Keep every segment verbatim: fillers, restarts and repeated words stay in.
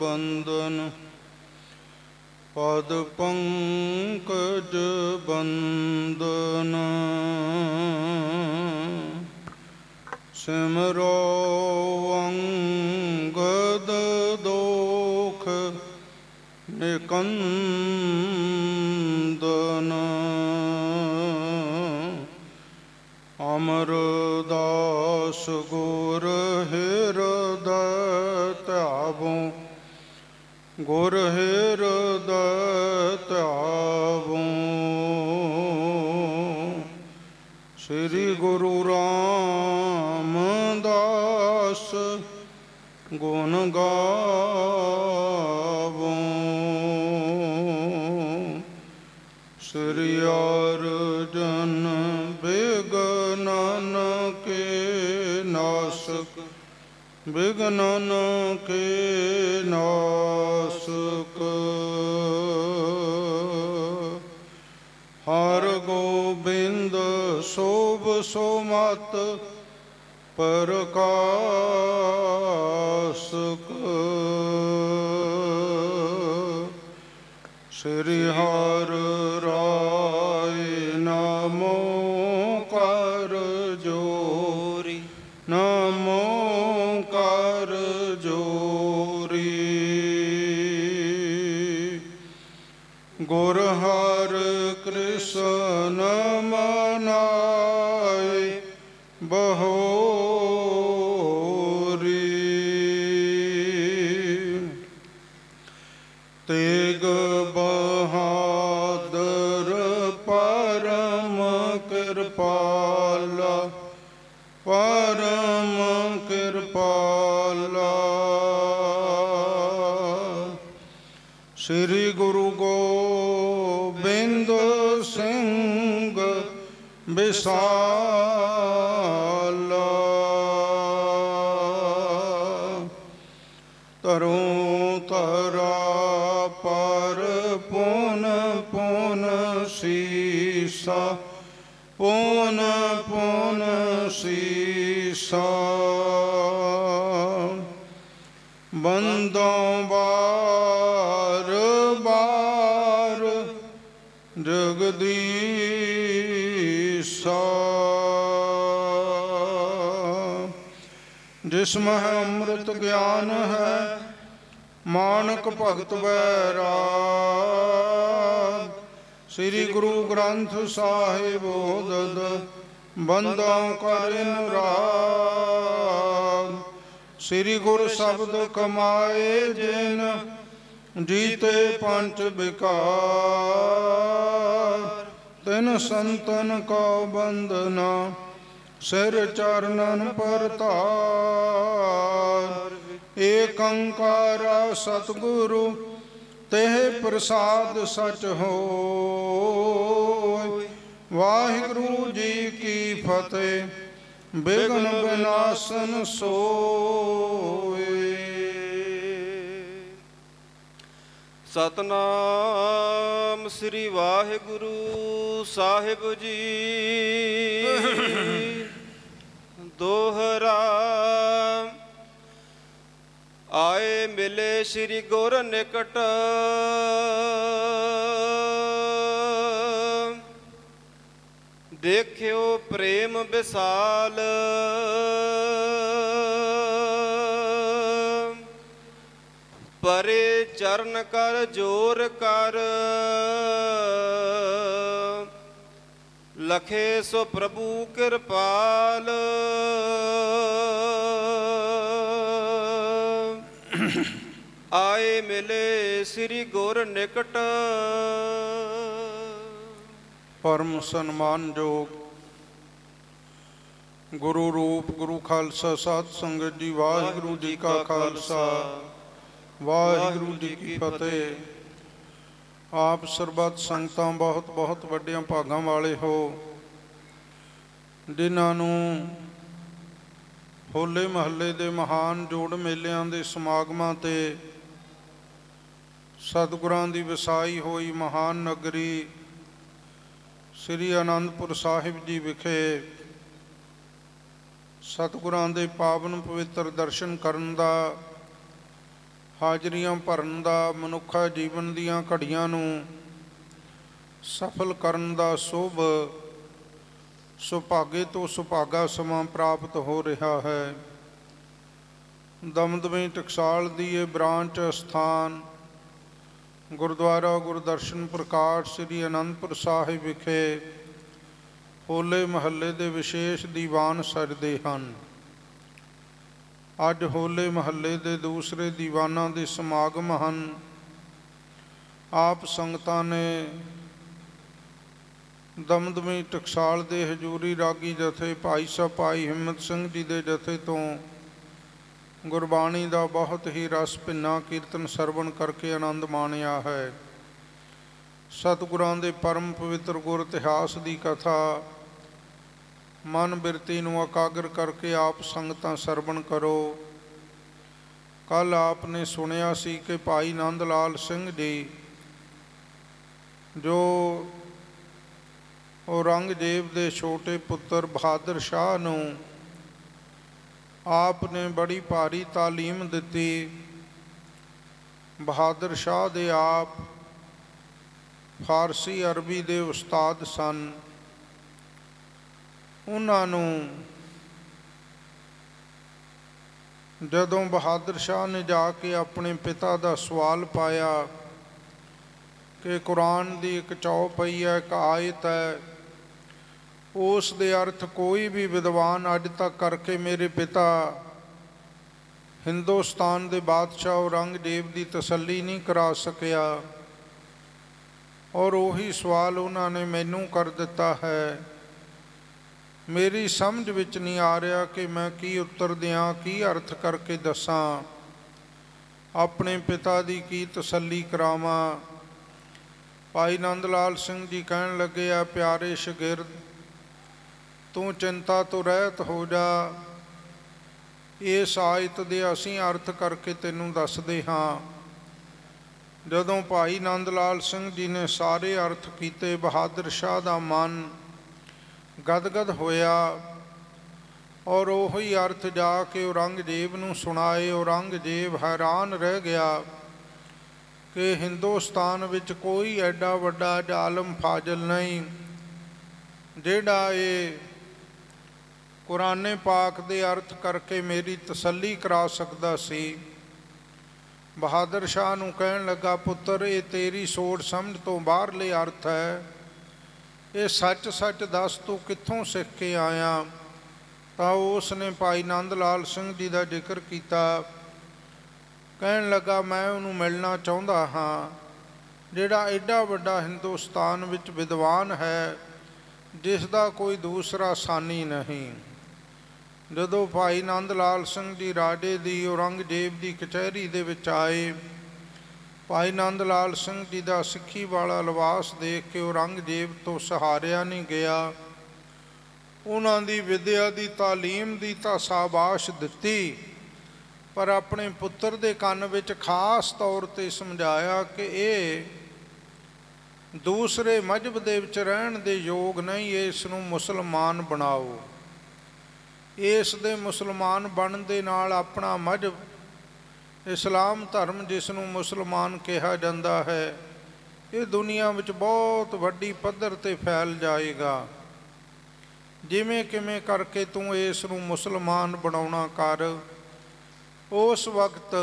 बंदन पद पंकज बंदन सिमरो अंगद दोख निकंदन अमरदास गुर हृदय त्यागो गुर हृदय त्यागो श्री गुरु रामदास गुण गावो श्री अर्जन विघ्नन के नाशक विघ्नन के नाशक हर गोबिंद शोभ सोमत प्रकाशक श्री हर राय नमो कर जोरी नमो कर जोरी गुर हर कृष्ण मनाए बहोरी तेग बहादुर परम कृपाला परम कृपाला श्री गुरु गोबिंद सिंह विशाला तरों तरा पर पुन पुन शीसा पुन पुन शीसा बंदों बार बार जगदीशा जिसमें अमृत ज्ञान है मानक भगत बैराग श्री गुरु ग्रंथ साहिब ओदद बंदों कर राग श्री गुरु शब्द कमाए जिन जीते पंच विकार तिन संतन को बंदना सिर चरणन पर तार एक अंकारा सतगुरु तेह प्रसाद सच हो वाहिगुरु जी की फतेह विघ्न विनाशन सोए। सतनाम श्री वाहिगुरु साहिब जी दोहरा आए मिले श्री गुर निकट देखियो प्रेम विशाल परे चरण कर जोर कर लखे सो प्रभु कृपाल आए मिले श्री गुर निकट। परम सन्मान योग गुरु रूप गुरु खालसा साध संगत जी वाहिगुरु जी का खालसा वाहिगुरु जी की फतेह। आप सरबत संगतां बहुत बहुत वड्डियां भागां वाले हो जिन्हां नूं होले महल्ले दे महान जोड़ मेलियां दे समागमां ते सतगुरां दी वसाई होई महान नगरी श्री आनंदपुर साहिब जी विखे सतगुरां दे पावन पवित्र दर्शन करन दा ਹਾਜ਼ਰੀਆਂ ਭਰਨ ਦਾ, ਮਨੁੱਖਾ ਜੀਵਨ ਦੀਆਂ ਘੜੀਆਂ ਨੂੰ ਸਫਲ ਕਰਨ ਦਾ ਸ਼ੁਭ ਸੁਭਾਗੇ ਤੋਂ ਸੁਭਾਗਾ ਸਮਾਂ ਪ੍ਰਾਪਤ ਹੋ ਰਿਹਾ ਹੈ। ਦਮਦਮੀ ਟਕਸਾਲ ਦੀ ਇਹ ਬ੍ਰਾਂਚ ਸਥਾਨ ਗੁਰਦੁਆਰਾ ਗੁਰਦਰਸ਼ਨ ਪ੍ਰਕਾਸ਼ ਸ੍ਰੀ ਅਨੰਦਪੁਰ ਸਾਹਿਬ ਵਿਖੇ ਹੋਲੇ ਮਹੱਲੇ ਦੇ ਵਿਸ਼ੇਸ਼ ਦੀਵਾਨ ਸਜਦੇ ਹਨ। ਅੱਜ ਹੋਲੇ ਮਹੱਲੇ ਦੇ ਦੂਸਰੇ ਦੀਵਾਨਾਂ ਦੇ ਸਮਾਗਮ ਹਨ। ਆਪ ਸੰਗਤਾਂ ਨੇ ਦਮਦਮੀ ਟਕਸਾਲ ਦੇ ਹਜ਼ੂਰੀ ਰਾਗੀ ਜਥੇ ਭਾਈ ਸਾਹਿਬ ਭਾਈ ਹਿੰਮਤ ਸਿੰਘ ਜੀ ਦੇ ਜਥੇ ਤੋਂ ਗੁਰਬਾਣੀ ਦਾ ਬਹੁਤ ਹੀ ਰਸ ਭਿੰਨਾ ਕੀਰਤਨ ਸਰਵਣ ਕਰਕੇ ਆਨੰਦ ਮਾਣਿਆ ਹੈ। ਸਤਿਗੁਰਾਂ ਦੇ ਪਰਮ ਪਵਿੱਤਰ ਗੁਰ ਇਤਿਹਾਸ ਦੀ ਕਥਾ ਮਨ ਬਿਰਤੀ ਨੂੰ ਇਕਾਗਰ ਕਰਕੇ ਆਪ ਸੰਗਤਾਂ ਸਰਵਣ ਕਰੋ। ਕੱਲ੍ਹ ਆਪ ਨੇ ਸੁਣਿਆ ਸੀ ਕਿ ਭਾਈ ਨੰਦ ਲਾਲ ਸਿੰਘ ਜੀ ਜੋ ਔਰੰਗਜ਼ੇਬ ਦੇ ਛੋਟੇ ਪੁੱਤਰ ਬਹਾਦਰ ਸ਼ਾਹ ਨੂੰ ਆਪ ਨੇ ਬੜੀ ਭਾਰੀ ਤਾਲੀਮ ਦਿੱਤੀ। ਬਹਾਦਰ ਸ਼ਾਹ ਦੇ ਆਪ ਫਾਰਸੀ ਅਰਬੀ ਦੇ ਉਸਤਾਦ ਸਨ। ਉਹਨਾਂ ਨੂੰ ਜਦੋਂ ਬਹਾਦਰ ਸ਼ਾਹ ਨੇ ਜਾ ਕੇ ਆਪਣੇ ਪਿਤਾ ਦਾ ਸਵਾਲ ਪਾਇਆ ਕਿ ਕੁਰਾਨ ਦੀ ਇੱਕ ਚੌਪਈ ਹੈ, ਇੱਕ ਆਇਤ ਹੈ, ਉਸ ਦੇ ਅਰਥ ਕੋਈ ਵੀ ਵਿਦਵਾਨ ਅੱਜ ਤੱਕ ਕਰਕੇ ਮੇਰੇ ਪਿਤਾ ਹਿੰਦੁਸਤਾਨ ਦੇ ਬਾਦਸ਼ਾਹ ਔਰੰਗਜ਼ੇਬ ਦੀ ਤਸੱਲੀ ਨਹੀਂ ਕਰਾ ਸਕਿਆ, ਔਰ ਉਹੀ ਸਵਾਲ ਉਹਨਾਂ ਨੇ ਮੈਨੂੰ ਕਰ ਦਿੱਤਾ ਹੈ। ਮੇਰੀ ਸਮਝ ਵਿੱਚ ਨਹੀਂ ਆ ਰਿਹਾ ਕਿ ਮੈਂ ਕੀ ਉੱਤਰ ਦਿਆਂ, ਕੀ ਅਰਥ ਕਰਕੇ ਦੱਸਾਂ, ਆਪਣੇ ਪਿਤਾ ਦੀ ਕੀ ਤਸੱਲੀ ਕਰਾਵਾਂ। ਭਾਈ ਨੰਦ ਲਾਲ ਸਿੰਘ ਜੀ ਕਹਿਣ ਲੱਗੇ, ਆ ਪਿਆਰੇ ਸ਼ਾਗਿਰਦ, ਤੂੰ ਚਿੰਤਾ ਤੋਂ ਰਹਿਤ ਹੋ ਜਾ। ਇਸ ਆਇਤ ਦੇ ਅਸੀਂ ਅਰਥ ਕਰਕੇ ਤੈਨੂੰ ਦੱਸਦੇ ਹਾਂ। ਜਦੋਂ ਭਾਈ ਨੰਦ ਲਾਲ ਸਿੰਘ ਜੀ ਨੇ ਸਾਰੇ ਅਰਥ ਕੀਤੇ, ਬਹਾਦਰ ਸ਼ਾਹ ਦਾ ਮਨ ਗਦਗਦ ਹੋਇਆ ਔਰ ਉਹੀ ਅਰਥ ਜਾ ਕੇ ਔਰੰਗਜ਼ੇਬ ਨੂੰ ਸੁਣਾਏ। ਔਰੰਗਜ਼ੇਬ ਹੈਰਾਨ ਰਹਿ ਗਿਆ ਕਿ ਹਿੰਦੁਸਤਾਨ ਵਿੱਚ ਕੋਈ ਐਡਾ ਵੱਡਾ ਜ਼ਾਲਮ ਫਾਜ਼ਲ ਨਹੀਂ ਜਿਹੜਾ ਇਹ ਕੁਰਾਨੇ ਪਾਕ ਦੇ ਅਰਥ ਕਰਕੇ ਮੇਰੀ ਤਸੱਲੀ ਕਰਾ ਸਕਦਾ ਸੀ। ਬਹਾਦਰ ਸ਼ਾਹ ਨੂੰ ਕਹਿਣ ਲੱਗਾ, ਪੁੱਤਰ, ਇਹ ਤੇਰੀ ਸੋਚ ਸਮਝ ਤੋਂ ਬਾਹਰਲੇ ਅਰਥ ਹੈ, ਇਹ ਸੱਚ ਸੱਚ ਦੱਸ ਤੂੰ ਕਿੱਥੋਂ ਸਿੱਖ ਕੇ ਆਇਆ। ਤਾਂ ਉਸ ਨੇ ਭਾਈ ਨੰਦ ਲਾਲ ਸਿੰਘ ਜੀ ਦਾ ਜ਼ਿਕਰ ਕੀਤਾ। ਕਹਿਣ ਲੱਗਾ, ਮੈਂ ਉਹਨੂੰ ਮਿਲਣਾ ਚਾਹੁੰਦਾ ਹਾਂ ਜਿਹੜਾ ਐਡਾ ਵੱਡਾ ਹਿੰਦੁਸਤਾਨ ਵਿੱਚ ਵਿਦਵਾਨ ਹੈ, ਜਿਸ ਦਾ ਕੋਈ ਦੂਸਰਾ ਸਾਨੀ ਨਹੀਂ। ਜਦੋਂ ਭਾਈ ਨੰਦ ਲਾਲ ਸਿੰਘ ਜੀ ਰਾਜੇ ਦੀ ਔਰੰਗਜ਼ੇਬ ਦੀ ਕਚਹਿਰੀ ਦੇ ਵਿੱਚ ਆਏ, ਭਾਈ ਨੰਦ ਲਾਲ ਸਿੰਘ ਜੀ ਦਾ ਸਿੱਖੀ ਵਾਲਾ ਲਿਬਾਸ ਦੇਖ ਕੇ ਔਰੰਗਜ਼ੇਬ ਤੋਂ ਸਹਾਰਿਆ ਨਹੀਂ ਗਿਆ। ਉਹਨਾਂ ਦੀ ਵਿੱਦਿਆ ਦੀ ਤਾਲੀਮ ਦੀ ਤਾਂ ਸ਼ਾਬਾਸ਼ ਦਿੱਤੀ, ਪਰ ਆਪਣੇ ਪੁੱਤਰ ਦੇ ਕੰਨ ਵਿੱਚ ਖਾਸ ਤੌਰ 'ਤੇ ਸਮਝਾਇਆ ਕਿ ਇਹ ਦੂਸਰੇ ਮਜ਼ਹਬ ਦੇ ਵਿੱਚ ਰਹਿਣ ਦੇ ਯੋਗ ਨਹੀਂ, ਇਸ ਨੂੰ ਮੁਸਲਮਾਨ ਬਣਾਓ। ਇਸ ਦੇ ਮੁਸਲਮਾਨ ਬਣਨ ਦੇ ਨਾਲ ਆਪਣਾ ਮਜ਼ਹਬ ਇਸਲਾਮ ਧਰਮ, ਜਿਸ ਨੂੰ ਮੁਸਲਮਾਨ ਕਿਹਾ ਜਾਂਦਾ ਹੈ, ਇਹ ਦੁਨੀਆ ਵਿੱਚ ਬਹੁਤ ਵੱਡੀ ਪੱਧਰ 'ਤੇ ਫੈਲ ਜਾਏਗਾ। ਜਿਵੇਂ ਕਿਵੇਂ ਕਰਕੇ ਤੂੰ ਇਸ ਨੂੰ ਮੁਸਲਮਾਨ ਬਣਾਉਣਾ ਕਰ। ਉਸ ਵਕਤ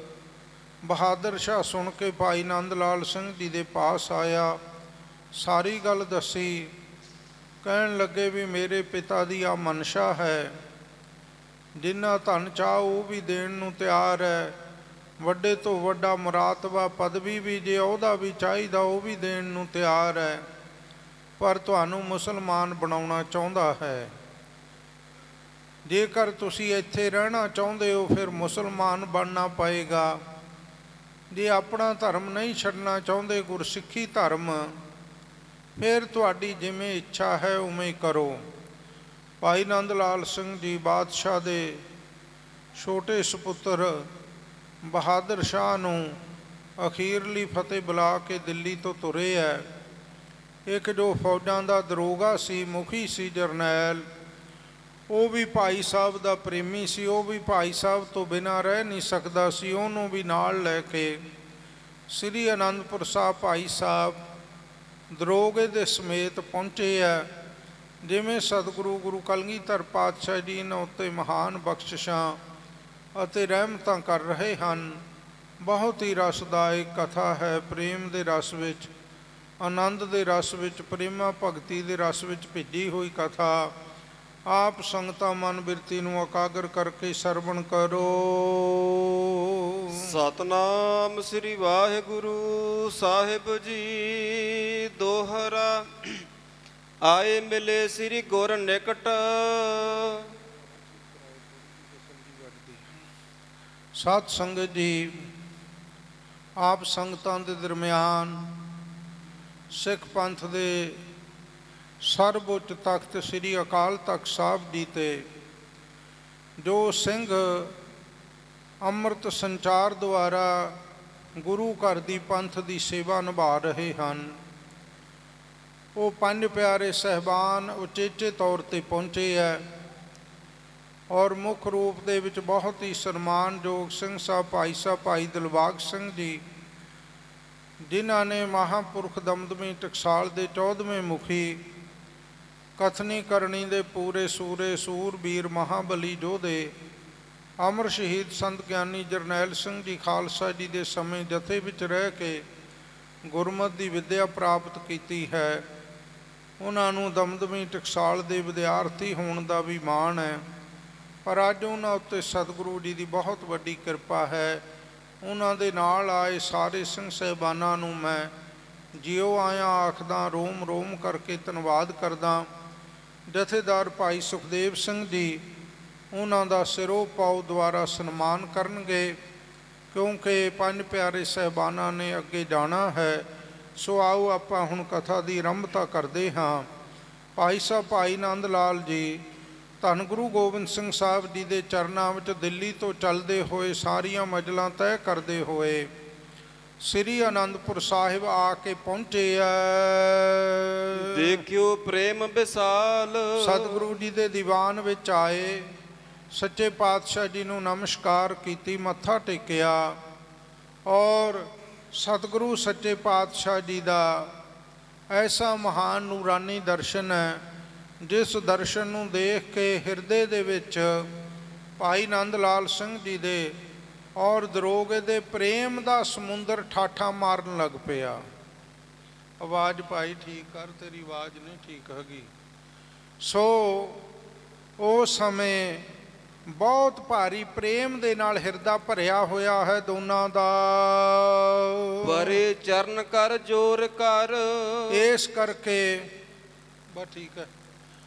ਬਹਾਦਰ ਸ਼ਾਹ ਸੁਣ ਕੇ ਭਾਈ ਨੰਦ ਲਾਲ ਸਿੰਘ ਜੀ ਦੇ ਪਾਸ ਆਇਆ, ਸਾਰੀ ਗੱਲ ਦੱਸੀ। ਕਹਿਣ ਲੱਗੇ ਵੀ ਮੇਰੇ ਪਿਤਾ ਦੀ ਆ ਮਨਸ਼ਾ ਹੈ, ਜਿੰਨਾ ਧਨ ਚਾਹ ਉਹ ਵੀ ਦੇਣ ਨੂੰ ਤਿਆਰ ਹੈ, ਵੱਡੇ ਤੋਂ ਵੱਡਾ ਮੁਰਾਤਬਾ ਪਦਵੀ ਵੀ ਜੇ ਉਹਦਾ ਵੀ ਚਾਹੀਦਾ ਉਹ ਵੀ ਦੇਣ ਨੂੰ ਤਿਆਰ ਹੈ, ਪਰ ਤੁਹਾਨੂੰ ਮੁਸਲਮਾਨ ਬਣਾਉਣਾ ਚਾਹੁੰਦਾ ਹੈ। ਜੇਕਰ ਤੁਸੀਂ ਇੱਥੇ ਰਹਿਣਾ ਚਾਹੁੰਦੇ ਹੋ ਫਿਰ ਮੁਸਲਮਾਨ ਬਣਨਾ ਪਏਗਾ। ਜੇ ਆਪਣਾ ਧਰਮ ਨਹੀਂ ਛੱਡਣਾ ਚਾਹੁੰਦੇ, ਗੁਰਸਿੱਖੀ ਧਰਮ, ਫਿਰ ਤੁਹਾਡੀ ਜਿਵੇਂ ਇੱਛਾ ਹੈ ਉਵੇਂ ਕਰੋ। ਭਾਈ ਨੰਦ ਲਾਲ ਸਿੰਘ ਜੀ ਬਾਦਸ਼ਾਹ ਦੇ ਛੋਟੇ ਸੁਪੁੱਤਰ ਬਹਾਦਰ ਸ਼ਾਹ ਨੂੰ ਅਖੀਰਲੀ ਫਤਿਹ ਬੁਲਾ ਕੇ ਦਿੱਲੀ ਤੋਂ ਤੁਰੇ ਹੈ। ਇੱਕ ਜੋ ਫੌਜਾਂ ਦਾ ਦਰੋਗਾ ਸੀ, ਮੁਖੀ ਸੀ, ਜਰਨੈਲ, ਉਹ ਵੀ ਭਾਈ ਸਾਹਿਬ ਦਾ ਪ੍ਰੇਮੀ ਸੀ, ਉਹ ਵੀ ਭਾਈ ਸਾਹਿਬ ਤੋਂ ਬਿਨਾਂ ਰਹਿ ਨਹੀਂ ਸਕਦਾ ਸੀ। ਉਹਨੂੰ ਵੀ ਨਾਲ ਲੈ ਕੇ ਸ੍ਰੀ ਅਨੰਦਪੁਰ ਸਾਹਿਬ ਭਾਈ ਸਾਹਿਬ ਦਰੋਗੇ ਦੇ ਸਮੇਤ ਪਹੁੰਚੇ ਹੈ। ਜਿਵੇਂ ਸਤਿਗੁਰੂ ਗੁਰੂ ਕਲਗੀਧਰ ਪਾਤਸ਼ਾਹ ਜੀ ਨੇ ਉੱਤੇ ਮਹਾਨ ਬਖਸ਼ਿਸ਼ਾਂ ਅਤੇ ਰਹਿਮਤਾਂ ਕਰ ਰਹੇ ਹਨ। ਬਹੁਤ ਹੀ ਰਸਦਾਇਕ ਕਥਾ ਹੈ। ਪ੍ਰੇਮ ਦੇ ਰਸ ਵਿੱਚ, ਆਨੰਦ ਦੇ ਰਸ ਵਿੱਚ, ਪ੍ਰੇਮਾ ਭਗਤੀ ਦੇ ਰਸ ਵਿੱਚ ਭਿੱਜੀ ਹੋਈ ਕਥਾ। ਆਪ ਸੰਗਤਾਂ ਮਨ ਬਿਰਤੀ ਨੂੰ ਇਕਾਗਰ ਕਰਕੇ ਸਰਵਣ ਕਰੋ। ਸਤਨਾਮ ਸ੍ਰੀ ਵਾਹਿਗੁਰੂ ਸਾਹਿਬ ਜੀ। ਦੋਹਰਾ। ਆਏ ਮਿਲੇ ਸ੍ਰੀ ਗੁਰ ਨਿਕਟ। ਸਤ ਸੰਗਤ ਜੀ, ਆਪ ਸੰਗਤਾਂ ਦੇ ਦਰਮਿਆਨ ਸਿੱਖ ਪੰਥ ਦੇ ਸਰਵਉੱਚ ਤਖਤ ਸ੍ਰੀ ਅਕਾਲ ਤਖਤ ਸਾਹਿਬ ਜੀ ਤੇ ਜੋ ਸਿੰਘ ਅੰਮ੍ਰਿਤ ਸੰਚਾਰ ਦੁਆਰਾ ਗੁਰੂ ਘਰ ਦੀ ਪੰਥ ਦੀ ਸੇਵਾ ਨਿਭਾ ਰਹੇ ਹਨ, ਉਹ ਪੰਜ ਪਿਆਰੇ ਸਹਿਬਾਨ ਉਚੇਚੇ ਤੌਰ ਤੇ ਪਹੁੰਚੇ ਹੈ। ਔਰ ਮੁੱਖ ਰੂਪ ਦੇ ਵਿੱਚ ਬਹੁਤ ਹੀ ਸਨਮਾਨਯੋਗ ਸਿੰਘ ਸਾਹਿਬ ਭਾਈ ਸਾਹਿਬ ਭਾਈ ਦਿਲਬਾਗ ਸਿੰਘ ਜੀ, ਜਿਨ੍ਹਾਂ ਨੇ ਮਹਾਂਪੁਰਖ ਦਮਦਮੀ ਟਕਸਾਲ ਦੇ ਚੌਦਵੇਂ ਮੁਖੀ ਕਥਨੀ ਕਰਨੀ ਦੇ ਪੂਰੇ ਸੂਰੇ ਸੂਰਬੀਰ ਮਹਾਬਲੀ ਯੋਧੇ ਅਮਰ ਸ਼ਹੀਦ ਸੰਤ ਗਿਆਨੀ ਜਰਨੈਲ ਸਿੰਘ ਜੀ ਖਾਲਸਾ ਜੀ ਦੇ ਸਮੇਂ ਜਥੇ ਵਿੱਚ ਰਹਿ ਕੇ ਗੁਰਮਤਿ ਦੀ ਵਿੱਦਿਆ ਪ੍ਰਾਪਤ ਕੀਤੀ ਹੈ। ਉਹਨਾਂ ਨੂੰ ਦਮਦਮੀ ਟਕਸਾਲ ਦੇ ਵਿਦਿਆਰਥੀ ਹੋਣ ਦਾ ਵੀ ਮਾਣ ਹੈ। ਪਰ ਅੱਜ ਉਹਨਾਂ ਉੱਤੇ ਸਤਿਗੁਰੂ ਜੀ ਦੀ ਬਹੁਤ ਵੱਡੀ ਕਿਰਪਾ ਹੈ। ਉਹਨਾਂ ਦੇ ਨਾਲ ਆਏ ਸਾਰੇ ਸਿੰਘ ਸਾਹਿਬਾਨਾਂ ਨੂੰ ਮੈਂ ਜਿਉ ਆਇਆ ਆਖਦਾ, ਰੋਮ ਰੋਮ ਕਰਕੇ ਧੰਨਵਾਦ ਕਰਦਾ। ਜਥੇਦਾਰ ਭਾਈ ਸੁਖਦੇਵ ਸਿੰਘ ਜੀ ਉਹਨਾਂ ਦਾ ਸਿਰੋਂ ਪਾਉ ਦੁਆਰਾ ਸਨਮਾਨ ਕਰਨਗੇ, ਕਿਉਂਕਿ ਪੰਜ ਪਿਆਰੇ ਸਾਹਿਬਾਨਾਂ ਨੇ ਅੱਗੇ ਜਾਣਾ ਹੈ। ਸੋ ਆਓ ਆਪਾਂ ਹੁਣ ਕਥਾ ਦੀ ਆਰੰਭਤਾ ਕਰਦੇ ਹਾਂ। ਭਾਈ ਸਾਹਿਬ ਭਾਈ ਨੰਦ ਲਾਲ ਜੀ ਧੰਨ ਗੁਰੂ ਗੋਬਿੰਦ ਸਿੰਘ ਸਾਹਿਬ ਜੀ ਦੇ ਚਰਨਾਂ ਵਿੱਚ ਦਿੱਲੀ ਤੋਂ ਚੱਲਦੇ ਹੋਏ ਸਾਰੀਆਂ ਮੰਜ਼ਲਾਂ ਤੈਅ ਕਰਦੇ ਹੋਏ ਸ੍ਰੀ ਅਨੰਦਪੁਰ ਸਾਹਿਬ ਆ ਕੇ ਪਹੁੰਚੇ ਆ। ਦੇਖਿਓ ਪ੍ਰੇਮ ਵਿਸਾਲ। ਸਤਿਗੁਰੂ ਜੀ ਦੇ ਦੀਵਾਨ ਵਿੱਚ ਆਏ, ਸੱਚੇ ਪਾਤਸ਼ਾਹ ਜੀ ਨੂੰ ਨਮਸਕਾਰ ਕੀਤੀ, ਮੱਥਾ ਟੇਕਿਆ। ਔਰ ਸਤਿਗੁਰੂ ਸੱਚੇ ਪਾਤਸ਼ਾਹ ਜੀ ਦਾ ਐਸਾ ਮਹਾਨ ਨੂਰਾਨੀ ਦਰਸ਼ਨ ਹੈ, ਜਿਸ ਦਰਸ਼ਨ ਨੂੰ ਦੇਖ ਕੇ ਹਿਰਦੇ ਦੇ ਵਿੱਚ ਭਾਈ ਨੰਦ ਲਾਲ ਸਿੰਘ ਜੀ ਦੇ ਔਰ ਦਰੋਗੇ ਦੇ ਪ੍ਰੇਮ ਦਾ ਸਮੁੰਦਰ ਠਾਠਾਂ ਮਾਰਨ ਲੱਗ ਪਿਆ। ਆਵਾਜ਼ ਭਾਈ ਠੀਕ ਕਰ, ਤੇਰੀ ਆਵਾਜ਼ ਨਹੀਂ ਠੀਕ ਹੈਗੀ। ਸੋ ਉਸ ਸਮੇਂ ਬਹੁਤ ਭਾਰੀ ਪ੍ਰੇਮ ਦੇ ਨਾਲ ਹਿਰਦਾ ਭਰਿਆ ਹੋਇਆ ਹੈ ਦੋਨਾਂ ਦਾ। ਪਰੇ ਚਰਨ ਕਰ ਜੋਰ ਕਰ। ਇਸ ਕਰਕੇ ਬਸ ਠੀਕ ਹੈ।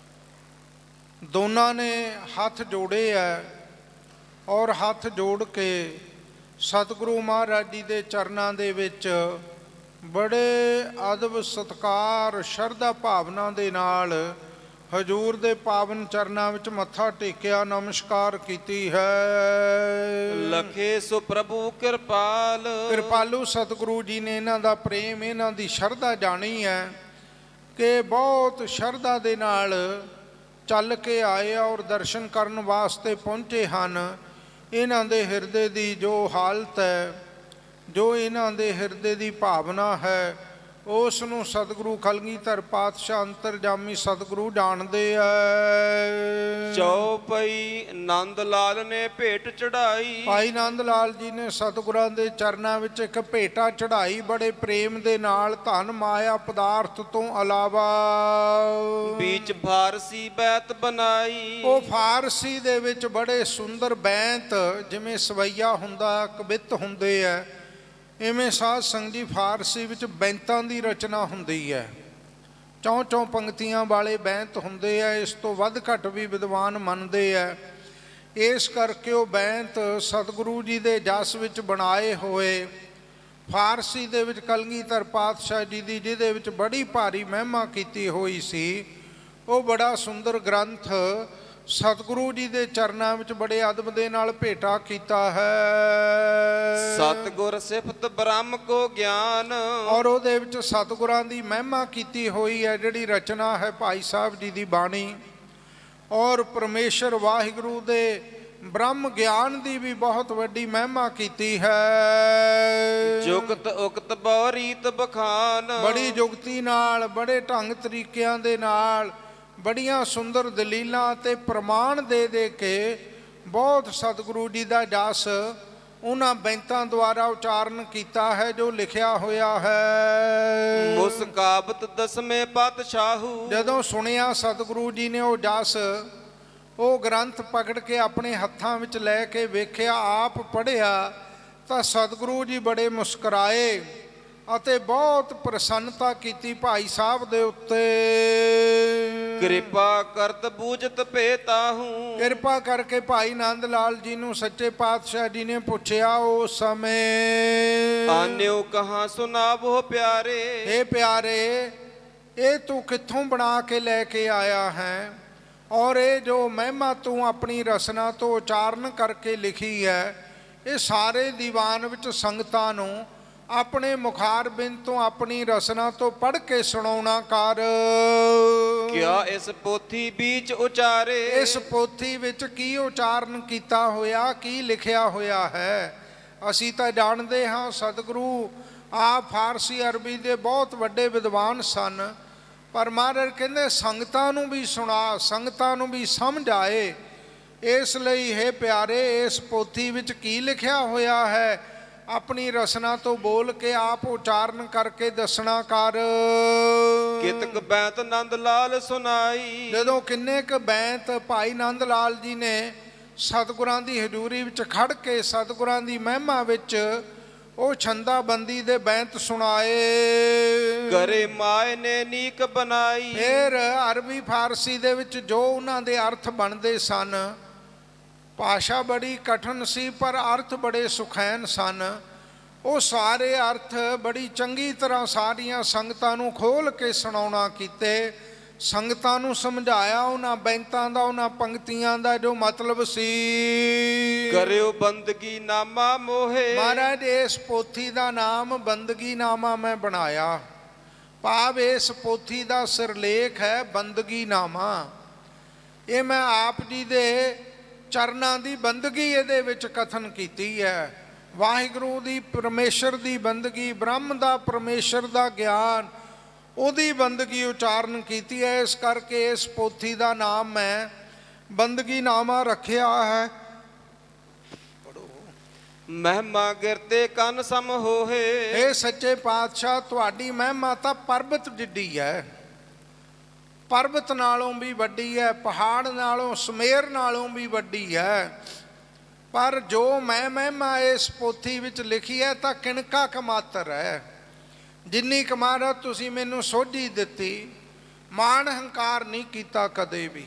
ਦੋਨਾਂ ਨੇ ਹੱਥ ਜੋੜੇ ਹੈ ਔਰ ਹੱਥ ਜੋੜ ਕੇ ਸਤਿਗੁਰੂ ਮਹਾਰਾਜ ਜੀ ਦੇ ਚਰਨਾਂ ਦੇ ਵਿੱਚ ਬੜੇ ਅਦਬ ਸਤਿਕਾਰ ਸ਼ਰਧਾ ਭਾਵਨਾ ਦੇ ਨਾਲ ਹਜੂਰ ਦੇ ਪਾਵਨ ਚਰਨਾਂ ਵਿੱਚ ਮੱਥਾ ਟੇਕਿਆ, ਨਮਸਕਾਰ ਕੀਤੀ ਹੈ। ਲਖੇ ਸੋ ਪ੍ਰਭੂ ਕਿਰਪਾਲ। ਕਿਰਪਾਲੂ ਸਤਿਗੁਰੂ ਜੀ ਨੇ ਇਹਨਾਂ ਦਾ ਪ੍ਰੇਮ, ਇਹਨਾਂ ਦੀ ਸ਼ਰਧਾ ਜਾਣੀ ਹੈ ਕਿ ਬਹੁਤ ਸ਼ਰਧਾ ਦੇ ਨਾਲ ਚੱਲ ਕੇ ਆਏ ਔਰ ਦਰਸ਼ਨ ਕਰਨ ਵਾਸਤੇ ਪਹੁੰਚੇ ਹਨ। ਇਹਨਾਂ ਦੇ ਹਿਰਦੇ ਦੀ ਜੋ ਹਾਲਤ ਹੈ, ਜੋ ਇਹਨਾਂ ਦੇ ਹਿਰਦੇ ਦੀ ਭਾਵਨਾ ਹੈ, ਉਸ ਨੂੰ ਸਤਿਗੁਰੂ ਕਲਗੀਧਰ ਪਾਤਸ਼ਾਹ ਅੰਤਰਜਾਮੀ ਸਤਿਗੁਰੂ ਜਾਣਦੇ ਹੈ। ਚੌਪਈ ਨੰਦ ਲਾਲ ਨੇ ਭੇਟ ਚੜਾਈ। ਭਾਈ ਨੰਦ ਲਾਲ ਜੀ ਨੇ ਸਤਿਗੁਰਾਂ ਦੇ ਚਰਨਾਂ ਵਿੱਚ ਇੱਕ ਭੇਟਾ ਚੜਾਈ, ਬੜੇ ਪ੍ਰੇਮ ਦੇ ਨਾਲ, ਧਨ ਮਾਇਆ ਪਦਾਰਥ ਤੋਂ ਇਲਾਵਾ। ਵਿੱਚ ਫਾਰਸੀ ਬੈਤ ਬਣਾਈ। ਉਹ ਫਾਰਸੀ ਦੇ ਵਿੱਚ ਬੜੇ ਸੁੰਦਰ ਬੈਂਤ, ਜਿਵੇਂ ਸਵਈਆ ਹੁੰਦਾ, ਕਵਿੱਤ ਹੁੰਦੇ ਹੈ, ਇਵੇਂ ਸਾਧ ਸੰਗਤ ਜੀ ਫਾਰਸੀ ਵਿੱਚ ਬੈਂਤਾਂ ਦੀ ਰਚਨਾ ਹੁੰਦੀ ਹੈ। ਚੌਂ ਚੌਂ ਪੰਕਤੀਆਂ ਵਾਲੇ ਬੈਂਤ ਹੁੰਦੇ ਆ। ਇਸ ਤੋਂ ਵੱਧ ਘੱਟ ਵੀ ਵਿਦਵਾਨ ਮੰਨਦੇ ਆ। ਇਸ ਕਰਕੇ ਉਹ ਬੈਂਤ ਸਤਿਗੁਰੂ ਜੀ ਦੇ ਜਸ ਵਿੱਚ ਬਣਾਏ ਹੋਏ ਫਾਰਸੀ ਦੇ ਵਿੱਚ ਕਲਗੀਧਰ ਪਾਤਸ਼ਾਹ ਜੀ ਦੀ, ਜਿਹਦੇ ਵਿੱਚ ਬੜੀ ਭਾਰੀ ਮਹਿਮਾ ਕੀਤੀ ਹੋਈ ਸੀ, ਉਹ ਬੜਾ ਸੁੰਦਰ ਗ੍ਰੰਥ ਸਤਿਗੁਰੂ ਜੀ ਦੇ ਚਰਨਾਂ ਵਿੱਚ ਬੜੇ ਅਦਬ ਦੇ ਨਾਲ ਭੇਟਾ ਕੀਤਾ ਹੈ। ਸਤਿਗੁਰ ਸਿਫਤ ਬ੍ਰਹਮ ਕੋ ਗਿਆਨ। ਔਰ ਉਹਦੇ ਵਿੱਚ ਸਤਿਗੁਰਾਂ ਦੀ ਮਹਿਮਾ ਕੀਤੀ ਹੋਈ ਹੈ। ਜਿਹੜੀ ਰਚਨਾ ਹੈ ਭਾਈ ਸਾਹਿਬ ਜੀ ਦੀ ਬਾਣੀ, ਔਰ ਪਰਮੇਸ਼ਰ ਵਾਹਿਗੁਰੂ ਦੇ ਬ੍ਰਹਮ ਗਿਆਨ ਦੀ ਵੀ ਬਹੁਤ ਵੱਡੀ ਮਹਿਮਾ ਕੀਤੀ ਹੈ। ਜੁਗਤ ਉਕਤ ਬਹੁ ਰੀਤ ਬਖਾਨ, ਬੜੀ ਜੁਗਤੀ ਨਾਲ, ਬੜੇ ਢੰਗ ਤਰੀਕਿਆਂ ਦੇ ਨਾਲ, ਬੜੀਆਂ ਸੁੰਦਰ ਦਲੀਲਾਂ ਤੇ ਪ੍ਰਮਾਣ ਦੇ ਦੇ ਕੇ ਬਹੁਤ ਸਤਿਗੁਰੂ ਜੀ ਦਾ ਜਸ ਉਹਨਾਂ ਬੈਂਤਾਂ ਦੁਆਰਾ ਉਚਾਰਨ ਕੀਤਾ ਹੈ ਜੋ ਲਿਖਿਆ ਹੋਇਆ ਹੈ। ਮੁਸਕਾਬਤ ਦਸਵੇਂ ਪਾਤਸ਼ਾਹੂ, ਜਦੋਂ ਸੁਣਿਆ ਸਤਿਗੁਰੂ ਜੀ ਨੇ ਉਹ ਜਸ, ਉਹ ਗ੍ਰੰਥ ਪਕੜ ਕੇ ਆਪਣੇ ਹੱਥਾਂ ਵਿੱਚ ਲੈ ਕੇ ਵੇਖਿਆ, ਆਪ ਪੜ੍ਹਿਆ ਤਾਂ ਸਤਿਗੁਰੂ ਜੀ ਬੜੇ ਮੁਸਕਰਾਏ ਅਤੇ ਬਹੁਤ ਪ੍ਰਸੰਨਤਾ ਕੀਤੀ ਭਾਈ ਸਾਹਿਬ ਦੇ ਉੱਤੇ। ਕਿਰਪਾ ਕਰਤ ਬੂਝਤ ਭੇਤਾਹੂ, ਕਿਰਪਾ ਕਰਕੇ ਭਾਈ ਨੰਦ ਲਾਲ ਜੀ ਨੂੰ ਸੱਚੇ ਪਾਤਸ਼ਾਹ ਜੀ ਨੇ ਪੁੱਛਿਆ ਉਸ ਸਮੇਂ, ਆਨਿਓ ਕਹਾਂ ਸੁਨਾਵੋ ਪਿਆਰੇ, ਇਹ ਪਿਆਰੇ ਇਹ ਤੂੰ ਕਿੱਥੋਂ ਬਣਾ ਕੇ ਲੈ ਕੇ ਆਇਆ ਹੈ, ਔਰ ਇਹ ਜੋ ਮਹਿਮਾ ਤੂੰ ਆਪਣੀ ਰਸਨਾ ਤੋਂ ਉਚਾਰਨ ਕਰਕੇ ਲਿਖੀ ਹੈ, ਇਹ ਸਾਰੇ ਦੀਵਾਨ ਵਿੱਚ ਸੰਗਤਾਂ ਨੂੰ ਆਪਣੇ ਮੁਖਾਰਬਿੰਦ ਤੋਂ ਆਪਣੀ ਰਸਨਾ ਤੋਂ ਪੜ੍ਹ ਕੇ ਸੁਣਾਉਣਾ ਕਰ। ਕਿਆ ਇਸ ਪੋਥੀ ਵਿੱਚ ਉਚਾਰੇ, ਇਸ ਪੋਥੀ ਵਿੱਚ ਕੀ ਉਚਾਰਨ ਕੀਤਾ ਹੋਇਆ, ਕੀ ਲਿਖਿਆ ਹੋਇਆ ਹੈ। ਅਸੀਂ ਤਾਂ ਜਾਣਦੇ ਹਾਂ ਸਤਿਗੁਰੂ ਆਪ ਫਾਰਸੀ ਅਰਬੀ ਦੇ ਬਹੁਤ ਵੱਡੇ ਵਿਦਵਾਨ ਸਨ, ਪਰ ਮਹਾਰਾਜ ਕਹਿੰਦੇ ਸੰਗਤਾਂ ਨੂੰ ਵੀ ਸੁਣਾ, ਸੰਗਤਾਂ ਨੂੰ ਵੀ ਸਮਝ ਆਏ। ਇਸ ਲਈ ਹੈ ਪਿਆਰੇ, ਇਸ ਪੋਥੀ ਵਿੱਚ ਕੀ ਲਿਖਿਆ ਹੋਇਆ ਹੈ, ਆਪਣੀ ਰਸਨਾ ਤੋਂ ਬੋਲ ਕੇ ਆਪ ਉਚਾਰਨ ਕਰਕੇ ਦੱਸਣਾ ਕਰ। ਕਿਤਕ ਬੈਂਤ ਨੰਦ ਲਾਲ ਸੁਨਾਈ, ਜਦੋਂ ਕਿੰਨੇ ਕੁ ਬੈਂਤ ਭਾਈ ਨੰਦ ਲਾਲ ਜੀ ਨੇ ਸਤਿਗੁਰਾਂ ਦੀ ਹਜ਼ੂਰੀ ਵਿੱਚ ਖੜ ਕੇ ਸਤਿਗੁਰਾਂ ਦੀ ਮਹਿਮਾ ਵਿੱਚ ਉਹ ਛੰਦਾਬੰਦੀ ਦੇ ਬੈਂਤ ਸੁਣਾਏ। ਕਰੇ ਮਾਏ ਨੇ ਨੀਕ ਬਣਾਈ, ਫਿਰ ਅਰਬੀ ਫਾਰਸੀ ਦੇ ਵਿੱਚ ਜੋ ਉਹਨਾਂ ਦੇ ਅਰਥ ਬਣਦੇ ਸਨ, ਭਾਸ਼ਾ ਬੜੀ ਕਠਿਨ ਸੀ ਪਰ ਅਰਥ ਬੜੇ ਸੁਖੈਨ ਸਨ। ਉਹ ਸਾਰੇ ਅਰਥ ਬੜੀ ਚੰਗੀ ਤਰ੍ਹਾਂ ਸਾਰੀਆਂ ਸੰਗਤਾਂ ਨੂੰ ਖੋਲ੍ਹ ਕੇ ਸੁਣਾਉਣਾ ਕੀਤੇ, ਸੰਗਤਾਂ ਨੂੰ ਸਮਝਾਇਆ ਉਹਨਾਂ ਬੈਂਤਾਂ ਦਾ, ਉਹਨਾਂ ਪੰਕਤੀਆਂ ਦਾ ਜੋ ਮਤਲਬ ਸੀ। ਕਰਿਓ ਬੰਦਗੀ ਨਾਮਾ ਮੋਹੇ, ਮਹਾਰਾਜ ਇਸ ਪੋਥੀ ਦਾ ਨਾਮ ਬੰਦਗੀ ਨਾਮਾ ਮੈਂ ਬਣਾਇਆ, ਭਾਵ ਇਸ ਪੋਥੀ ਦਾ ਸਿਰਲੇਖ ਹੈ ਬੰਦਗੀ ਨਾਮਾ। ਇਹ ਮੈਂ ਆਪ ਜੀ ਦੇ ਚਰਨਾਂ ਦੀ ਬੰਦਗੀ ਇਹਦੇ ਵਿੱਚ ਕਥਨ ਕੀਤੀ ਹੈ। ਵਾਹਿਗੁਰੂ ਦੀ ਪਰਮੇਸ਼ਰ ਦੀ ਬੰਦਗੀ, ਬ੍ਰਹਮ ਦਾ ਪਰਮੇਸ਼ਰ ਦਾ ਗਿਆਨ, ਉਹਦੀ ਬੰਦਗੀ ਉਚਾਰਨ ਕੀਤੀ ਹੈ। ਇਸ ਕਰਕੇ ਇਸ ਪੋਥੀ ਦਾ ਨਾਮ ਮੈਂ ਬੰਦਗੀ ਨਾਮਾ ਰੱਖਿਆ ਹੈ। ਮਹਿਮਾ ਗਿਰਤੇ ਕੰਨ ਸਮ ਹੋਏ, ਇਹ ਸੱਚੇ ਪਾਤਸ਼ਾਹ ਤੁਹਾਡੀ ਮਹਿਮਾ ਤਾਂ ਪਰਬਤ ਜਿੱਡੀ ਹੈ, ਪਰਬਤ ਨਾਲੋਂ ਵੀ ਵੱਡੀ ਹੈ, ਪਹਾੜ ਨਾਲੋਂ, ਸਮੇਰ ਨਾਲੋਂ ਵੀ ਵੱਡੀ ਹੈ। ਪਰ ਜੋ ਮੈਂ ਮਹਿਮਾ ਇਸ ਪੋਥੀ ਵਿੱਚ ਲਿਖੀ ਹੈ ਤਾਂ ਕਿਣਕਾ ਕਮਾਤਰ ਹੈ। ਜਿੰਨੀ ਕਮਾਰਾ ਤੁਸੀਂ ਮੈਨੂੰ ਸੋਝੀ ਦਿੱਤੀ, ਮਾਣ ਹੰਕਾਰ ਨਹੀਂ ਕੀਤਾ ਕਦੇ ਵੀ।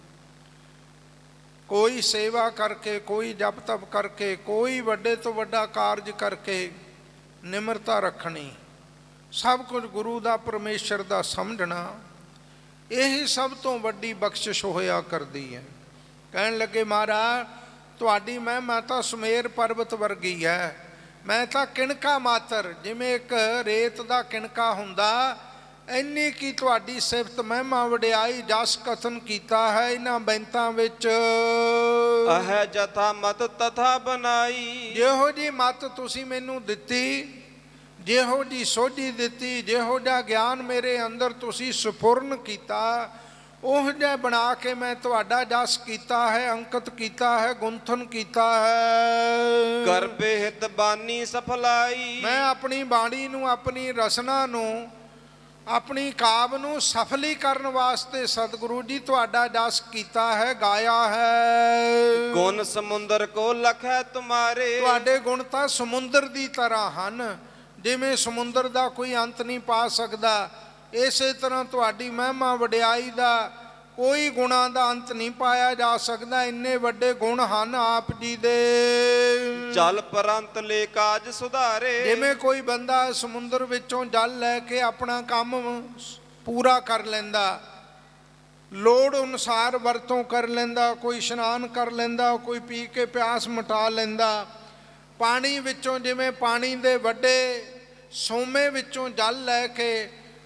ਕੋਈ ਸੇਵਾ ਕਰਕੇ, ਕੋਈ ਜਪ ਤਪ ਕਰਕੇ, ਕੋਈ ਵੱਡੇ ਤੋਂ ਵੱਡਾ ਕਾਰਜ ਕਰਕੇ ਨਿਮਰਤਾ ਰੱਖਣੀ, ਸਭ ਕੁਝ ਗੁਰੂ ਦਾ ਪਰਮੇਸ਼ਰ ਦਾ ਸਮਝਣਾ, ਇਹੀ ਸਭ ਤੋਂ ਵੱਡੀ ਬਖਸ਼ਿਸ਼ ਹੋਇਆ ਕਰਦੀ ਹੈ। ਕਹਿਣ ਲੱਗੇ ਮਹਾਰਾਜ ਤੁਹਾਡੀ ਮਹਿਮਾ ਤਾਂ ਸੁਮੇਰ ਪਰਬਤ ਵਰਗੀ ਹੈ, ਮੈਂ ਤਾਂ ਕਿਣਕਾ ਮਾਤਰ, ਜਿਵੇਂ ਇੱਕ ਰੇਤ ਦਾ ਕਿਣਕਾ ਹੁੰਦਾ, ਇੰਨੀ ਕੀ ਤੁਹਾਡੀ ਸਿਫਤ ਮਹਿਮਾ ਵਡਿਆਈ ਜਸ ਕਥਨ ਕੀਤਾ ਹੈ ਇਹਨਾਂ ਬੈਂਤਾਂ ਵਿੱਚ। ਅਹੈ ਜਥਾ ਮਤ ਤਥਾ ਬਨਾਈ, ਜਿਹੋ ਜੀ ਮਤ ਤੁਸੀਂ ਮੈਨੂੰ ਦਿੱਤੀ, ਜਿਹੋ ਜੀ ਸੋਝੀ ਦਿੱਤੀ, ਜਿਹੋ ਜਿਹਾ ਗਿਆਨ ਮੇਰੇ ਅੰਦਰ ਤੁਸੀਂ ਸਪੁਰਨ ਕੀਤਾ, ਉਹ ਜਿਹਾ ਬਣਾ ਕੇ ਮੈਂ ਤੁਹਾਡਾ ਜਸ ਕੀਤਾ ਹੈ, ਅੰਕਿਤ ਕੀਤਾ ਹੈ, ਗੁੰਥਨ ਕੀਤਾ ਹੈ। ਕਰਬੇ ਹਿਤ ਬਾਨੀ ਸਫਲਾਈ, ਮੈਂ ਆਪਣੀ ਬਾਣੀ ਨੂੰ, ਆਪਣੀ ਰਸਨਾ ਨੂੰ, ਆਪਣੀ ਕਾਵ ਨੂੰ ਸਫਲੀ ਕਰਨ ਵਾਸਤੇ ਸਤਿਗੁਰੂ ਜੀ ਤੁਹਾਡਾ ਜਸ ਕੀਤਾ ਹੈ, ਗਾਇਆ ਹੈ। ਗੁਣ ਸਮੁੰਦਰ ਕੋ ਲਖੈ ਤੁਮਾਰੇ, ਤੁਹਾਡੇ ਗੁਣ ਤਾਂ ਸਮੁੰਦਰ ਦੀ ਤਰ੍ਹਾਂ ਹਨ, ਜਿਵੇਂ ਸਮੁੰਦਰ ਦਾ ਕੋਈ ਅੰਤ ਨਹੀਂ ਪਾ ਸਕਦਾ, ਇਸੇ ਤਰ੍ਹਾਂ ਤੁਹਾਡੀ ਮਹਿਮਾ ਵਡਿਆਈ ਦਾ ਕੋਈ ਗੁਣਾਂ ਦਾ ਅੰਤ ਨਹੀਂ ਪਾਇਆ ਜਾ ਸਕਦਾ। ਇੰਨੇ ਵੱਡੇ ਗੁਣ ਹਨ ਆਪ ਜੀ ਦੇ। ਜਲ ਪਰੰਤ ਲੈ ਕਾਜ ਸੁਧਾਰੇ, ਜਿਵੇਂ ਕੋਈ ਬੰਦਾ ਸਮੁੰਦਰ ਵਿੱਚੋਂ ਜਲ ਲੈ ਕੇ ਆਪਣਾ ਕੰਮ ਪੂਰਾ ਕਰ ਲੈਂਦਾ, ਲੋੜ ਅਨੁਸਾਰ ਵਰਤੋਂ ਕਰ ਲੈਂਦਾ, ਕੋਈ ਇਸ਼ਨਾਨ ਕਰ ਲੈਂਦਾ, ਕੋਈ ਪੀ ਕੇ ਪਿਆਸ ਮਿਟਾ ਲੈਂਦਾ। ਪਾਣੀ ਵਿੱਚੋਂ, ਜਿਵੇਂ ਪਾਣੀ ਦੇ ਵੱਡੇ ਸੋਮੇ ਵਿੱਚੋਂ ਜਲ ਲੈ ਕੇ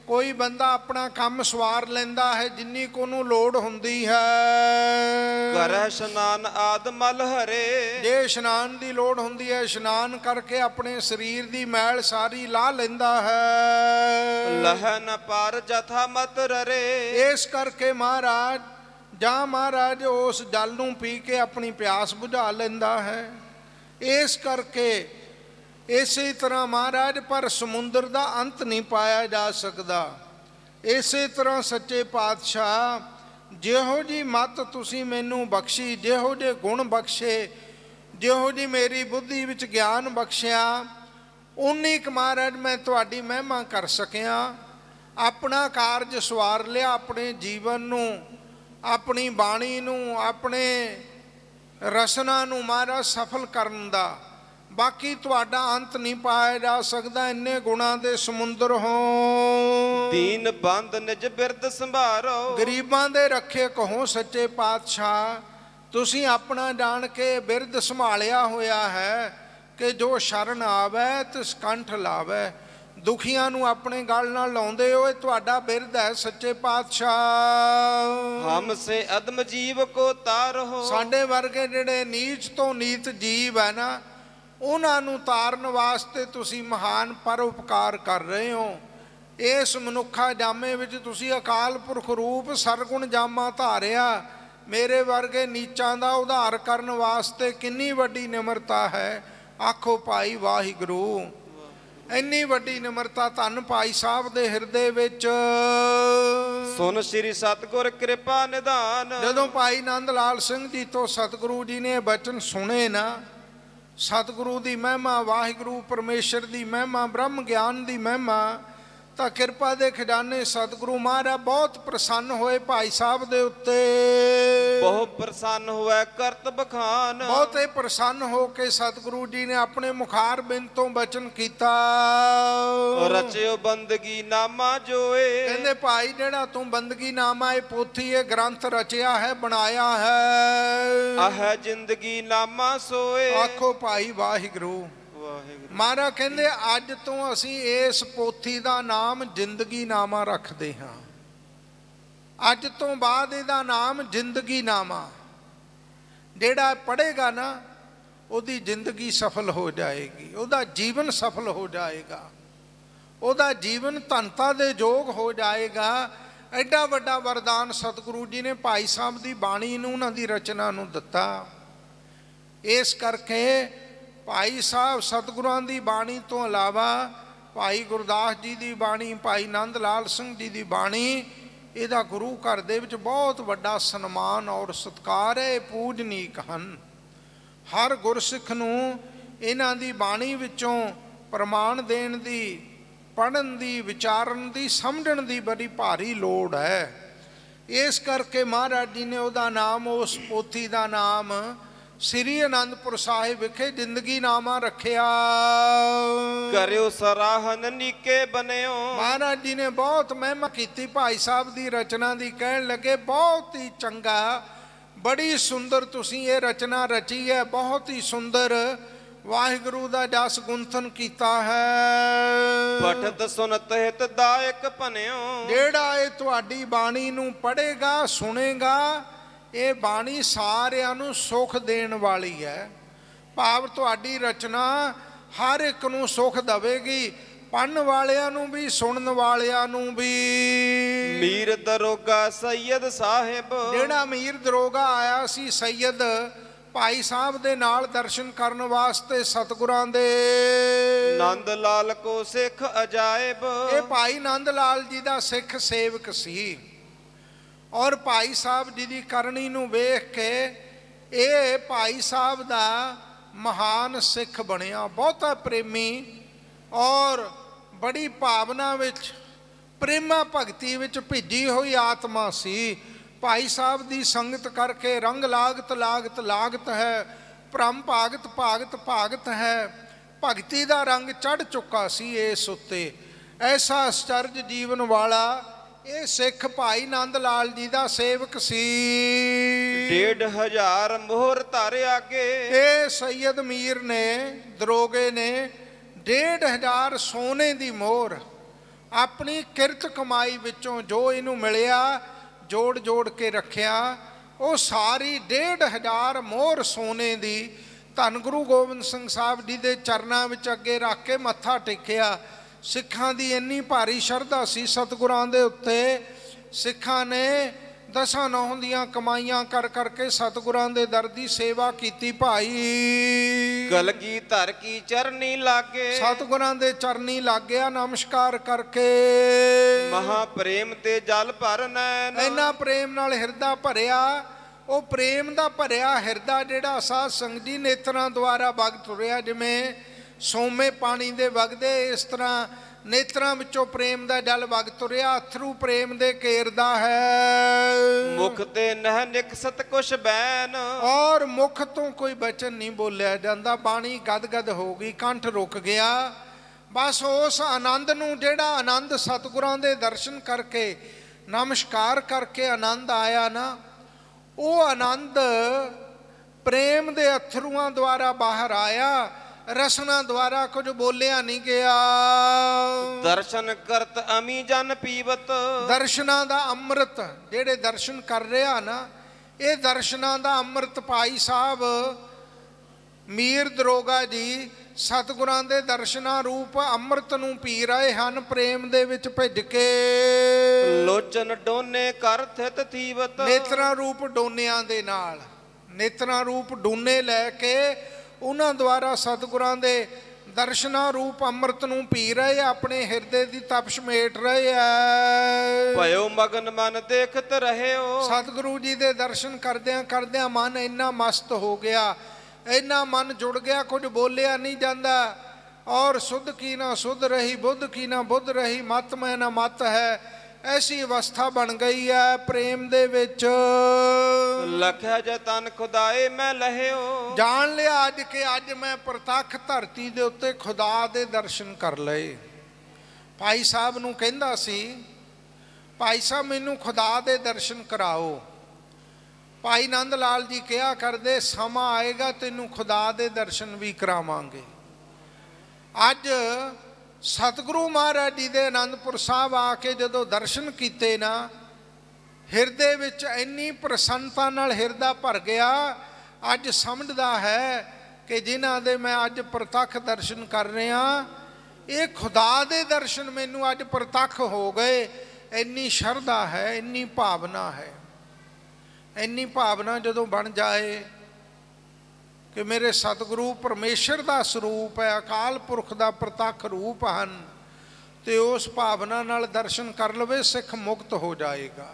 ਕੋਈ ਬੰਦਾ ਆਪਣਾ ਕੰਮ ਸਵਾਰ ਲੈਂਦਾ ਹੈ ਜਿੰਨੀ ਕੋ ਨੂੰ ਲੋੜ ਹੁੰਦੀ ਹੈ। ਕਰਹਿ ਇਸ਼ਨਾਨ ਆਦ ਮਲ ਹਰੇ, ਜੇ ਇਸ਼ਨਾਨ ਦੀ ਲੋੜ ਹੁੰਦੀ ਹੈ ਇਸ਼ਨਾਨ ਕਰਕੇ ਆਪਣੇ ਸਰੀਰ ਦੀ ਮੈਲ ਸਾਰੀ ਲਾਹ ਲੈਂਦਾ ਹੈ। ਲਹੈ ਨ ਪਾਰ ਜਥਾ ਮਤ ਰਰੇ, ਇਸ ਕਰਕੇ ਮਹਾਰਾਜ ਜਾਂ ਮਹਾਰਾਜ ਉਸ ਜਲ ਨੂੰ ਪੀ ਕੇ ਆਪਣੀ ਪਿਆਸ ਬੁਝਾ ਲੈਂਦਾ ਹੈ। ਇਸ ਕਰਕੇ ਇਸੇ ਤਰ੍ਹਾਂ ਮਹਾਰਾਜ ਪਰ ਸਮੁੰਦਰ ਦਾ ਅੰਤ ਨਹੀਂ ਪਾਇਆ ਜਾ ਸਕਦਾ। ਇਸੇ ਤਰ੍ਹਾਂ ਸੱਚੇ ਪਾਤਸ਼ਾਹ ਜਿਹੋ ਜੀ ਮਤ ਤੁਸੀਂ ਮੈਨੂੰ ਬਖਸ਼ੀ, ਜਿਹੋ ਜਿਹੇ ਗੁਣ ਬਖਸ਼ੇ, ਜਿਹੋ ਜੀ ਮੇਰੀ ਬੁੱਧੀ ਵਿੱਚ ਗਿਆਨ ਬਖਸ਼ਿਆ, ਉਨੀ ਕੁ ਮਹਾਰਾਜ ਮੈਂ ਤੁਹਾਡੀ ਮਹਿਮਾ ਕਰ ਸਕਿਆ। ਆਪਣਾ ਕਾਰਜ ਸਵਾਰ ਲਿਆ, ਆਪਣੇ ਜੀਵਨ ਨੂੰ, ਆਪਣੀ ਬਾਣੀ ਨੂੰ, ਆਪਣੇ ਰਸਨਾ ਨੂੰ ਮਹਾਰਾਜ ਸਫਲ ਕਰਨ ਦਾ। ਬਾਕੀ ਤੁਹਾਡਾ ਅੰਤ ਨਹੀਂ ਪਾਇਆ ਜਾ ਸਕਦਾ, ਇੰਨੇ ਗੁਣਾਂ ਦੇ ਸਮੁੰਦਰ ਹੋ। ਦੀਨ ਬੰਦ ਨਿਜ ਬਿਰਦ ਸੰਭਾਰੋ, ਗਰੀਬਾਂ ਦੇ ਰੱਖੇ ਕਹੋ ਸੱਚੇ ਪਾਤਸ਼ਾਹ। ਤੁਸੀਂ ਆਪਣਾ ਜਾਣ ਕੇ ਬਿਰਦ ਸੰਭਾਲਿਆ ਹੋਇਆ ਹੈ ਕਿ ਜੋ ਸ਼ਰਨ ਆਵੇ ਤਿਸ ਕੰਠ ਲਾਵੇ। ਦੁਖੀਆਂ ਨੂੰ ਆਪਣੇ ਗਲ ਨਾਲ ਲਾਉਂਦੇ ਹੋ, ਇਹ ਤੁਹਾਡਾ ਬਿਰਦ ਹੈ ਸੱਚੇ ਪਾਤਸ਼ਾਹ। ਹਮ ਸੇ ਅਦਮ ਜੀਵ ਕੋ ਤਾਰੋ, ਸਾਡੇ ਵਰਗੇ ਜਿਹੜੇ ਨੀਚ ਤੋਂ ਨੀਚ ਜੀਵ ਹੈ ਨਾ, ਉਹਨਾਂ ਨੂੰ ਤਾਰਨ ਵਾਸਤੇ ਤੁਸੀਂ ਮਹਾਨ ਪਰਉਪਕਾਰ ਕਰ ਰਹੇ ਹੋ। ਇਸ ਮਨੁੱਖਾ ਜਾਮੇ ਵਿੱਚ ਤੁਸੀਂ ਅਕਾਲ ਪੁਰਖ ਰੂਪ ਸਰਗੁਣ ਜਾਮਾ ਧਾਰਿਆ। ਮੇਰੇ ਵਰਗੇ ਨੀਚਾਂ ਦਾ ਉਧਾਰ ਕਰਨ ਵਾਸਤੇ ਕਿੰਨੀ ਵੱਡੀ ਨਿਮਰਤਾ ਹੈ। ਆਖੋ ਭਾਈ ਵਾਹਿਗੁਰੂ। ਇੰਨੀ ਵੱਡੀ ਨਿਮਰਤਾ ਧੰਨ ਭਾਈ ਸਾਹਿਬ ਦੇ ਹਿਰਦੇ ਵਿੱਚ। ਸੁਨ ਸ੍ਰੀ ਸਤਿਗੁਰ ਕਿਰਪਾ ਨਿਧਾਨ, ਜਦੋਂ ਭਾਈ ਨੰਦ ਲਾਲ ਸਿੰਘ ਜੀ ਤੋਂ ਸਤਿਗੁਰੂ ਜੀ ਨੇ ਬਚਨ ਸੁਣੇ ਨਾ, ਸਤਿਗੁਰੂ ਦੀ ਮਹਿਮਾ, ਵਾਹਿਗੁਰੂ ਪਰਮੇਸ਼ਰ ਦੀ ਮਹਿਮਾ, ਬ੍ਰਹਮ ਗਿਆਨ ਦੀ ਮਹਿਮਾ, ਤਾਂ ਕਿਰਪਾ ਦੇ ਖਜ਼ਾਨੇ ਸਤਿਗੁਰੂ ਮਹਾਰਾਜ ਬਹੁਤ ਪ੍ਰਸੰਨ ਹੋਏ ਭਾਈ ਸਾਹਿਬ ਦੇ ਉੱਤੇ। ਬਹੁਤ ਪ੍ਰਸੰਨ ਹੋਇਆ ਕਰਤ ਬਖਾਨ, ਬਹੁਤੇ ਪ੍ਰਸੰਨ ਹੋ ਕੇ ਸਤਿਗੁਰੂ ਜੀ ਨੇ ਆਪਣੇ ਮੁਖਾਰ ਬਿੰਦ ਤੋਂ ਬਚਨ ਕੀਤਾ। ਰਚਿਓ ਬੰਦਗੀ ਨਾਮਾ ਜੋਏ, ਕਹਿੰਦੇ ਭਾਈ ਜਿਹੜਾ ਤੂੰ ਬੰਦਗੀ ਨਾਮਾ ਇਹ ਪੋਥੀ ਇਹ ਗ੍ਰੰਥ ਰਚਿਆ ਹੈ, ਬਣਾਇਆ ਹੈ, ਆਹ ਜ਼ਿੰਦਗੀ ਨਾਮਾ ਸੋਏ। ਆਖੋ ਭਾਈ ਵਾਹਿਗੁਰੂ। ਮਹਾਰਾਜ ਕਹਿੰਦੇ ਅੱਜ ਤੋਂ ਅਸੀਂ ਇਸ ਪੋਥੀ ਦਾ ਨਾਮ ਜ਼ਿੰਦਗੀ ਨਾਮਾ ਰੱਖਦੇ ਹਾਂ। ਅੱਜ ਤੋਂ ਬਾਅਦ ਇਹਦਾ ਨਾਮ ਜ਼ਿੰਦਗੀ ਨਾਮਾ। ਜਿਹੜਾ ਪੜ੍ਹੇਗਾ ਨਾ ਉਹਦੀ ਜ਼ਿੰਦਗੀ ਸਫਲ ਹੋ ਜਾਏਗੀ, ਉਹਦਾ ਜੀਵਨ ਸਫਲ ਹੋ ਜਾਏਗਾ, ਉਹਦਾ ਜੀਵਨ ਧਨਤਾ ਦੇ ਯੋਗ ਹੋ ਜਾਏਗਾ। ਐਡਾ ਵੱਡਾ ਵਰਦਾਨ ਸਤਿਗੁਰੂ ਜੀ ਨੇ ਭਾਈ ਸਾਹਿਬ ਦੀ ਬਾਣੀ ਨੂੰ, ਉਹਨਾਂ ਦੀ ਰਚਨਾ ਨੂੰ ਦਿੱਤਾ। ਇਸ ਕਰਕੇ ਭਾਈ ਸਾਹਿਬ ਸਤਿਗੁਰਾਂ ਦੀ ਬਾਣੀ ਤੋਂ ਇਲਾਵਾ ਭਾਈ ਗੁਰਦਾਸ ਜੀ ਦੀ ਬਾਣੀ, ਭਾਈ ਨੰਦ ਲਾਲ ਸਿੰਘ ਜੀ ਦੀ ਬਾਣੀ, ਇਹਦਾ ਗੁਰੂ ਘਰ ਦੇ ਵਿੱਚ ਬਹੁਤ ਵੱਡਾ ਸਨਮਾਨ ਔਰ ਸਤਿਕਾਰ ਹੈ। ਇਹ ਪੂਜਨੀਕ ਹਨ। ਹਰ ਗੁਰਸਿੱਖ ਨੂੰ ਇਹਨਾਂ ਦੀ ਬਾਣੀ ਵਿੱਚੋਂ ਪ੍ਰਮਾਣ ਦੇਣ ਦੀ, ਪੜ੍ਹਨ ਦੀ, ਵਿਚਾਰਨ ਦੀ, ਸਮਝਣ ਦੀ ਬੜੀ ਭਾਰੀ ਲੋੜ ਹੈ। ਇਸ ਕਰਕੇ ਮਹਾਰਾਜ ਜੀ ਨੇ ਉਹਦਾ ਨਾਮ, ਉਸ ਪੋਥੀ ਦਾ ਨਾਮ ਸ੍ਰੀ ਅਨੰਦਪੁਰ ਸਾਹਿਬ ਵਿਖੇ ਜ਼ਿੰਦਗੀ ਨਾਮਾ ਰੱਖਿਆ। ਕਰਿਓ ਸਰਾਹਨ ਨੀਕੇ ਬਨਿਓ, ਮਹਾਰਾਜ ਜੀ ਨੇ ਬਹੁਤ ਮਹਿਮਾ ਕੀਤੀ ਭਾਈ ਸਾਹਿਬ ਦੀ ਰਚਨਾ ਦੀ। ਕਹਿਣ ਲੱਗੇ ਬਹੁਤ ਹੀ ਚੰਗਾ, ਬੜੀ ਸੁੰਦਰ ਤੁਸੀਂ ਇਹ ਰਚਨਾ ਰਚੀ ਹੈ, ਬਹੁਤ ਹੀ ਸੁੰਦਰ ਵਾਹਿਗੁਰੂ ਦਾ ਜਸ ਗੁੰਥਨ ਕੀਤਾ ਹੈ। ਪਠਤ ਸੁਨਤ ਹਿਤ ਦਾਇਕ ਭਨਿਓ, ਜਿਹੜਾ ਇਹ ਤੁਹਾਡੀ ਬਾਣੀ ਨੂੰ ਪੜ੍ਹੇਗਾ, ਸੁਣੇਗਾ, ਇਹ ਬਾਣੀ ਸਾਰਿਆਂ ਨੂੰ ਸੁਖ ਦੇਣ ਵਾਲੀ ਹੈ। ਭਾਵ ਤੁਹਾਡੀ ਰਚਨਾ ਹਰ ਇੱਕ ਨੂੰ ਸੁਖ ਦੇਵੇਗੀ, ਪੜ੍ਹਨ ਵਾਲਿਆਂ ਨੂੰ ਵੀ, ਸੁਣਨ ਵਾਲਿਆਂ ਨੂੰ ਵੀ। ਮੀਰ ਦਰੋਗਾ ਸੈਯਦ ਸਾਹਿਬ, ਜਿਹੜਾ ਮੀਰ ਦਰੋਗਾ ਆਇਆ ਸੀ ਸੈਯਦ ਭਾਈ ਸਾਹਿਬ ਦੇ ਨਾਲ ਦਰਸ਼ਨ ਕਰਨ ਵਾਸਤੇ ਸਤਿਗੁਰਾਂ ਦੇ, ਨੰਦ ਲਾਲ ਕੋ ਸਿੱਖ ਅਜਾਇਬ, ਇਹ ਭਾਈ ਨੰਦ ਲਾਲ ਜੀ ਦਾ ਸਿੱਖ ਸੇਵਕ ਸੀ। ਔਰ ਭਾਈ ਸਾਹਿਬ ਜੀ ਦੀ ਕਰਨੀ ਨੂੰ ਵੇਖ ਕੇ ਇਹ ਭਾਈ ਸਾਹਿਬ ਦਾ ਮਹਾਨ ਸਿੱਖ ਬਣਿਆ, ਬਹੁਤਾ ਪ੍ਰੇਮੀ ਔਰ ਬੜੀ ਭਾਵਨਾ ਵਿੱਚ, ਪ੍ਰੇਮਾ ਭਗਤੀ ਵਿੱਚ ਭਿੱਜੀ ਹੋਈ ਆਤਮਾ ਸੀ। ਭਾਈ ਸਾਹਿਬ ਦੀ ਸੰਗਤ ਕਰਕੇ ਰੰਗ ਲਾਗਤ ਲਾਗਤ ਲਾਗਤ ਹੈ, ਭ੍ਰਮ ਭਾਗਤ ਭਾਗਤ ਭਾਗਤ ਹੈ, ਭਗਤੀ ਦਾ ਰੰਗ ਚੜ੍ਹ ਚੁੱਕਾ ਸੀ ਇਸ ਉੱਤੇ। ਐਸਾ ਅਚਰਜ ਜੀਵਨ ਵਾਲਾ ਇਹ ਸਿੱਖ ਭਾਈ ਨੰਦ ਲਾਲ ਜੀ ਦਾ ਸੇਵਕ ਸੀ। ਡੇਢ ਹਜ਼ਾਰ ਮੋਹਰ ਧਾਰੇ ਆਗੇ, ਇਹ ਸੈਯਦ ਮੀਰ ਨੇ, ਦਰੋਗੇ ਨੇ ਡੇਢ ਹਜ਼ਾਰ ਸੋਨੇ ਦੀ ਮੋਹਰ ਆਪਣੀ ਕਿਰਤ ਕਮਾਈ ਵਿੱਚੋਂ ਜੋ ਇਹਨੂੰ ਮਿਲਿਆ ਜੋੜ ਜੋੜ ਕੇ ਰੱਖਿਆ। ਉਹ ਸਾਰੀ ਡੇਢ ਹਜ਼ਾਰ ਮੋਹਰ ਸੋਨੇ ਦੀ ਧੰਨ ਗੁਰੂ ਗੋਬਿੰਦ ਸਿੰਘ ਸਾਹਿਬ ਜੀ ਦੇ ਚਰਨਾਂ ਵਿੱਚ ਅੱਗੇ ਰੱਖ ਕੇ ਮੱਥਾ ਟੇਕਿਆ। ਸਿੱਖਾਂ ਦੀ ਇੰਨੀ ਭਾਰੀ ਸ਼ਰਧਾ ਸੀ ਸਤਿਗੁਰਾਂ ਦੇ ਉੱਤੇ, ਸਿੱਖਾਂ ਨੇ ਦਸਾਂ ਨੌਂ ਦੀਆਂ ਕਮਾਈਆਂ ਕਰ ਕਰਕੇ ਸਤਿਗੁਰਾਂ ਦੇ ਦਰ ਦੀ ਸੇਵਾ ਕੀਤੀ। ਭਾਈ ਕਲਗੀ ਧਰ ਕੀ ਚਰਨੀ ਲਾਗੇ, ਸਤਿਗੁਰਾਂ ਦੇ ਚਰਨੀ ਲੱਗਿਆ ਨਮਸਕਾਰ ਕਰਕੇ। ਮਹਾ ਪ੍ਰੇਮ ਤੇ ਜਲ ਭਰ ਨੈਣ, ਇੰਨਾ ਪ੍ਰੇਮ ਨਾਲ ਹਿਰਦਾ ਭਰਿਆ। ਉਹ ਪ੍ਰੇਮ ਦਾ ਭਰਿਆ ਹਿਰਦਾ ਜਿਹੜਾ ਸਾਧ ਸੰਗਤ ਜੀ ਨੇਤਰਾਂ ਦੁਆਰਾ ਵਗ ਤੁਰਿਆ, ਜਿਵੇਂ ਸੋਮੇ ਪਾਣੀ ਦੇ ਵਗਦੇ, ਇਸ ਤਰ੍ਹਾਂ ਨੇਤਰਾਂ ਵਿੱਚੋਂ ਪ੍ਰੇਮ ਦਾ ਜਲ ਵਗ ਤੁਰਿਆ। ਅਥਰੂ ਪ੍ਰੇਮ ਦੇ ਘੇਰਦਾ ਹੈ, ਮੁਖ ਤੇ ਨਹਿ ਨਿਕਸਤ ਕੁਛ ਬੈਨ, ਔਰ ਮੁਖ ਤੋਂ ਕੋਈ ਬਚਨ ਨਹੀਂ ਬੋਲਿਆ ਜਾਂਦਾ। ਬਾਣੀ ਗਦ ਗਦ ਹੋ ਗਈ, ਕੰਠ ਰੁਕ ਗਿਆ। ਬਸ ਉਸ ਆਨੰਦ ਨੂੰ, ਜਿਹੜਾ ਆਨੰਦ ਸਤਿਗੁਰਾਂ ਦੇ ਦਰਸ਼ਨ ਕਰਕੇ ਨਮਸਕਾਰ ਕਰਕੇ ਆਨੰਦ ਆਇਆ ਨਾ, ਉਹ ਆਨੰਦ ਪ੍ਰੇਮ ਦੇ ਅਥਰੂਆਂ ਦੁਆਰਾ ਬਾਹਰ ਆਇਆ, ਰਸਨਾ ਦੁਆਰਾ ਕੁਝ ਬੋਲਿਆ ਨਹੀਂ ਗਿਆ। ਦਰਸ਼ਨ ਕਰਤ ਅਮੀ ਜਨ ਪੀਵਤ, ਦਰਸ਼ਨਾਂ ਦਾ ਅੰਮ੍ਰਿਤ ਜਿਹੜੇ ਦਰਸ਼ਨ ਕਰ ਰਿਹਾ ਨਾ, ਇਹ ਦਰਸ਼ਨਾਂ ਦਾ ਅੰਮ੍ਰਿਤ ਭਾਈ ਸਾਹਿਬ ਮੀਰ ਦਰੋਗਾ ਜੀ ਸਤਿਗੁਰਾਂ ਦੇ ਦਰਸ਼ਨਾਂ ਰੂਪ ਅੰਮ੍ਰਿਤ ਨੂੰ ਪੀ ਰਹੇ ਹਨ, ਪ੍ਰੇਮ ਦੇ ਵਿੱਚ ਭਿੱਜ ਕੇ। ਲੋਚਨ ਡੋਨੇ ਕਰ ਥਿਤ ਥੀਵਤ, ਨੇਤਰਾਂ ਰੂਪ ਡੋਨਿਆਂ ਦੇ ਨਾਲ, ਨੇਤਰਾਂ ਰੂਪ ਡੋਨੇ ਲੈ ਕੇ ਉਹਨਾਂ ਦੁਆਰਾ ਸਤਿਗੁਰਾਂ ਦੇ ਦਰਸ਼ਨਾਂ ਰੂਪ ਅੰਮ੍ਰਿਤ ਨੂੰ ਪੀ ਰਹੇ, ਆਪਣੇ ਹਿਰਦੇ ਦੀ ਤਪਸ਼ ਮੇਟ ਰਹੇ ਐ। ਭਇਓ ਮਗਨ ਮਨ ਦੇਖਤ ਰਹਿਓ, ਸਤਿਗੁਰੂ ਜੀ ਦੇ ਦਰਸ਼ਨ ਕਰਦਿਆਂ ਕਰਦਿਆਂ ਮਨ ਇੰਨਾ ਮਸਤ ਹੋ ਗਿਆ, ਇੰਨਾ ਮਨ ਜੁੜ ਗਿਆ, ਕੁਝ ਬੋਲਿਆ ਨਹੀਂ ਜਾਂਦਾ। ਔਰ ਸੁਧ ਕੀ ਨਾ ਸੁਧ ਰਹੀ, ਬੁੱਧ ਕੀ ਨਾ ਬੁੱਧ ਰਹੀ, ਮਤ ਮੈਂ ਨਾ ਮਤ ਹੈ, ਐਸੀ ਅਵਸਥਾ ਬਣ ਗਈ ਹੈ ਪ੍ਰੇਮ ਦੇ ਵਿੱਚ। ਲਖਿਆ ਜਤਨ ਖੁਦਾਏ ਮੈਂ ਲਹਿਓ, ਜਾਣ ਲਿਆ ਅੱਜ ਕਿ ਅੱਜ ਮੈਂ ਪ੍ਰਤੱਖ ਧਰਤੀ ਦੇ ਉੱਤੇ ਖੁਦਾ ਦੇ ਦਰਸ਼ਨ ਕਰ ਲਏ। ਭਾਈ ਸਾਹਿਬ ਨੂੰ ਕਹਿੰਦਾ ਸੀ, ਭਾਈ ਸਾਹਿਬ ਮੈਨੂੰ ਖੁਦਾ ਦੇ ਦਰਸ਼ਨ ਕਰਾਓ। ਭਾਈ ਨੰਦ ਲਾਲ ਜੀ ਕਿਹਾ ਕਰਦੇ, ਸਮਾਂ ਆਏਗਾ ਤੈਨੂੰ ਖੁਦਾ ਦੇ ਦਰਸ਼ਨ ਵੀ ਕਰਾਵਾਂਗੇ। ਅੱਜ ਸਤਿਗੁਰੂ ਮਹਾਰਾਜ ਜੀ ਦੇ ਅਨੰਦਪੁਰ ਸਾਹਿਬ ਆ ਕੇ ਜਦੋਂ ਦਰਸ਼ਨ ਕੀਤੇ ਨਾ, ਹਿਰਦੇ ਵਿੱਚ ਇੰਨੀ ਪ੍ਰਸੰਨਤਾ ਨਾਲ ਹਿਰਦਾ ਭਰ ਗਿਆ। ਅੱਜ ਸਮਝਦਾ ਹੈ ਕਿ ਜਿਨ੍ਹਾਂ ਦੇ ਮੈਂ ਅੱਜ ਪ੍ਰਤੱਖ ਦਰਸ਼ਨ ਕਰ ਰਿਹਾ, ਇਹ ਖੁਦਾ ਦੇ ਦਰਸ਼ਨ ਮੈਨੂੰ ਅੱਜ ਪ੍ਰਤੱਖ ਹੋ ਗਏ। ਇੰਨੀ ਸ਼ਰਧਾ ਹੈ, ਇੰਨੀ ਭਾਵਨਾ ਹੈ। ਇੰਨੀ ਭਾਵਨਾ ਜਦੋਂ ਬਣ ਜਾਏ ਕਿ ਮੇਰੇ ਸਤਿਗੁਰੂ ਪਰਮੇਸ਼ਰ ਦਾ ਸਰੂਪ ਹੈ, ਅਕਾਲ ਪੁਰਖ ਦਾ ਪ੍ਰਤੱਖ ਰੂਪ ਹਨ, ਤੇ ਉਸ ਭਾਵਨਾ ਨਾਲ ਦਰਸ਼ਨ ਕਰ ਲਵੇ, ਸਿੱਖ ਮੁਕਤ ਹੋ ਜਾਏਗਾ।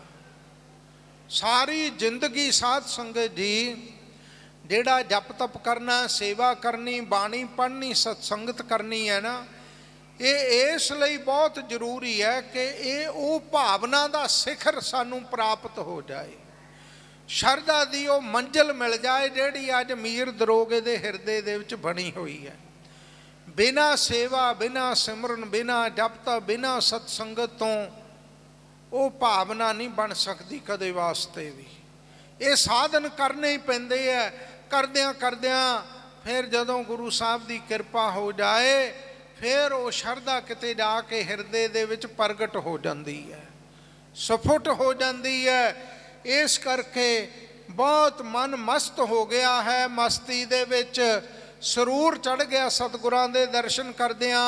ਸਾਰੀ ਜ਼ਿੰਦਗੀ ਸਾਧ ਸੰਗਤ ਜੀ ਜਿਹੜਾ ਜਪ ਤਪ ਕਰਨਾ, ਸੇਵਾ ਕਰਨੀ, ਬਾਣੀ ਪੜ੍ਹਨੀ, ਸਤਸੰਗਤ ਕਰਨੀ ਹੈ ਨਾ, ਇਹ ਇਸ ਲਈ ਬਹੁਤ ਜ਼ਰੂਰੀ ਹੈ ਕਿ ਇਹ ਉਹ ਭਾਵਨਾ ਦਾ ਸਿਖਰ ਸਾਨੂੰ ਪ੍ਰਾਪਤ ਹੋ ਜਾਏ, ਸ਼ਰਧਾ ਦੀ ਉਹ ਮੰਜ਼ਿਲ ਮਿਲ ਜਾਏ ਜਿਹੜੀ ਅੱਜ ਮੀਰ ਦਰੋਗੇ ਦੇ ਹਿਰਦੇ ਦੇ ਵਿੱਚ ਬਣੀ ਹੋਈ ਹੈ। ਬਿਨਾਂ ਸੇਵਾ, ਬਿਨਾਂ ਸਿਮਰਨ, ਬਿਨਾਂ ਜਪ ਤਪ, ਬਿਨਾਂ ਸਤਸੰਗਤ ਤੋਂ ਉਹ ਭਾਵਨਾ ਨਹੀਂ ਬਣ ਸਕਦੀ ਕਦੇ ਵਾਸਤੇ ਵੀ। ਇਹ ਸਾਧਨ ਕਰਨੇ ਹੀ ਪੈਂਦੇ ਹੈ। ਕਰਦਿਆਂ ਕਰਦਿਆਂ ਫਿਰ ਜਦੋਂ ਗੁਰੂ ਸਾਹਿਬ ਦੀ ਕਿਰਪਾ ਹੋ ਜਾਏ, ਫਿਰ ਉਹ ਸ਼ਰਧਾ ਕਿਤੇ ਜਾ ਕੇ ਹਿਰਦੇ ਦੇ ਵਿੱਚ ਪ੍ਰਗਟ ਹੋ ਜਾਂਦੀ ਹੈ, ਸਫੁੱਟ ਹੋ ਜਾਂਦੀ ਹੈ। ਇਸ ਕਰਕੇ ਬਹੁਤ ਮਨ ਮਸਤ ਹੋ ਗਿਆ ਹੈ, ਮਸਤੀ ਦੇ ਵਿੱਚ ਸਰੂਰ ਚੜ ਗਿਆ ਸਤਿਗੁਰਾਂ ਦੇ ਦਰਸ਼ਨ ਕਰਦਿਆਂ।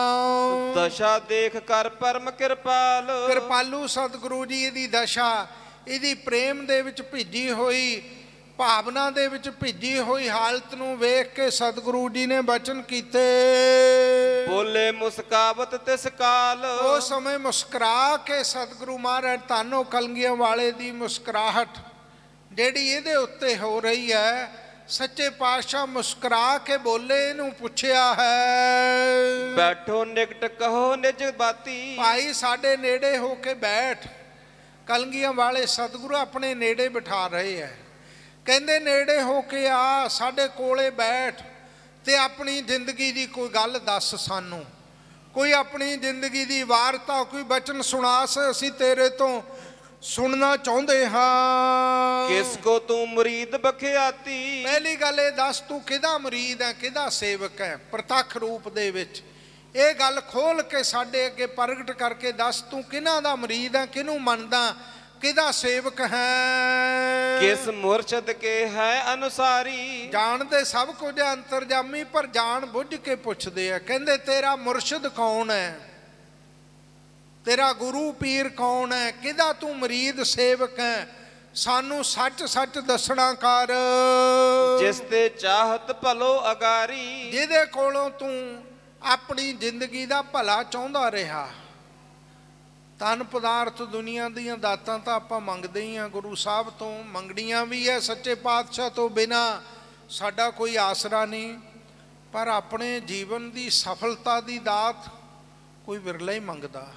ਦਸ਼ਾ ਦੇਖ ਕਰ ਪਰਮ ਕਿਰਪਾਲ, ਕਿਰਪਾਲੂ ਸਤਿਗੁਰੂ ਜੀ ਇਹਦੀ ਦਸ਼ਾ, ਇਹਦੀ ਪ੍ਰੇਮ ਦੇ ਵਿੱਚ ਭਿੱਜੀ ਹੋਈ, ਭਾਵਨਾ ਦੇ ਵਿੱਚ ਭਿੱਜੀ ਹੋਈ ਹਾਲਤ ਨੂੰ ਵੇਖ ਕੇ ਸਤਿਗੁਰੂ ਜੀ ਨੇ ਬਚਨ ਕੀਤੇ। ਬੋਲੇ ਮੁਸਕਾਵਤ ਤਿਸ ਕਾਲ, ਉਸ ਸਮੇਂ ਮੁਸਕਰਾ ਕੇ ਸਤਿਗੁਰੂ ਮਹਾਰਾਜ ਧੰਨੋ ਕਲਗੀਆਂ ਵਾਲੇ ਦੀ ਮੁਸਕਰਾਹਟ ਜਿਹੜੀ ਇਹਦੇ ਉੱਤੇ ਹੋ ਰਹੀ ਹੈ, ਸੱਚੇ ਪਾਤਸ਼ਾਹ ਮੁਸਕਰਾ ਕੇ ਬੋਲੇ। ਇਹਨੂੰ ਪੁੱਛਿਆ ਹੈ, ਬੈਠੋ ਨਿਕਟ ਕਹੋ ਨਿਜ ਬਾਤੀ, ਭਾਈ ਸਾਡੇ ਨੇੜੇ ਹੋ ਕੇ ਬੈਠ। ਕਲਗੀਆਂ ਵਾਲੇ ਸਤਿਗੁਰੂ ਆਪਣੇ ਨੇੜੇ ਬਿਠਾ ਰਹੇ ਹੈ, ਕਹਿੰਦੇ ਨੇੜੇ ਹੋ ਕੇ ਆ, ਸਾਡੇ ਕੋਲੇ ਬੈਠ ਤੇ ਆਪਣੀ ਜ਼ਿੰਦਗੀ ਦੀ ਕੋਈ ਗੱਲ ਦੱਸ ਸਾਨੂੰ, ਕੋਈ ਆਪਣੀ ਜ਼ਿੰਦਗੀ ਦੀ ਵਾਰਤਾ, ਕੋਈ ਬਚਨ ਸੁਣਾ, ਅਸੀਂ ਤੇਰੇ ਤੋਂ ਸੁਣਨਾ ਚਾਹੁੰਦੇ ਹਾਂ। ਕਿਸ ਕੋ ਤੂੰ ਮੁਰੀਦ ਬਖਿਆਤੀ, ਪਹਿਲੀ ਗੱਲ ਇਹ ਦੱਸ ਤੂੰ ਕਿਹਦਾ ਮੁਰੀਦ ਹੈ, ਕਿਹਦਾ ਸੇਵਕ ਹੈ ਪ੍ਰਤੱਖ ਰੂਪ ਦੇ ਵਿੱਚ। ਇਹ ਗੱਲ ਖੋਲ ਕੇ ਸਾਡੇ ਅੱਗੇ ਪ੍ਰਗਟ ਕਰਕੇ ਦੱਸ, ਤੂੰ ਕਿਹਨਾਂ ਦਾ ਮਰੀਦ ਹੈ, ਕਿਹਨੂੰ ਮੰਨਦਾ, ਕਿਹਦਾ ਸੇਵਕ ਹੈ। ਕਿਸ ਮੁਰਸ਼ਦ ਕੇ ਹੈ ਅਨੁਸਾਰੀ। ਜਾਣਦੇ ਸਭ ਕੁਝ ਅੰਤਰਜਾਮੀ, ਪਰ ਜਾਣ ਬੁੱਝ ਕੇ ਪੁੱਛਦੇ ਆ। ਕਹਿੰਦੇ ਤੇਰਾ ਮੁਰਸ਼ਿਦ ਕੌਣ ਹੈ, ਤੇਰਾ ਗੁਰੂ ਪੀਰ ਕੌਣ ਹੈ, ਕਿਹਦਾ ਤੂੰ ਮਰੀਦ ਸੇਵਕ ਹੈ, ਸਾਨੂੰ ਸੱਚ ਸੱਚ ਦੱਸਣਾ ਕਰ। ਜਿਸ ਤੇ ਚਾਹਤ ਭਲੋ ਅਗਾਰੀ। ਜਿਹਦੇ ਕੋਲੋਂ ਤੂੰ ਆਪਣੀ ਜ਼ਿੰਦਗੀ ਦਾ ਭਲਾ ਚਾਹੁੰਦਾ ਰਿਹਾ। ਤਨ ਪਦਾਰਥ ਦੁਨੀਆ ਦੀਆਂ ਦਾਤਾਂ ਤਾਂ ਆਪਾਂ ਮੰਗਦੇ ਹੀ ਹਾਂ, ਗੁਰੂ ਸਾਹਿਬ ਤੋਂ ਮੰਗਣੀਆਂ ਵੀ ਹੈ, ਸੱਚੇ ਪਾਤਸ਼ਾਹ ਤੋਂ ਬਿਨਾ ਸਾਡਾ ਕੋਈ ਆਸਰਾ ਨਹੀਂ। ਪਰ ਆਪਣੇ ਜੀਵਨ ਦੀ ਸਫਲਤਾ ਦੀ ਦਾਤ ਕੋਈ ਵਿਰਲਾ ਹੀ ਮੰਗਦਾ।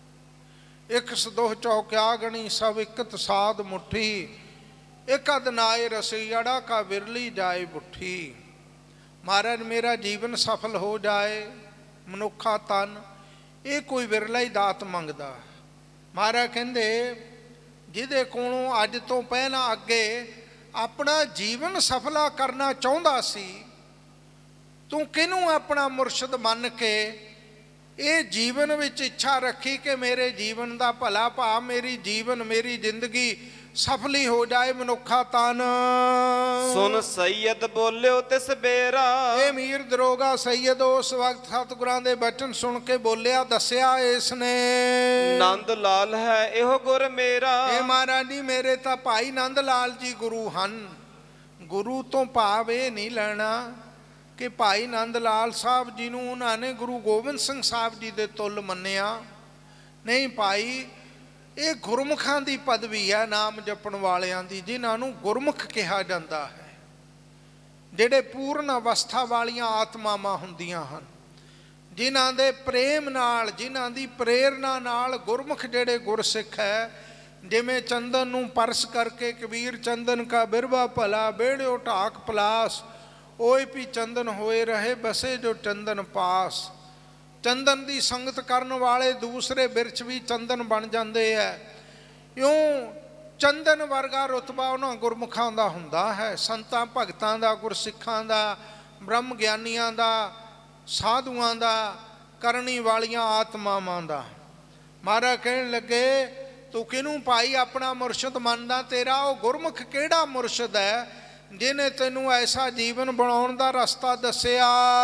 ਇੱਕ ਸਦੋਹ ਚੌਕਿਆ ਗਣੀ ਸਭ ਇਕਤ ਸਾਧ ਮੁੱਠੀ, ਇੱਕ ਅਦਨਾਏ ਰਸਈੜਾ ਕਾ ਵਿਰਲੀ ਜਾਏ ਬੁੱਠੀ। ਮਹਾਰਾਜ ਮੇਰਾ ਜੀਵਨ ਸਫਲ ਹੋ ਜਾਏ, ਮਨੁੱਖਾ ਤਨ, ਇਹ ਕੋਈ ਵਿਰਲਾ ਹੀ ਦਾਤ ਮੰਗਦਾ। ਮਹਾਰਾਜ ਕਹਿੰਦੇ ਜਿਹਦੇ ਕੋਲੋਂ ਅੱਜ ਤੋਂ ਪਹਿਲਾਂ ਅੱਗੇ ਆਪਣਾ ਜੀਵਨ ਸਫਲਾ ਕਰਨਾ ਚਾਹੁੰਦਾ ਸੀ, ਤੂੰ ਕਿਹਨੂੰ ਆਪਣਾ ਮੁਰਸ਼ਿਦ ਮੰਨ ਕੇ ਇਹ ਜੀਵਨ ਵਿੱਚ ਇੱਛਾ ਰੱਖੀ ਕਿ ਮੇਰੇ ਜੀਵਨ ਦਾ ਭਲਾ ਭਾ, ਮੇਰੀ ਜੀਵਨ ਮੇਰੀ ਜ਼ਿੰਦਗੀ ਸਫਲੀ ਹੋ ਜਾਏ, ਮਨੁੱਖਾ ਤਨ। ਸੁਨ ਸੈਯਦ ਬੋਲਿਓ ਤਿਸ ਬੇਰਾ। ਇਹ ਮੀਰ ਦਰੋਗਾ ਸੈਯਦ ਉਸ ਵਕਤ ਸਤਿਗੁਰਾਂ ਦੇ ਬਚਨ ਸੁਣ ਕੇ ਬੋਲਿਆ, ਦੱਸਿਆ ਇਸ ਨੇ, ਨੰਦ ਲਾਲ ਹੈ ਇਹੋ ਗੁਰ ਮੇਰਾ। ਇਹ ਮਹਾਰਾਜ ਜੀ ਮੇਰੇ ਤਾਂ ਭਾਈ ਨੰਦ ਲਾਲ ਜੀ ਗੁਰੂ ਹਨ। ਗੁਰੂ ਤੋਂ ਭਾਵ ਇਹ ਨਹੀਂ ਲੈਣਾ ਕਿ ਭਾਈ ਨੰਦ ਲਾਲ ਸਾਹਿਬ ਜੀ ਨੂੰ ਉਹਨਾਂ ਨੇ ਗੁਰੂ ਗੋਬਿੰਦ ਸਿੰਘ ਸਾਹਿਬ ਜੀ ਦੇ ਤੁੱਲ ਮੰਨਿਆ। ਨਹੀਂ ਭਾਈ, ਇਹ ਗੁਰਮੁਖਾਂ ਦੀ ਪਦਵੀ ਹੈ, ਨਾਮ ਜਪਣ ਵਾਲਿਆਂ ਦੀ, ਜਿਨ੍ਹਾਂ ਨੂੰ ਗੁਰਮੁਖ ਕਿਹਾ ਜਾਂਦਾ ਹੈ, ਜਿਹੜੇ ਪੂਰਨ ਅਵਸਥਾ ਵਾਲੀਆਂ ਆਤਮਾਵਾਂ ਹੁੰਦੀਆਂ ਹਨ, ਜਿਨ੍ਹਾਂ ਦੇ ਪ੍ਰੇਮ ਨਾਲ, ਜਿਨ੍ਹਾਂ ਦੀ ਪ੍ਰੇਰਨਾ ਨਾਲ ਗੁਰਮੁਖ ਜਿਹੜੇ ਗੁਰਸਿੱਖ ਹੈ। ਜਿਵੇਂ ਚੰਦਨ ਨੂੰ ਪਰਸ ਕਰਕੇ ਕਬੀਰ ਚੰਦਨ ਕਾ ਬਿਰਵਾ ਭਲਾ, ਬੇੜਿਓ ਢਾਕ ਪਲਾਸ, ਓਏ ਵੀ ਚੰਦਨ ਹੋਏ ਰਹੇ ਬਸੇ ਜੋ ਚੰਦਨ ਪਾਸ। ਚੰਦਨ ਦੀ ਸੰਗਤ ਕਰਨ ਵਾਲੇ ਦੂਸਰੇ ਬਿਰਛ ਵੀ ਚੰਦਨ ਬਣ ਜਾਂਦੇ ਹੈ। ਇਉਂ ਚੰਦਨ ਵਰਗਾ ਰੁਤਬਾ ਉਹਨਾਂ ਗੁਰਮੁਖਾਂ ਦਾ ਹੁੰਦਾ ਹੈ, ਸੰਤਾਂ ਭਗਤਾਂ ਦਾ, ਗੁਰਸਿੱਖਾਂ ਦਾ, ਬ੍ਰਹਮ ਗਿਆਨੀਆਂ ਦਾ, ਸਾਧੂਆਂ ਦਾ, ਕਰਨੀ ਵਾਲੀਆਂ ਆਤਮਾਵਾਂ ਦਾ। ਮਹਾਰਾਜ ਕਹਿਣ ਲੱਗੇ, ਤੂੰ ਕਿਹਨੂੰ ਭਾਈ ਆਪਣਾ ਮੁਰਸ਼ਿਦ ਮੰਨਦਾ? ਤੇਰਾ ਉਹ ਗੁਰਮੁਖ ਕਿਹੜਾ ਮੁਰਸ਼ਿਦ ਹੈ ਜਿਹਨੇ ਤੈਨੂੰ ਐਸਾ ਜੀਵਨ ਬਣਾਉਣ ਦਾ ਰਸਤਾ ਦੱਸਿਆ?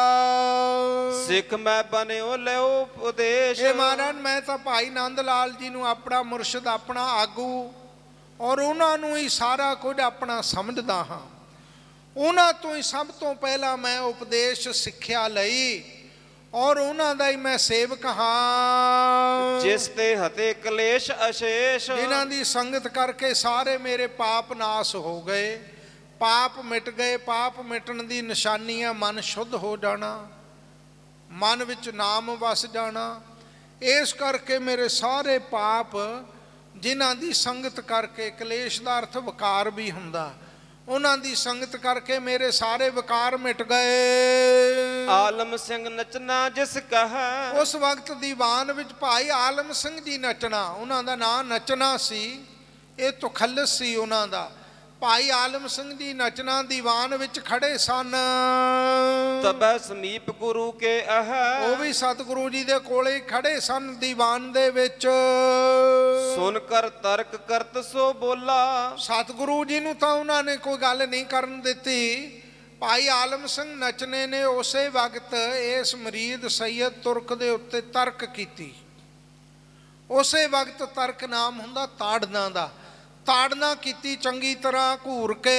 ਸਿੱਖ ਮੈਂ ਬਣਿਓ ਲਿਓ ਉਪਦੇਸ਼। ਇਹ ਮਹਾਰਾਜ ਮੈਂ ਤਾਂ ਭਾਈ ਨੰਦ ਲਾਲ ਜੀ ਨੂੰ ਆਪਣਾ ਮੁਰਸ਼ਿਦ, ਆਪਣਾ ਆਗੂ, ਔਰ ਉਹਨਾਂ ਨੂੰ ਹੀ ਸਾਰਾ ਕੁਝ ਆਪਣਾ ਸਮਝਦਾ ਹਾਂ। ਉਹਨਾਂ ਤੋਂ ਹੀ ਸਭ ਤੋਂ ਪਹਿਲਾਂ ਮੈਂ ਉਪਦੇਸ਼ ਸਿੱਖਿਆ ਲਈ, ਔਰ ਉਹਨਾਂ ਦਾ ਹੀ ਮੈਂ ਸੇਵਕ ਹਾਂ। ਜਿਸ ਤੇ ਹਤੇ ਕਲੇਸ਼ ਅਸ਼ੇਸ਼। ਜਿਨ੍ਹਾਂ ਦੀ ਸੰਗਤ ਕਰਕੇ ਸਾਰੇ ਮੇਰੇ ਪਾਪ ਨਾਸ ਹੋ ਗਏ, ਪਾਪ ਮਿਟ ਗਏ। ਪਾਪ ਮਿਟਣ ਦੀ ਨਿਸ਼ਾਨੀ ਹੈ ਮਨ ਸ਼ੁੱਧ ਹੋ ਜਾਣਾ, ਮਨ ਵਿੱਚ ਨਾਮ ਵਸ ਜਾਣਾ। ਇਸ ਕਰਕੇ ਮੇਰੇ ਸਾਰੇ ਪਾਪ, ਜਿਨ੍ਹਾਂ ਦੀ ਸੰਗਤ ਕਰਕੇ, ਕਲੇਸ਼ ਦਾ ਅਰਥ ਵਿਕਾਰ ਵੀ ਹੁੰਦਾ, ਉਹਨਾਂ ਦੀ ਸੰਗਤ ਕਰਕੇ ਮੇਰੇ ਸਾਰੇ ਵਿਕਾਰ ਮਿਟ ਗਏ। ਆਲਮ ਸਿੰਘ ਨਚਨਾ ਜਿਸ ਕਹਾ। ਉਸ ਵਕਤ ਦੀਵਾਨ ਵਿੱਚ ਭਾਈ ਆਲਮ ਸਿੰਘ ਜੀ ਨਚਣਾ, ਉਹਨਾਂ ਦਾ ਨਾਂ ਨਚਨਾ ਸੀ, ਇਹ ਤੁਖਲਸ ਸੀ ਉਹਨਾਂ ਦਾ। ਭਾਈ ਆਲਮ ਸਿੰਘ ਜੀ ਨਚਨਾ ਦੀਵਾਨ ਵਿੱਚ ਖੜੇ ਸਨ। ਤਬੈ ਸਮੀਪ ਗੁਰੂ ਕੇ ਅਹ। ਉਹ ਵੀ ਸਤਿਗੁਰੂ ਜੀ ਦੇ ਕੋਲੇ ਖੜੇ ਸਨ ਦੀਵਾਨ ਦੇ ਵਿੱਚ। ਸੁਣ ਕਰ ਤਰਕ ਕਰਤ ਸੋ ਬੋਲਾ। ਸਤਿਗੁਰੂ ਜੀ ਨੂੰ ਤਾਂ ਉਹਨਾਂ ਨੇ ਕੋਈ ਗੱਲ ਨਹੀਂ ਕਰਨ ਦਿੱਤੀ। ਭਾਈ ਆਲਮ ਸਿੰਘ ਨਚਨੇ ਨੇ ਉਸੇ ਵਕਤ ਇਸ ਮਰੀਦ ਸੈਯਦ ਤੁਰਕ ਦੇ ਉੱਤੇ ਤਰਕ ਕੀਤੀ। ਉਸੇ ਵਕਤ ਤਰਕ ਨਾਮ ਹੁੰਦਾ ਤਾੜਨਾ ਦਾ। ਤਾੜਨਾ ਕੀਤੀ ਚੰਗੀ ਤਰ੍ਹਾਂ ਘੂਰ ਕੇ।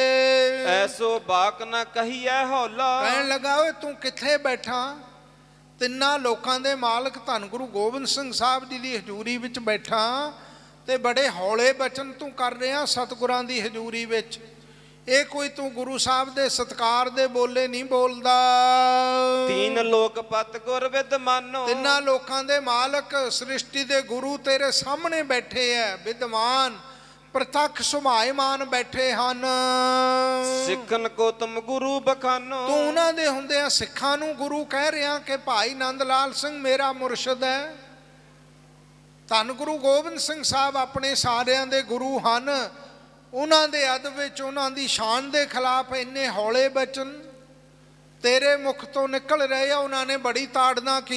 ਐਸੋ ਬਾਕ ਨਾ ਕਹੀਐ ਹੌਲਾ। ਕਹਿਣ ਲੱਗਾ, ਓਏ ਤੂੰ ਕਿੱਥੇ ਬੈਠਾ? ਤਿੰਨਾਂ ਲੋਕਾਂ ਦੇ ਮਾਲਕ ਧੰਨ ਗੁਰੂ ਗੋਬਿੰਦ ਸਿੰਘ ਸਾਹਿਬ ਜੀ ਦੀ ਹਜ਼ੂਰੀ ਵਿੱਚ ਬੈਠਾ ਤੇ ਬੜੇ ਹੌਲੇ ਬਚਨ ਤੂੰ ਕਰ ਰਿਹਾ ਸਤਿਗੁਰਾਂ ਦੀ ਹਜ਼ੂਰੀ ਵਿੱਚ। ਇਹ ਕੋਈ ਤੂੰ ਗੁਰੂ ਸਾਹਿਬ ਦੇ ਸਤਿਕਾਰ ਦੇ ਬੋਲੇ ਨਹੀਂ ਬੋਲਦਾ। ਤੀਨ ਲੋਕ ਪਤ ਗੁਰ ਵਿਦ ਮਾਨੋ। ਤਿੰਨਾਂ ਲੋਕਾਂ ਦੇ ਮਾਲਕ ਸ੍ਰਿਸ਼ਟੀ ਦੇ ਗੁਰੂ ਤੇਰੇ ਸਾਹਮਣੇ ਬੈਠੇ ਐ, ਵਿਦਵਾਨ ਪ੍ਰਤੱਖ ਸੁਭਾਏਮਾਨ ਬੈਠੇ ਹਨ। ਸਿੱਖਨ ਕੋ ਤੁਮ ਗੁਰੂ ਬਖਾਨੋ। ਤੂੰ ਉਹਨਾਂ ਦੇ ਹੁੰਦਿਆਂ ਸਿੱਖਾਂ ਨੂੰ ਗੁਰੂ ਕਹਿ ਰਿਹਾ ਕਿ ਭਾਈ ਨੰਦ ਲਾਲ ਸਿੰਘ ਮੇਰਾ ਮੁਰਸ਼ਿਦ ਹੈ। ਧੰਨ ਗੁਰੂ ਗੋਬਿੰਦ ਸਿੰਘ ਸਾਹਿਬ ਆਪਣੇ ਸਾਰਿਆਂ ਦੇ ਗੁਰੂ ਹਨ। ਉਹਨਾਂ ਦੇ ਅਦਬ ਵਿੱਚ, ਉਹਨਾਂ ਦੀ ਸ਼ਾਨ ਦੇ ਖਿਲਾਫ ਇੰਨੇ ਹੌਲੇ ਬਚਨ। तेरे मुख तो निकल रहे उन्होंने बड़ी ताड़ना की।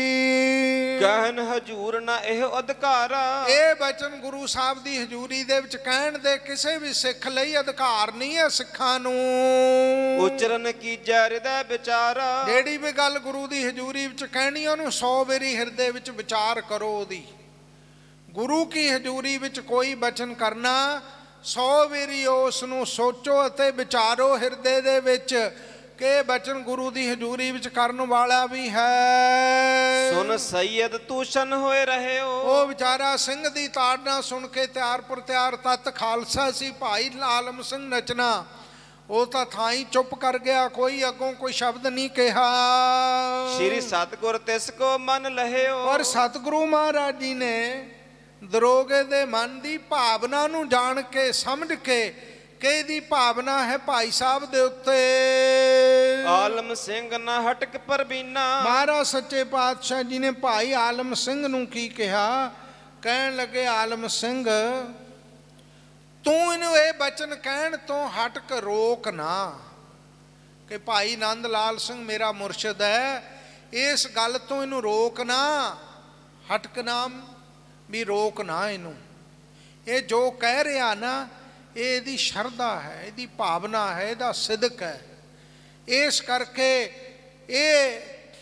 कहन हजूर ना एह अधिकारा, ਇਹ ਬਚਨ ਗੁਰੂ ਸਾਹਿਬ ਦੀ ਹਜ਼ੂਰੀ ਦੇ ਵਿੱਚ ਕਹਿਣ ਦੇ ਕਿਸੇ ਵੀ ਸਿੱਖ ਲਈ ਅਧਿਕਾਰ ਨਹੀਂ ਹੈ। ਸਿੱਖਾਂ ਨੂੰ ਉਚਰਨ ਕੀਜੈ ਹਿਰਦੈ ਵਿਚਾਰਾ, ਜਿਹੜੀ ਵੀ ਗੱਲ ਗੁਰੂ ਦੀ ਹਜ਼ੂਰੀ ਵਿੱਚ ਕਹਿਣੀ ਉਹਨੂੰ ਸੌ ਵਾਰੀ ਹਿਰਦੇ ਵਿੱਚ ਵਿਚਾਰ ਕਰੋ। ਉਹਦੀ ਗੁਰੂ ਕੀ ਹਜ਼ੂਰੀ ਵਿੱਚ ਕੋਈ ਬਚਨ ਕਰਨਾ ਸੌ ਵਾਰੀ ਉਸ ਨੂੰ ਸੋਚੋ ਅਤੇ ਵਿਚਾਰੋ ਹਿਰਦੇ ਦੇ ਵਿੱਚ ਕਿ ਬਚਨ ਗੁਰੂ ਦੀ ਹਜ਼ੂਰੀ ਵਿੱਚ ਕਰਨ ਵਾਲਾ ਵੀ ਹੈ। ਸੁਨ ਸੈਯਦ ਤੂਸ਼ਨ ਹੋਏ ਰਹੇ ਹੋ। ਉਹ ਵਿਚਾਰਾ ਸਿੰਘ ਦੀ ਤਾੜਨਾ ਸੁਣ ਕੇ ਤਿਆਰ ਪਰ ਤਿਆਰ ਤਤ ਖਾਲਸਾ ਸੀ ਭਾਈ ਆਲਮ ਸਿੰਘ ਨਚਨਾ। ਉਹ ਤਾਂ ਥਾਂ ਹੀ ਚੁੱਪ ਕਰ ਗਿਆ, ਕੋਈ ਅੱਗੋਂ ਕੋਈ ਸ਼ਬਦ ਨਹੀਂ ਕਿਹਾ। ਸ਼੍ਰੀ ਸਤਿਗੁਰ ਤਿਸ ਕੋ ਮਨ ਲਹਿਓ, ਪਰ ਸਤਿਗੁਰੂ ਮਹਾਰਾਜ ਜੀ ਨੇ ਦਰੋਗੇ ਦੇ ਮਨ ਦੀ ਭਾਵਨਾ ਨੂੰ ਜਾਣ ਕੇ ਸਮਝ ਕੇ ਕਿ ਇਹਦੀ ਭਾਵਨਾ ਹੈ ਭਾਈ ਸਾਹਿਬ ਦੇ ਉੱਤੇ। ਆਲਮ ਸਿੰਘ ਨਾ ਹਟਕ ਪਰਬੀਨਾ, ਮਹਾਰਾਜ ਸੱਚੇ ਪਾਤਸ਼ਾਹ ਜੀ ਨੇ ਭਾਈ ਆਲਮ ਸਿੰਘ ਨੂੰ ਕੀ ਕਿਹਾ? ਕਹਿਣ ਲੱਗੇ ਆਲਮ ਸਿੰਘ ਤੂੰ ਇਹਨੂੰ ਇਹ ਬਚਨ ਕਹਿਣ ਤੋਂ ਹਟ ਕੇ ਰੋਕ ਨਾ ਕਿ ਭਾਈ ਨੰਦ ਲਾਲ ਸਿੰਘ ਮੇਰਾ ਮੁਰਸ਼ਿਦ ਹੈ, ਇਸ ਗੱਲ ਤੋਂ ਇਹਨੂੰ ਰੋਕ ਨਾ, ਹਟਕ ਨਾ ਵੀ ਰੋਕ ਨਾ ਇਹਨੂੰ। ਇਹ ਜੋ ਕਹਿ ਰਿਹਾ ਨਾ ਇਹ ਇਹਦੀ ਸ਼ਰਧਾ ਹੈ, ਇਹਦੀ ਭਾਵਨਾ ਹੈ, ਇਹਦਾ ਸਿਦਕ ਹੈ। ਇਸ ਕਰਕੇ ਇਹ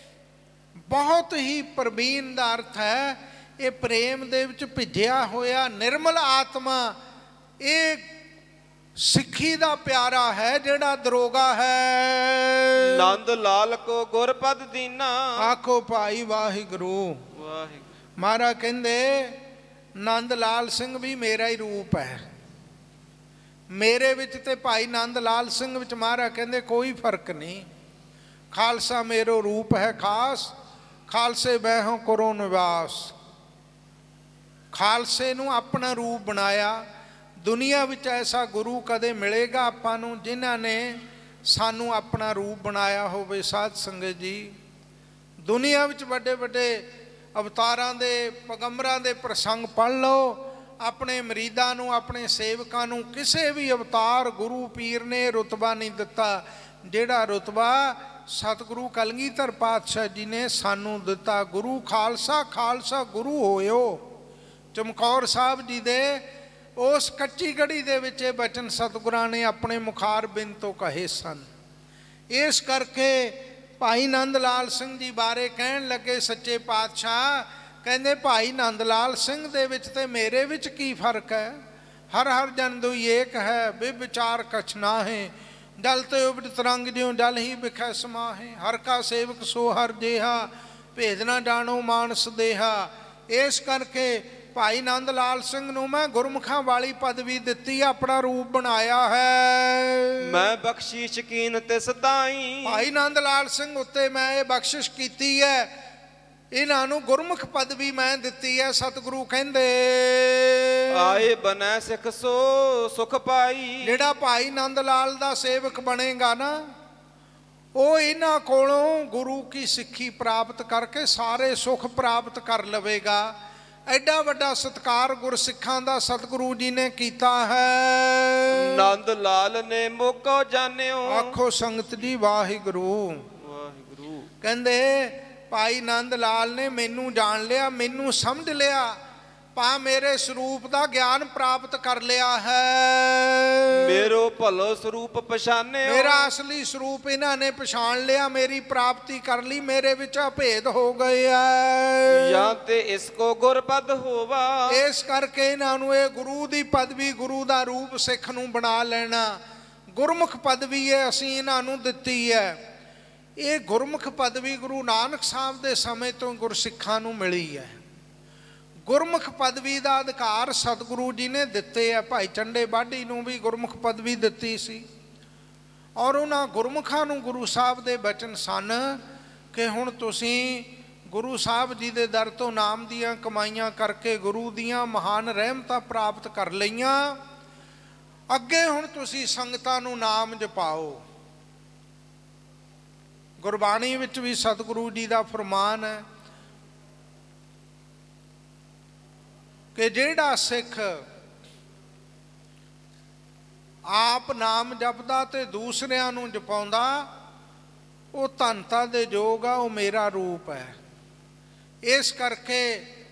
ਬਹੁਤ ਹੀ ਪ੍ਰਵੀਨ ਦਾ ਅਰਥ ਹੈ, ਇਹ ਪ੍ਰੇਮ ਦੇ ਵਿੱਚ ਭਿੱਜਿਆ ਹੋਇਆ ਨਿਰਮਲ ਆਤਮਾ। ਇਹ ਸਿੱਖੀ ਦਾ ਪਿਆਰਾ ਹੈ ਜਿਹੜਾ ਦਰੋਗਾ ਹੈ। ਨੰਦ ਲਾਲ ਕੋ ਗੁਰਪਦ ਦੀਨਾ, ਆਖੋ ਭਾਈ ਵਾਹਿਗੁਰੂ ਵਾਹਿਗੁਰੂ। ਮਹਾਰਾਜ ਕਹਿੰਦੇ ਨੰਦ ਲਾਲ ਸਿੰਘ ਵੀ ਮੇਰਾ ਹੀ ਰੂਪ ਹੈ। ਮੇਰੇ ਵਿੱਚ ਤੇ ਭਾਈ ਨੰਦ ਲਾਲ ਸਿੰਘ ਵਿੱਚ ਮਹਾਰਾਜ ਕਹਿੰਦੇ ਕੋਈ ਫਰਕ ਨਹੀਂ। ਖਾਲਸਾ ਮੇਰੋ ਰੂਪ ਹੈ ਖਾਸ, ਖਾਲਸੇ ਬਹਿਓ ਕਰੋ ਨਿਵਾਸ। ਖਾਲਸੇ ਨੂੰ ਆਪਣਾ ਰੂਪ ਬਣਾਇਆ। ਦੁਨੀਆ ਵਿੱਚ ਐਸਾ ਗੁਰੂ ਕਦੇ ਮਿਲੇਗਾ ਆਪਾਂ ਨੂੰ ਜਿਨ੍ਹਾਂ ਨੇ ਸਾਨੂੰ ਆਪਣਾ ਰੂਪ ਬਣਾਇਆ ਹੋਵੇ। ਸਾਧ ਸੰਗਤ ਜੀ, ਦੁਨੀਆ ਵਿੱਚ ਵੱਡੇ ਵੱਡੇ ਅਵਤਾਰਾਂ ਦੇ ਪੈਗੰਬਰਾਂ ਦੇ ਪ੍ਰਸੰਗ ਪੜ੍ਹ ਲਓ। ਆਪਣੇ ਮਰੀਦਾਂ ਨੂੰ, ਆਪਣੇ ਸੇਵਕਾਂ ਨੂੰ ਕਿਸੇ ਵੀ ਅਵਤਾਰ ਗੁਰੂ ਪੀਰ ਨੇ ਰੁਤਬਾ ਨਹੀਂ ਦਿੱਤਾ ਜਿਹੜਾ ਰੁਤਬਾ ਸਤਿਗੁਰੂ ਕਲਗੀਧਰ ਪਾਤਸ਼ਾਹ ਜੀ ਨੇ ਸਾਨੂੰ ਦਿੱਤਾ। ਗੁਰੂ ਖਾਲਸਾ, ਖਾਲਸਾ ਗੁਰੂ ਹੋਇਓ। ਚਮਕੌਰ ਸਾਹਿਬ ਜੀ ਦੇ ਉਸ ਕੱਚੀ ਗੜੀ ਦੇ ਵਿੱਚ ਇਹ ਬਚਨ ਸਤਿਗੁਰਾਂ ਨੇ ਆਪਣੇ ਮੁਖਾਰ ਬਿੰਦ ਤੋਂ ਕਹੇ ਸਨ। ਇਸ ਕਰਕੇ ਭਾਈ ਨੰਦ ਲਾਲ ਸਿੰਘ ਜੀ ਬਾਰੇ ਕਹਿਣ ਲੱਗੇ ਸੱਚੇ ਪਾਤਸ਼ਾਹ, ਕਹਿੰਦੇ ਭਾਈ ਨੰਦ ਲਾਲ ਸਿੰਘ ਦੇ ਵਿੱਚ ਤੇ ਮੇਰੇ ਵਿੱਚ ਕੀ ਫਰਕ ਹੈ? ਹਰ ਹਰ ਜਨ ਦੁਈ ਏਕ ਹੈ, ਬੇਵਿਚਾਰ ਕਛ ਨਾਹੇ। ਜਲ ਤੇ ਉਬਟ ਤਰੰਗ ਜਿਉ ਜਲ ਹੀ ਬਿਖੈ ਸਮਾਹੇ। ਹਰ ਕਾ ਸੇਵਕ ਸੋ ਹਰ ਜੇਹਾ, ਭੇਦ ਨਾ ਜਾਣੋ ਮਾਨਸ ਦੇਹਾ। ਇਸ ਕਰਕੇ ਭਾਈ ਨੰਦ ਲਾਲ ਸਿੰਘ ਨੂੰ ਮੈਂ ਗੁਰਮੁਖਾਂ ਵਾਲੀ ਪਦਵੀ ਦਿੱਤੀ, ਆਪਣਾ ਰੂਪ ਬਣਾਇਆ ਹੈ। ਮੈਂ ਬਖਸ਼ੀ ਸ਼ਕੀਨ ਤੇ ਸਦਾਈ, ਭਾਈ ਨੰਦ ਲਾਲ ਸਿੰਘ ਉੱਤੇ ਮੈਂ ਇਹ ਬਖਸ਼ਿਸ਼ ਕੀਤੀ ਹੈ, ਇਹਨਾਂ ਨੂੰ ਗੁਰਮੁਖ ਪਦਵੀ ਮੈਂ ਦਿੱਤੀ ਹੈ। ਸਤਿਗੁਰੂ ਕਹਿੰਦੇ ਆਏ ਬਨੈ ਸਿੱਖ ਸੋ ਸੁਖ ਪਾਈ। ਜਿਹੜਾ ਭਾਈ ਨੰਦ ਲਾਲ ਦਾ ਸੇਵਕ ਬਣੇਗਾ ਨਾ ਉਹ ਇਹਨਾਂ ਕੋਲੋਂ ਗੁਰੂ ਕੀ ਸਿੱਖੀ ਪ੍ਰਾਪਤ ਕਰਕੇ ਸਾਰੇ ਸੁਖ ਪ੍ਰਾਪਤ ਕਰ ਲਵੇਗਾ। ਐਡਾ ਵੱਡਾ ਸਤਿਕਾਰ ਗੁਰਸਿੱਖਾਂ ਦਾ ਸਤਿਗੁਰੂ ਜੀ ਨੇ ਕੀਤਾ ਹੈ। ਨੰਦ ਲਾਲ ਨੇ ਮੋਕੋ ਜਾਣਿਓ, ਆਖੋ ਸੰਗਤ ਜੀ ਵਾਹਿਗੁਰੂ ਵਾਹਿਗੁਰੂ। ਕਹਿੰਦੇ ਭਾਈ ਨੰਦ ਲਾਲ ਨੇ ਮੈਨੂੰ ਜਾਣ ਲਿਆ, ਮੈਨੂੰ ਸਮਝ ਲਿਆ, ਪਾ ਮੇਰੇ ਸਰੂਪ ਦਾ ਗਿਆਨ ਪ੍ਰਾਪਤ ਕਰ ਲਿਆ ਹੈ। ਮੇਰੋ ਭਲੋ ਸਰੂਪ ਪਛਾਨਿਓ, ਮੇਰਾ ਅਸਲੀ ਸਰੂਪ ਇਹਨਾਂ ਨੇ ਪਛਾਣ ਲਿਆ, ਮੇਰੀ ਪ੍ਰਾਪਤੀ ਕਰ ਲਈ, ਮੇਰੇ ਵਿੱਚ ਅਭੇਦ ਹੋ ਗਿਆ ਜਾਂ ਤੇ ਇਸ ਕੋ ਗੁਰਪਦ ਹੋਵਾ। ਇਸ ਕਰਕੇ ਇਹਨਾਂ ਨੂੰ ਇਹ ਗੁਰੂ ਦੀ ਪਦਵੀ, ਗੁਰੂ ਦਾ ਰੂਪ ਸਿੱਖ ਨੂੰ ਬਣਾ ਲੈਣਾ। ਗੁਰਮੁਖ ਪਦਵੀ ਹੈ ਅਸੀਂ ਇਹਨਾਂ ਨੂੰ ਦਿੱਤੀ ਹੈ। ਇਹ ਗੁਰਮੁਖ ਪਦਵੀ ਗੁਰੂ ਨਾਨਕ ਸਾਹਿਬ ਦੇ ਸਮੇਂ ਤੋਂ ਗੁਰਸਿੱਖਾਂ ਨੂੰ ਮਿਲੀ ਹੈ। ਗੁਰਮੁਖ ਪਦਵੀ ਦਾ ਅਧਿਕਾਰ ਸਤਿਗੁਰੂ ਜੀ ਨੇ ਦਿੱਤੇ ਆ। ਭਾਈ ਚੰਡੇ ਬਾਢੀ ਨੂੰ ਵੀ ਗੁਰਮੁਖ ਪਦਵੀ ਦਿੱਤੀ ਸੀ ਔਰ ਉਹਨਾਂ ਗੁਰਮੁਖਾਂ ਨੂੰ ਗੁਰੂ ਸਾਹਿਬ ਦੇ ਬਚਨ ਸਨ ਕਿ ਹੁਣ ਤੁਸੀਂ ਗੁਰੂ ਸਾਹਿਬ ਜੀ ਦੇ ਦਰ ਤੋਂ ਨਾਮ ਦੀਆਂ ਕਮਾਈਆਂ ਕਰਕੇ ਗੁਰੂ ਦੀਆਂ ਮਹਾਨ ਰਹਿਮਤਾਂ ਪ੍ਰਾਪਤ ਕਰ ਲਈਆਂ, ਅੱਗੇ ਹੁਣ ਤੁਸੀਂ ਸੰਗਤਾਂ ਨੂੰ ਨਾਮ ਜਪਾਓ। ਗੁਰਬਾਣੀ ਵਿੱਚ ਵੀ ਸਤਿਗੁਰੂ ਜੀ ਦਾ ਫਰਮਾਨ ਹੈ ਕਿ ਜਿਹੜਾ ਸਿੱਖ ਆਪ ਨਾਮ ਜਪਦਾ ਤੇ ਦੂਸਰਿਆਂ ਨੂੰ ਜਪਾਉਂਦਾ वो धनता दे जोग आ, वो मेरा रूप है। इस करके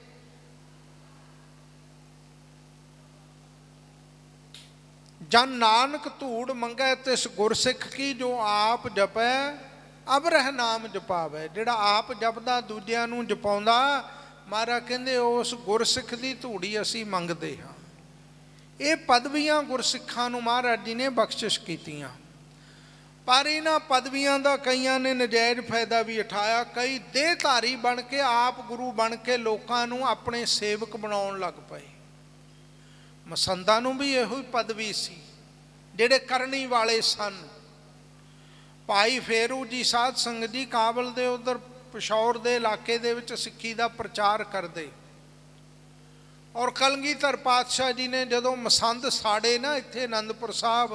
जन नानक धूड़ मंगै तिस गुरसिख की, जो आप जपै अबरह नाम जपावै। जिहड़ा आप जपदा दूजिਆਂ ਨੂੰ जपाउंदा, महाराज कहंदे उस गुरसिख की धूड़ी असीं मंगदे हां। ये पदवियां गुरसिखां नूं महाराज जी ने बख्शिश कीतियां, पर इन्हां पदवियां दा कईयां ने नजायज़ फायदा भी उठाया। कई देहधारी बन के आप गुरु बन के लोकां नूं अपने सेवक बनाउण लग पए। मसंदां नूं भी इहो पदवी सी, जिहड़े करनी वाले सन। भाई फेरू जी साध संगत जी काबल दे उधर पिशौर दे इलाके दे विच सिੱਖੀ ਦਾ प्रचार करते, और कलगीधर पातशाह जी ने जदों मसंद साड़े ना इत्थे आनंदपुर साहब,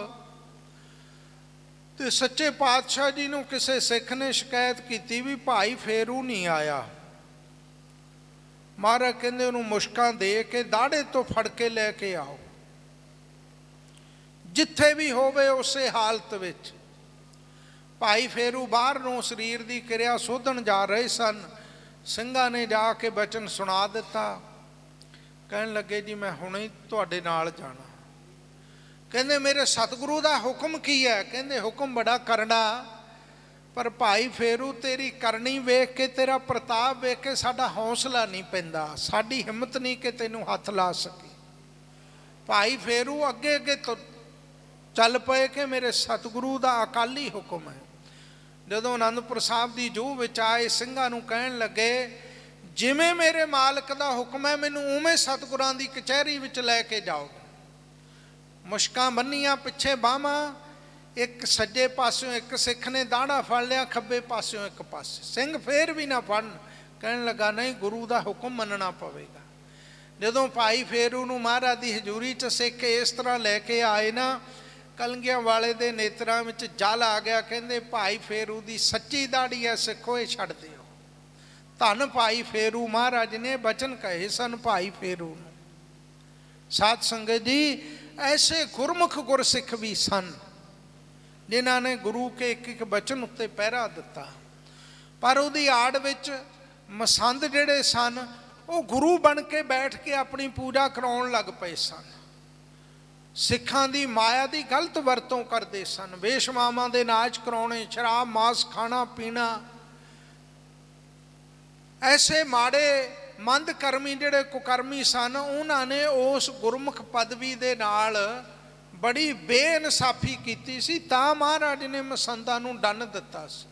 तो सच्चे पातशाह जी नूं किसी सिख ने शिकायत की भी भाई फेरू नहीं आया। महाराज कहंदे उहनूं मुश्कां दे के दाड़े तो फड़ के लैके आओ, जिथे भी होवे उसे हालत विच। भाई फेरू बाहर नूं शरीर की क्रिया सोधन जा रहे सन। ਸਿੰਘਾਂ ने जाके बचन सुना दिता, कहन लगे जी मैं हुणे ही तुहाडे नाल जाना। कहंदे मेरे सतगुरु दा हुक्म की है? कहंदे हुक्म बड़ा करना, पर भाई फेरू तेरी करनी वेख के, तेरा प्रताप वेख के साडा हौसला नहीं पैंदा, साडी हिम्मत नहीं कि तैनूं हथ ला सके। भाई फेरू अगे अगे तो चल पे कि मेरे सतगुरु दा अकाली हुक्म है। जदों आनंदपुर साहब की जूह विच आए, ਸਿੰਘਾਂ नूं कहण लगे जिवें मेरे मालिक दा हुक्म है मैनूं उवें सतगुरां दी कचहरी विच लैके जाओ। मुश्कां बन्नियां, पिछे बाहां, एक सज्जे पासों एक सिख ने दाड़ा फड़ लिया, खब्बे पासों एक पासे। सिंह फिर भी ना फड़न, कहण लगा नहीं गुरु दा हुक्म मनना पवेगा। जदों भाई फेरू नूं महाराज दी हजूरी च सिख इस तरह लैके आए ना, कलंगियां वाले दे नेत्रां विच जल आ गया। कहंदे भाई फेरू दी सच्ची दाड़ी है सिखो, ये छड्ड दिओ। धन भाई फेरू महाराज ने बचन कहे सन भाई फेरू नूं। साध संगत जी ऐसे गुरमुख गुरसिख भी सन जिन्हां ने गुरु के एक एक बचन उत्ते पहरा दिता, पर उहदी आड़ विच मसंद जिहड़े सन वो गुरु बन के बैठ के अपनी पूजा कराउण लग पए सन। सिखां दी माया दी गलत वरतों करते सन। वेशमावां दे नाच कराउणे, शराब मांस खाना पीना, ऐसे माड़े मंद करमी जिहड़े कुकर्मी सन, उन्हां ने उस गुरमुख पदवी दे नाल बड़ी बेइनसाफी कीती सी, तां महाराज ने मसंदां नूं डन दिता सी।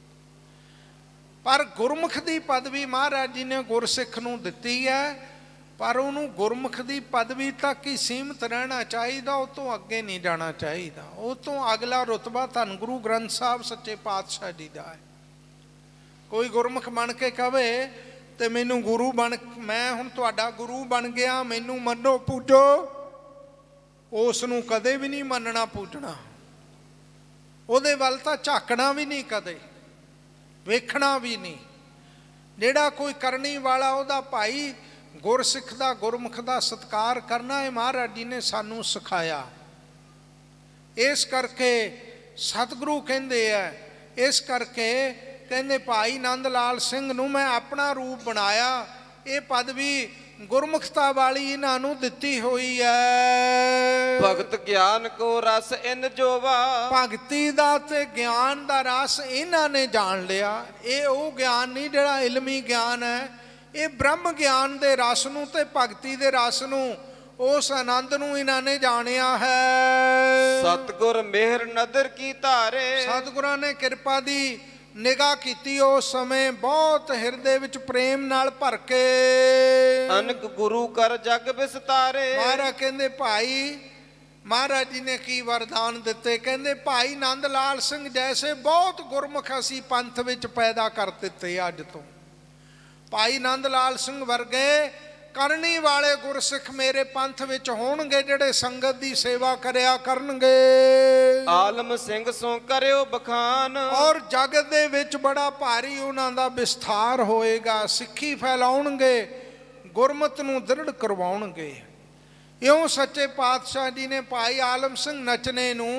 पर गुरमुख दी पदवी महाराज जी ने गुरसिख नूं दित्ती है, पर उन्होंने गुरमुख की पदवी तक ही सीमित रहना चाहिए, उस तो अगे नहीं जाना चाहिए। उस तो अगला रुतबा धन गुरु ग्रंथ साहब सच्चे पातशाह जी का है। कोई गुरमुख बन के कहे तो मैनू गुरु बन, मैं हुण तुहाडा गुरु बन गया, मैनू मनो पूजो, उसनूं कदे भी नहीं मनना पूजना, उहदे वल तां झाकना भी नहीं, कदे वेखना भी नहीं। जिहड़ा कोई करनी वाला उहदा भाई गुरसिख दा गुरमुख दा सत्कार करना है महाराज जी ने सानू सिखाया। इस करके सतगुरु कहंदे है, इस करके कहंदे भाई नंद लाल सिंह नूं मैं अपना रूप बनाया। ये पदवी गुरमुखता वाली इन्हां नूं दित्ती हुई है। भगत ज्ञान को रस इन जोवा, भगती दा ते ज्ञान दा रस इन्हां ने जान लिया। ये वो ज्ञान नहीं जिहड़ा इलमी ज्ञान है, ये ब्रह्म ज्ञान दे रस नूं ते भगती दे रस नूं, उस आनंद नूं इन्हां ने जानिया है। सतगुर मेहर नदर की धारे, सतगुरां ने कृपा दी निगाह कीती, उस समय बहुत हिरदे विच प्रेम नाल भर के अनक गुरु कर जग विस्तारे। महाराज कहंदे भाई, महाराज जी ने की वरदान दिते, कहंदे भाई नंद लाल सिंह जैसे बहुत गुरमुख असीं पंथ विच पैदा कर दिते। अज तो भाई नंद लाल सिंह वर्गे करनी वाले गुरसिख मेरे पंथ विच होणगे, जिहड़े संगत दी सेवा करया करनगे। आलम सिंह सो करियो बखान, और जगत दे विच बड़ा भारी उन्हां दा विस्तार होएगा। सिੱਖੀ फैलाउणगे, गुरमत नूं दृढ़ करवाउणगे। इउं सच्चे पातशाह जी ने भाई आलम सिंह नचने नूं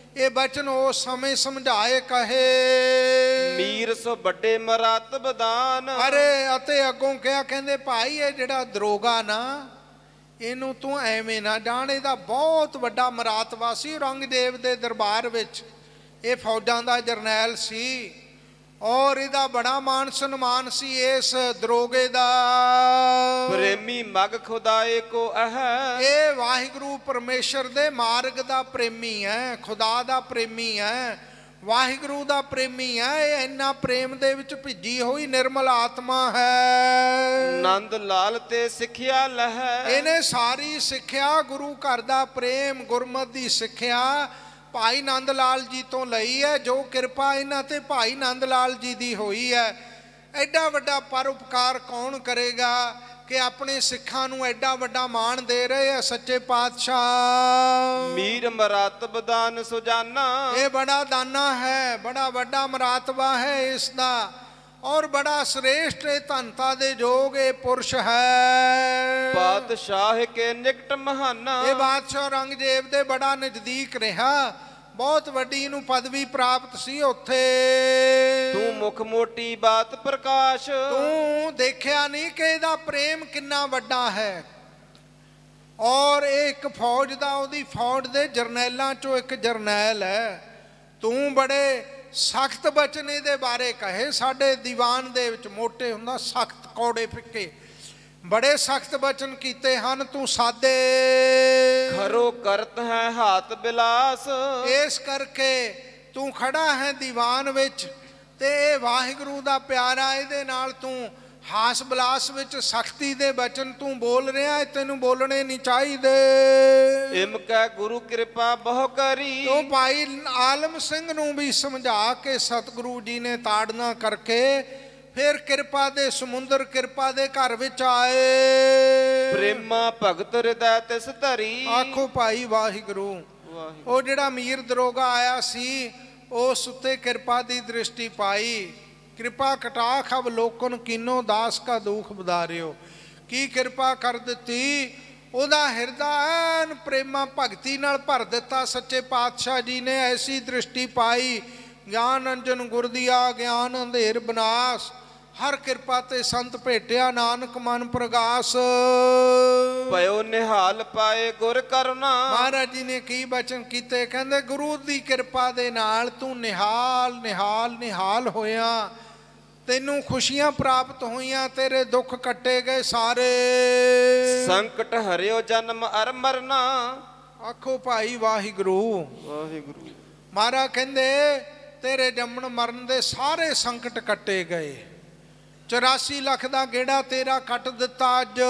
ਇਹ ਬਚਨ ਉਸ ਸਮੇਂ ਸਮਝਾਏ ਕਹੇ ਮੀਰ ਸੋ ਵੱਡੇ ਮਰਾਤਬ ਦਾਨ। ਅਰੇ ਅਤੇ ਅੱਗੋਂ ਕਿਹਾ, ਕਹਿੰਦੇ ਭਾਈ ਇਹ ਜਿਹੜਾ ਦਰੋਗਾ ਨਾ ਇਹਨੂੰ ਤੂੰ ਐਵੇਂ ਨਾ ਜਾਣ, ਇਹਦਾ ਬਹੁਤ ਵੱਡਾ ਮਰਾਤਬਾ ਸੀ ਔਰੰਗਜ਼ੇਬ ਦੇ ਦਰਬਾਰ ਵਿੱਚ। ਇਹ ਫੌਜਾਂ ਦਾ ਜਰਨੈਲ ਸੀ ਔਰ ਇਹਦਾ ਬੜਾ ਮਾਨ ਸਨਮਾਨ ਸੀ ਇਸ ਦਰੋਗੇ ਦਾ। ਪ੍ਰੇਮੀ ਮਗ ਖੁਦਾਏ ਕੋ ਅਹ। ਇਹ ਵਾਹਿਗੁਰੂ ਪਰਮੇਸ਼ਰ ਦੇ ਮਾਰਗ ਦਾ ਪ੍ਰੇਮੀ ਹੈ, ਖੁਦਾ ਦਾ ਪ੍ਰੇਮੀ ਹੈ, ਵਾਹਿਗੁਰੂ ਦਾ ਪ੍ਰੇਮੀ ਹੈ। ਇਹ ਇੰਨਾ ਪ੍ਰੇਮ ਦੇ ਵਿੱਚ ਭਿੱਜੀ ਹੋਈ ਨਿਰਮਲ ਆਤਮਾ ਹੈ। ਨੰਦ ਲਾਲ ਤੇ ਸਿੱਖਿਆ ਲਹਿ। ਇਹਨੇ ਸਾਰੀ ਸਿੱਖਿਆ ਗੁਰੂ ਘਰ ਦਾ ਪ੍ਰੇਮ, ਗੁਰਮਤਿ ਦੀ ਸਿੱਖਿਆ ਭਾਈ ਨੰਦ ਲਾਲ ਜੀ ਤੋਂ ਲਈ ਹੈ। ਜੋ ਕਿਰਪਾ ਇਹਨਾਂ ਤੇ ਭਾਈ ਨੰਦ ਲਾਲ ਜੀ ਦੀ ਹੋਈ ਹੈ। ਐਡਾ ਵੱਡਾ ਪਰਉਪਕਾਰ ਕੌਣ ਕਰੇਗਾ ਕਿ ਆਪਣੇ ਸਿੱਖਾਂ ਨੂੰ ਐਡਾ ਵੱਡਾ ਮਾਣ ਦੇ ਰਹੇ ਆ ਸੱਚੇ ਪਾਤਸ਼ਾਹ। ਮੀਰ ਮਰਾਤਬ ਦਾਨ ਸੁਜਾਨਾ। ਇਹ ਬੜਾ ਦਾਨਾ ਹੈ, ਬੜਾ ਵੱਡਾ ਮਰਾਤਬਾ ਹੈ ਇਸ ਦਾ ਔਰ ਬੜਾ ਸ੍ਰੇਸ਼ਟ ਧਨਤਾ ਦੇ ਯੋਗ ਇਹ ਪੁਰਸ਼ ਹੈ। ਬਾਦਸ਼ਾਹ ਕੇ ਨਿਕਟ ਮਹਾਨਾ। ਇਹ ਬਾਦਸ਼ਾਹ ਔਰੰਗਜ਼ੇਬ ਦੇ ਬੜਾ ਨਜ਼ਦੀਕ ਰਿਹਾ, ਬਹੁਤ ਵੱਡੀ ਨੂੰ ਪਦਵੀ ਪ੍ਰਾਪਤ ਸੀ ਉੱਥੇ। ਤੂੰ ਮੁਖ ਮੋਟੀ ਬਾਤ ਪ੍ਰਕਾਸ਼। ਤੂੰ ਦੇਖਿਆ ਨਹੀਂ ਕਿ ਇਹਦਾ ਪ੍ਰੇਮ ਕਿੰਨਾ ਵੱਡਾ ਹੈ ਔਰ ਇਹ ਇੱਕ ਫੌਜ ਦਾ, ਉਹਦੀ ਫੌਜ ਦੇ ਜਰਨੈਲਾਂ ਚੋਂ ਇੱਕ ਜਰਨੈਲ ਹੈ। ਤੂੰ ਬੜੇ ਸਖਤ ਬਚਨ ਇਹਦੇ ਬਾਰੇ ਕਹੇ। ਸਾਡੇ ਦੀਵਾਨ ਦੇ ਵਿੱਚ ਮੋਟੇ ਹੁੰਦਾ ਸਖਤ, ਕੌੜੇ ਫਿੱਕੇ, ਬੜੇ ਸਖਤ ਬਚਨ ਕੀਤੇ ਹਨ ਤੂੰ ਸਾਦੇ। ਖਰੋ ਕਰਤ ਹੈ ਹਾਥ ਬਿਲਾਸ। ਇਸ ਕਰਕੇ ਤੂੰ ਖੜਾ ਹੈ ਦੀਵਾਨ ਵਿੱਚ ਤੇ ਇਹ ਵਾਹਿਗੁਰੂ ਦਾ ਪਿਆਰਾ, ਇਹਦੇ ਨਾਲ ਤੂੰ ਹਾਸ ਬਲਾਸ ਵਿੱਚ ਸਖਤੀ ਦੇ ਬਚਨ ਤੂੰ ਬੋਲ ਰਿਹਾ। ਤੈਨੂੰ ਬੋਲਣੇ ਨਹੀਂ ਚਾਹੀਦੇ। ਇਮ ਕੈ ਗੁਰੂ ਕਿਰਪਾ ਬਹੁ ਕਰੀ। ਤੂੰ ਭਾਈ ਆਲਮ ਸਿੰਘ ਨੂੰ ਵੀ ਸਮਝਾ ਕੇ ਸਤਿਗੁਰੂ ਜੀ ਨੇ ਤਾੜਨਾ ਕਰਕੇ ਫਿਰ ਕਿਰਪਾ ਦੇ ਸਮੁੰਦਰ, ਕਿਰਪਾ ਦੇ ਘਰ ਵਿੱਚ ਆਏ। ਪ੍ਰੇਮਾ ਭਗਤ ਹਿਰਦੈ ਤਿਸ ਧਰੀ। ਆਖੋ ਭਾਈ ਵਾਹਿਗੁਰੂ। ਉਹ ਜਿਹੜਾ ਮੀਰ ਦਰੋਗਾ ਆਇਆ ਸੀ ਉਸ ਉੱਤੇ ਕਿਰਪਾ ਦੀ ਦ੍ਰਿਸ਼ਟੀ ਪਾਈ। ਕਿਰਪਾ ਕਟਾਖ ਅਵਲੋਕਨ ਕੀਨੋ ਦਾਸ ਕਾ ਦੁਖ ਬਦਾਰਿਓ। ਕੀ ਕਿਰਪਾ ਕਰ ਦਿੱਤੀ, ਉਹਦਾ ਹਿਰਦਾ ਐਨ ਪ੍ਰੇਮਾ ਭਗਤੀ ਨਾਲ ਭਰ ਦਿੱਤਾ ਸੱਚੇ ਪਾਤਸ਼ਾਹ ਜੀ ਨੇ। ਐਸੀ ਦ੍ਰਿਸ਼ਟੀ ਪਾਈ, ਗਿਆਨ ਅੰਜਨ ਗੁਰਦੀਆ ਗਿਆਨ ਅੰਧੇਰ ਬਨਾਸ। ਹਰ ਕਿਰਪਾ ਤੇ ਸੰਤ ਭੇਟਿਆ ਨਾਨਕ ਮਨ ਪ੍ਰਗਾਸ। ਭਇਓ ਨਿਹਾਲ ਪਾਏ ਗੁਰ ਕਰੁਣਾ। ਮਹਾਰਾਜ ਜੀ ਨੇ ਕੀ ਬਚਨ ਕੀਤੇ, ਕਹਿੰਦੇ ਗੁਰੂ ਦੀ ਕਿਰਪਾ ਦੇ ਨਾਲ ਤੂੰ ਨਿਹਾਲ ਨਿਹਾਲ ਨਿਹਾਲ ਹੋਇਆ, ਤੈਨੂੰ ਖੁਸ਼ੀਆਂ ਪ੍ਰਾਪਤ ਹੋਈਆਂ, ਤੇਰੇ ਦੁੱਖ ਕੱਟੇ ਗਏ ਸਾਰੇ। ਸੰਕਟ ਹਰਿਓ ਜਨਮ ਅਰ ਮਰਨਾ। ਆਖੋ ਭਾਈ ਵਾਹਿਗੁਰੂ। ਵਾਹਿਗੁਰੂ। ਮਹਾਰਾਜ ਕਹਿੰਦੇ ਤੇਰੇ ਜੰਮਣ ਮਰਨ ਦੇ ਸਾਰੇ ਸੰਕਟ ਕੱਟੇ ਗਏ। ਚੁਰਾਸੀ ਲੱਖ ਦਾ ਗੇੜਾ ਤੇਰਾ ਕੱਟ ਦਿੱਤਾ ਅੱਜ।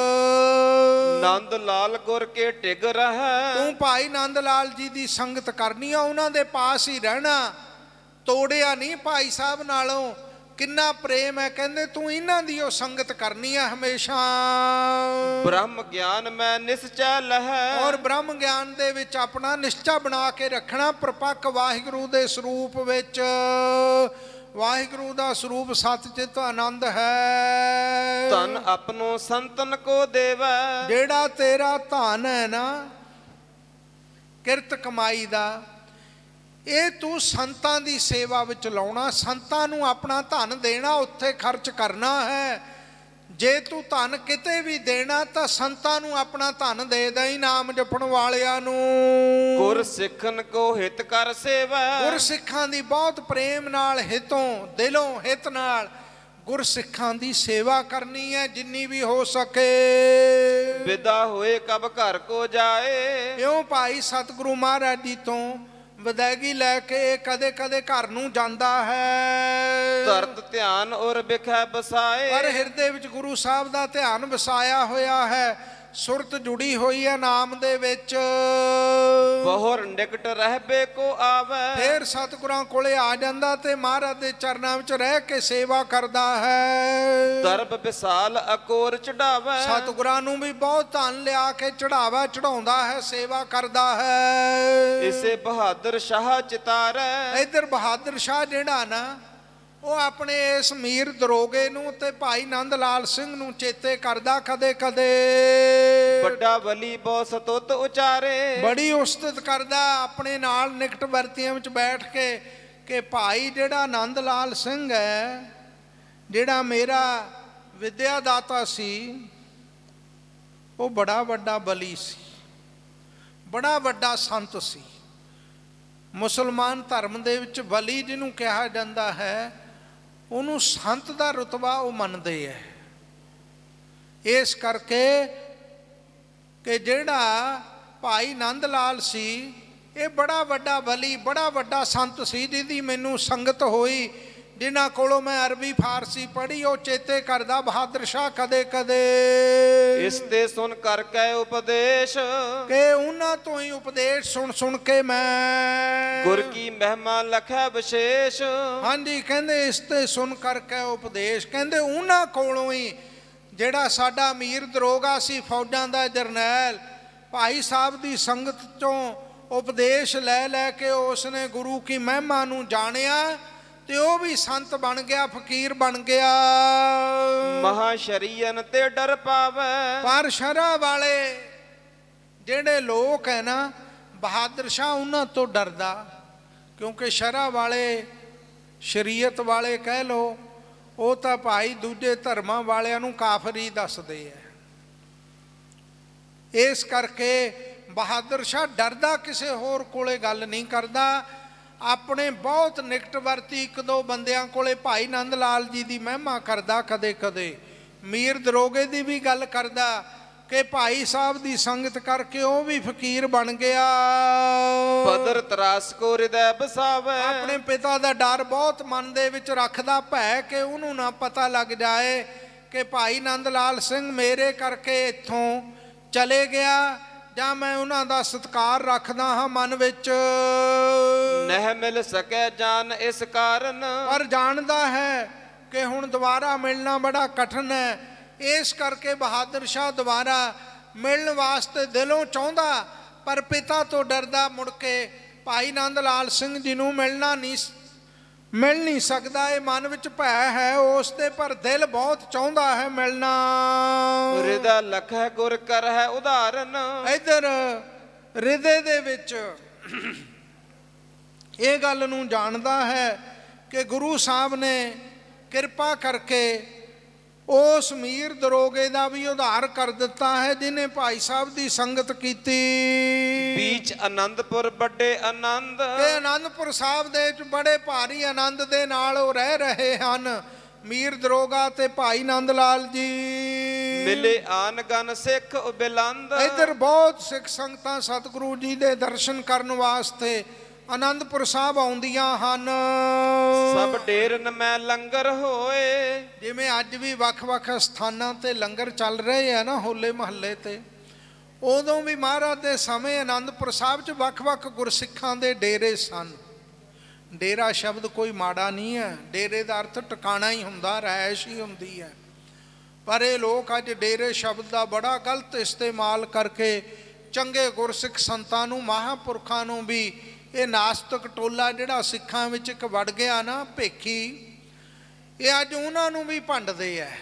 ਨੰਦ ਲਾਲ ਗੁਰ ਕੇ ਟਿਗ ਰਹਿ। ਤੂੰ ਭਾਈ ਨੰਦ ਲਾਲ ਜੀ ਦੀ ਸੰਗਤ ਕਰਨੀ ਆ, ਉਹਨਾਂ ਦੇ ਪਾਸ ਹੀ ਰਹਿਣਾ, ਤੋੜਿਆ ਨਹੀਂ ਭਾਈ ਸਾਹਿਬ ਨਾਲੋਂ। ਕਿੰਨਾ ਪ੍ਰੇਮ ਹੈ, ਕਹਿੰਦੇ ਤੂੰ ਇਹਨਾਂ ਦੀ ਉਹ ਸੰਗਤ ਕਰਨੀ ਹੈ ਹਮੇਸ਼ਾ। ਬ੍ਰਹਮ ਗਿਆਨ ਮੈਂ ਨਿਸ਼ਚੈ ਲਹੈ। ਔਰ ਬ੍ਰਹਮ ਗਿਆਨ ਦੇ ਵਿੱਚ ਆਪਣਾ ਨਿਸ਼ਚਾ ਬਣਾ ਕੇ ਰੱਖਣਾ ਪ੍ਰਪੱਕ ਵਾਹਿਗੁਰੂ ਦੇ ਸਰੂਪ ਵਿੱਚ। ਵਾਹਿਗੁਰੂ ਦਾ ਸਰੂਪ ਸਤਿਚਿਤ ਆਨੰਦ ਹੈ। ਧਨ ਆਪਣੋ ਸੰਤਨ ਕੋ ਦੇਵੈ। ਜਿਹੜਾ ਤੇਰਾ ਧਨ ਹੈ ਨਾ ਕਿਰਤ ਕਮਾਈ ਦਾ, ਇਹ ਤੂੰ ਸੰਤਾਂ ਦੀ ਸੇਵਾ ਵਿੱਚ ਲਾਉਣਾ। ਸੰਤਾਂ ਨੂੰ ਆਪਣਾ ਧਨ ਦੇਣਾ, ਉੱਥੇ ਖਰਚ ਕਰਨਾ ਹੈ। ਜੇ ਤੂੰ ਧਨ ਕਿਤੇ ਵੀ ਦੇਣਾ ਤਾਂ ਸੰਤਾਂ ਨੂੰ ਆਪਣਾ ਧਨ ਦੇ ਦੇਈ, ਨਾਮ ਜਪਣ ਵਾਲਿਆਂ ਨੂੰ। ਗੁਰ ਸਿੱਖਨ ਕੋ ਹਿਤ ਕਰ ਸੇਵਾ। ਗੁਰ ਸਿੱਖਾਂ ਦੀ ਬਹੁਤ ਪ੍ਰੇਮ ਨਾਲ, ਹਿਤੋਂ ਦਿਲੋਂ ਹਿਤ ਨਾਲ ਗੁਰ ਸਿੱਖਾਂ ਦੀ ਸੇਵਾ ਕਰਨੀ ਹੈ ਜਿੰਨੀ ਵੀ ਹੋ ਸਕੇ। ਵਿਦਾ ਹੋਏ ਕਬ ਘਰ ਕੋ ਜਾਏ। ਇਉਂ ਭਾਈ ਸਤਿਗੁਰੂ ਮਹਾਰਾਜ ਜੀ ਤੋਂ ਵਿਦਾਇਗੀ ਲੈ ਕੇ ਕਦੇ ਕਦੇ ਘਰ ਨੂੰ ਜਾਂਦਾ ਹੈ। ਧਰਤ ਧਿਆਨ ਔਰ ਬਿਖੈ ਬਸਾਏ। ਪਰ ਹਿਰਦੇ ਵਿੱਚ ਗੁਰੂ ਸਾਹਿਬ ਦਾ ਧਿਆਨ ਵਸਾਇਆ ਹੋਇਆ ਹੈ, ਸੁਰਤ ਜੁੜੀ ਹੋਈ ਹੈ ਨਾਮ ਦੇ ਵਿੱਚ। ਬਹੁਰ ਨਿਕਟ ਰਹਿਬੇ ਕੋ ਆਵੇ। ਫਿਰ ਸਤਿਗੁਰਾਂ ਕੋਲੇ ਆ ਜਾਂਦਾ ਤੇ ਮਹਾਰਾਜ ਦੇ ਚਰਨਾਂ ਵਿੱਚ ਰਹਿ ਕੇ ਸੇਵਾ ਕਰਦਾ ਹੈ। ਦਰਬ ਵਿਸਾਲ ਅਕੋਰ ਚੜਾਵੇ। ਸਤਿਗੁਰਾਂ ਨੂੰ ਵੀ ਬਹੁਤ ਧਨ ਲਿਆ ਕੇ ਚੜਾਵਾ ਚੜਾਉਂਦਾ ਹੈ, ਸੇਵਾ ਕਰਦਾ ਹੈ। ਇਸੇ ਬਹਾਦਰ ਸ਼ਾਹ ਚਿਤਾਰੈ। ਇੱਧਰ ਬਹਾਦਰ ਸ਼ਾਹ ਜਿਹੜਾ ਨਾ ਉਹ ਆਪਣੇ ਇਸ ਮੀਰ ਦਰੋਗੇ ਨੂੰ ਤੇ ਭਾਈ ਨੰਦ ਲਾਲ ਸਿੰਘ ਨੂੰ ਚੇਤੇ ਕਰਦਾ ਕਦੇ ਕਦੇ। ਵੱਡਾ ਬਲੀ ਬਹੁ ਸਤੁੱਤ ਉਚਾਰੇ। ਬੜੀ ਉਸਤਤ ਕਰਦਾ ਆਪਣੇ ਨਾਲ ਨਿਕਟ ਵਰਤੀਆਂ ਵਿੱਚ ਬੈਠ ਕੇ ਕਿ ਭਾਈ ਜਿਹੜਾ ਆਨੰਦ ਲਾਲ ਸਿੰਘ ਹੈ, ਜਿਹੜਾ ਮੇਰਾ ਵਿਦਿਆ ਦਾਤਾ ਸੀ, ਉਹ ਬੜਾ ਵੱਡਾ ਬਲੀ ਸੀ, ਬੜਾ ਵੱਡਾ ਸੰਤ ਸੀ। ਮੁਸਲਮਾਨ ਧਰਮ ਦੇ ਵਿੱਚ ਬਲੀ ਜਿਹਨੂੰ ਕਿਹਾ ਜਾਂਦਾ ਹੈ, ਉਹਨੂੰ ਸੰਤ ਦਾ ਰੁਤਬਾ ਉਹ ਮੰਨਦੇ ਹੈ। ਇਸ ਕਰਕੇ ਕਿ ਜਿਹੜਾ ਭਾਈ ਆਨੰਦ ਲਾਲ ਸੀ, ਇਹ ਬੜਾ ਵੱਡਾ ਬਲੀ, ਬੜਾ ਵੱਡਾ ਸੰਤ ਸੀ, ਜਿਹਦੀ ਮੈਨੂੰ ਸੰਗਤ ਹੋਈ, ਜਿਨ੍ਹਾਂ ਕੋਲੋਂ ਮੈਂ ਅਰਬੀ ਫਾਰਸੀ ਪੜ੍ਹੀ। ਉਹ ਚੇਤੇ ਕਰਦਾ ਬਹਾਦਰ ਸ਼ਾਹ ਕਦੇ ਕਦੇ ਇਸ ਤੇ ਸੁਣ ਕਰ ਕੇ ਉਪਦੇਸ਼, ਕਿ ਉਹਨਾਂ ਤੋਂ ਹੀ ਉਪਦੇਸ਼ ਸੁਣ ਸੁਣ ਕੇ ਮੈਂ ਗੁਰ ਕੀ ਮਹਿਮਾ ਲਖੈ ਵਿਸ਼ੇਸ਼। ਹਾਂਜੀ, ਕਹਿੰਦੇ ਇਸ ਤੇ ਸੁਣ ਕਰਕੇ ਉਪਦੇਸ਼, ਕਹਿੰਦੇ ਉਹਨਾਂ ਕੋਲੋਂ ਹੀ, ਜਿਹੜਾ ਸਾਡਾ ਅਮੀਰ ਦਰੋਗਾ ਸੀ, ਫੌਜਾਂ ਦਾ ਜਰਨੈਲ, ਭਾਈ ਸਾਹਿਬ ਦੀ ਸੰਗਤ ਚੋਂ ਉਪਦੇਸ਼ ਲੈ ਲੈ ਕੇ ਉਸਨੇ ਗੁਰੂ ਕੀ ਮਹਿਮਾ ਨੂੰ ਜਾਣਿਆ, ਤੇ ਉਹ ਵੀ ਸੰਤ ਬਣ ਗਿਆ, ਫਕੀਰ ਬਣ ਗਿਆ। ਮਹਾ ਸ਼ਰੀਅਨ ਤੇ ਡਰ ਪਾਵੇ। ਪਰ ਸ਼ਰ੍ਹਾ ਵਾਲੇ ਜਿਹੜੇ ਲੋਕ ਹੈ ਨਾ, ਬਹਾਦਰ ਸ਼ਾਹ ਉਹਨਾਂ ਤੋਂ ਡਰਦਾ, ਕਿਉਂਕਿ ਸ਼ਰ੍ਹਾ ਵਾਲੇ, ਸ਼ਰੀਅਤ ਵਾਲੇ ਕਹਿ ਲਓ, ਉਹ ਤਾਂ ਭਾਈ ਦੂਜੇ ਧਰਮਾਂ ਵਾਲਿਆਂ ਨੂੰ ਕਾਫਰ ਹੀ ਦੱਸਦੇ ਹੈ। ਇਸ ਕਰਕੇ ਬਹਾਦਰ ਸ਼ਾਹ ਡਰਦਾ, ਕਿਸੇ ਹੋਰ ਕੋਲੇ ਗੱਲ ਨਹੀਂ ਕਰਦਾ। ਆਪਣੇ ਬਹੁਤ ਨਿਕਟਵਰਤੀ ਇੱਕ ਦੋ ਬੰਦਿਆਂ ਕੋਲੇ ਭਾਈ ਆਨੰਦ ਲਾਲ ਜੀ ਦੀ ਮਹਿਮਾ ਕਰਦਾ, ਕਦੇ ਕਦੇ ਮੀਰ ਦਰੋਗੇ ਦੀ ਵੀ ਗੱਲ ਕਰਦਾ ਕਿ ਭਾਈ ਸਾਹਿਬ ਦੀ ਸੰਗਤ ਕਰਕੇ ਉਹ ਵੀ ਫਕੀਰ ਬਣ ਗਿਆ। ਪਦਰ ਤਰਾਸ ਕੋ ਹਿਰਦੈ ਬਸਾਵੇ। ਆਪਣੇ ਪਿਤਾ ਦਾ ਡਰ ਬਹੁਤ ਮਨ ਦੇ ਵਿੱਚ ਰੱਖਦਾ, ਭੈ ਕਿ ਉਹਨੂੰ ਨਾ ਪਤਾ ਲੱਗ ਜਾਏ ਕਿ ਭਾਈ ਆਨੰਦ ਲਾਲ ਸਿੰਘ ਮੇਰੇ ਕਰਕੇ ਇੱਥੋਂ ਚਲੇ ਗਿਆ, ਜਾਂ ਮੈਂ ਉਹਨਾਂ ਦਾ ਸਤਿਕਾਰ ਰੱਖਦਾ ਹਾਂ ਮਨ ਵਿੱਚ। ਨਹਿ ਮਿਲ ਸਕੇ ਜਾਨ ਇਸ ਕਾਰਨ। ਪਰ ਜਾਣਦਾ ਹੈ ਕਿ ਹੁਣ ਦੁਬਾਰਾ ਮਿਲਣਾ ਬੜਾ ਕਠਿਨ ਹੈ। ਇਸ ਕਰਕੇ ਬਹਾਦਰ ਸ਼ਾਹ ਦੁਬਾਰਾ ਮਿਲਣ ਵਾਸਤੇ ਦਿਲੋਂ ਚਾਹੁੰਦਾ, ਪਰ ਪਿਤਾ ਤੋਂ ਡਰਦਾ। ਮੁੜ ਕੇ ਭਾਈ ਆਨੰਦ ਲਾਲ ਸਿੰਘ ਜੀ ਨੂੰ ਮਿਲਣਾ ਨਹੀਂ, ਮਿਲ ਨਹੀਂ ਸਕਦਾ, ਇਹ ਮਨ ਵਿੱਚ ਭੈ ਹੈ ਉਸ ਦੇ, ਪਰ ਦਿਲ ਬਹੁਤ ਚਾਹੁੰਦਾ ਹੈ ਮਿਲਣਾ। ਹਿਰਦਾ ਲਖੈ ਗੁਰ ਕਰ ਹੈ ਉਦਾਹਰਨ। ਇੱਧਰ ਹਿਰਦੇ ਦੇ ਵਿੱਚ ਇਹ ਗੱਲ ਨੂੰ ਜਾਣਦਾ ਹੈ ਕਿ ਗੁਰੂ ਸਾਹਿਬ ਨੇ ਕਿਰਪਾ ਕਰਕੇ ਉਸ ਮੀਰ ਦਰੋਗੇ ਦਾ ਵੀ ਉਧਾਰ ਕਰ ਦਿੱਤਾ ਹੈ, ਜਿਹਨੇ ਭਾਈ ਸਾਹਿਬ ਦੀ ਸੰਗਤ ਕੀਤੀ। ਬੀਚ ਆਨੰਦਪੁਰ ਵੱਡੇ ਆਨੰਦ। ਇਹ ਆਨੰਦਪੁਰ ਸਾਹਿਬ ਦੇ ਵਿੱਚ ਬੜੇ ਭਾਰੀ ਆਨੰਦ ਦੇ ਨਾਲ ਉਹ ਰਹਿ ਰਹੇ ਹਨ, ਮੀਰ ਦਰੋਗਾ ਤੇ ਭਾਈ ਆਨੰਦ ਲਾਲ ਜੀ। ਮਿਲੇ ਆਨ ਗਨ ਸਿੱਖ ਬਿਲੰਦ। ਇੱਧਰ ਬਹੁਤ ਸਿੱਖ ਸੰਗਤਾਂ ਸਤਿਗੁਰੂ ਜੀ ਦੇ ਦਰਸ਼ਨ ਕਰਨ ਵਾਸਤੇ ਆਨੰਦਪੁਰ ਸਾਹਿਬ ਆਉਂਦੀਆਂ ਹਨ। ਸਭ ਡੇਰਨ ਮੈਂ ਲੰਗਰ ਹੋਏ। ਜਿਵੇਂ ਅੱਜ ਵੀ ਵੱਖ-ਵੱਖ ਸਥਾਨਾਂ ਤੇ ਲੰਗਰ ਚੱਲ ਰਹੇ ਆ ਨਾ, ਹੋਲੇ ਮਹੱਲੇ ਤੇ, ਉਦੋਂ ਵੀ ਮਹਾਰਾਜ ਦੇ ਸਮੇਂ ਆਨੰਦਪੁਰ ਸਾਹਿਬ 'ਚ ਵੱਖ-ਵੱਖ ਗੁਰਸਿੱਖਾਂ ਦੇ ਡੇਰੇ ਸਨ। ਡੇਰਾ ਸ਼ਬਦ ਕੋਈ ਮਾੜਾ ਨਹੀਂ ਹੈ, ਡੇਰੇ ਦਾ ਅਰਥ ਟਿਕਾਣਾ ਹੀ ਹੁੰਦਾ, ਰਿਹਾਇਸ਼ ਹੀ ਹੁੰਦੀ ਹੈ। ਪਰ ਇਹ ਲੋਕ ਅੱਜ ਡੇਰੇ ਸ਼ਬਦ ਦਾ ਬੜਾ ਗਲਤ ਇਸਤੇਮਾਲ ਕਰਕੇ ਚੰਗੇ ਗੁਰਸਿੱਖ ਸੰਤਾਂ ਨੂੰ, ਮਹਾਂਪੁਰਖਾਂ ਨੂੰ ਵੀ, ਇਹ ਨਾਸਤਕ ਟੋਲਾ ਜਿਹੜਾ ਸਿੱਖਾਂ ਵਿੱਚ ਇੱਕ ਵੜ ਗਿਆ ਨਾ, ਭੇਖੀ, ਇਹ ਅੱਜ ਉਹਨਾਂ ਨੂੰ ਵੀ ਭੰਡਦੇ ਹੈ।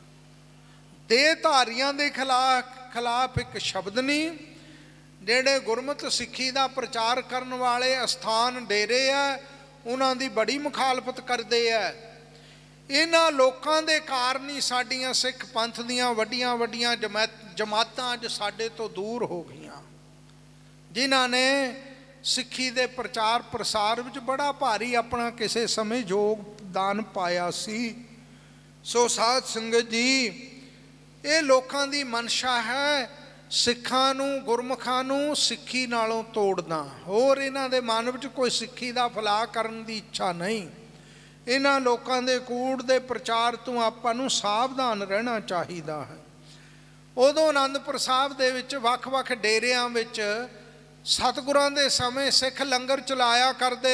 ਦੇਹਧਾਰੀਆਂ ਦੇ ਖਿਲਾਫ ਖਿਲਾਫ ਇੱਕ ਸ਼ਬਦ ਨਹੀਂ, ਜਿਹੜੇ ਗੁਰਮਤਿ ਸਿੱਖੀ ਦਾ ਪ੍ਰਚਾਰ ਕਰਨ ਵਾਲੇ ਅਸਥਾਨ ਡੇਰੇ ਆ, ਉਹਨਾਂ ਦੀ ਬੜੀ ਮੁਖਾਲਫਤ ਕਰਦੇ ਆ। ਇਹਨਾਂ ਲੋਕਾਂ ਦੇ ਕਾਰਨ ਹੀ ਸਾਡੀਆਂ ਸਿੱਖ ਪੰਥ ਦੀਆਂ ਵੱਡੀਆਂ ਵੱਡੀਆਂ ਜਮਾਤ ਜਮਾਤਾਂ ਅੱਜ ਸਾਡੇ ਤੋਂ ਦੂਰ ਹੋ ਗਈਆਂ, ਜਿਨ੍ਹਾਂ ਨੇ ਸਿੱਖੀ ਦੇ ਪ੍ਰਚਾਰ ਪ੍ਰਸਾਰ ਵਿੱਚ ਬੜਾ ਭਾਰੀ ਆਪਣਾ ਕਿਸੇ ਸਮੇਂ ਯੋਗਦਾਨ ਪਾਇਆ ਸੀ। ਸੋ ਸਾਧ ਸੰਗਤ ਜੀ, ਇਹ ਲੋਕਾਂ ਦੀ ਮਨਸ਼ਾ ਹੈ ਸਿੱਖਾਂ ਨੂੰ, ਗੁਰਮੁਖਾਂ ਨੂੰ ਸਿੱਖੀ ਨਾਲੋਂ ਤੋੜਨਾ। ਹੋਰ ਇਹਨਾਂ ਦੇ ਮਨ ਵਿੱਚ ਕੋਈ ਸਿੱਖੀ ਦਾ ਫਲਾਹ ਕਰਨ ਦੀ ਇੱਛਾ ਨਹੀਂ। ਇਹਨਾਂ ਲੋਕਾਂ ਦੇ ਕੂੜ ਦੇ ਪ੍ਰਚਾਰ ਤੋਂ ਆਪਾਂ ਨੂੰ ਸਾਵਧਾਨ ਰਹਿਣਾ ਚਾਹੀਦਾ ਹੈ। ਉਦੋਂ ਆਨੰਦਪੁਰ ਸਾਹਿਬ ਦੇ ਵਿੱਚ ਵੱਖ-ਵੱਖ ਡੇਰਿਆਂ ਵਿੱਚ ਸਤਿਗੁਰਾਂ ਦੇ ਸਮੇਂ ਸਿੱਖ ਲੰਗਰ ਚਲਾਇਆ ਕਰਦੇ।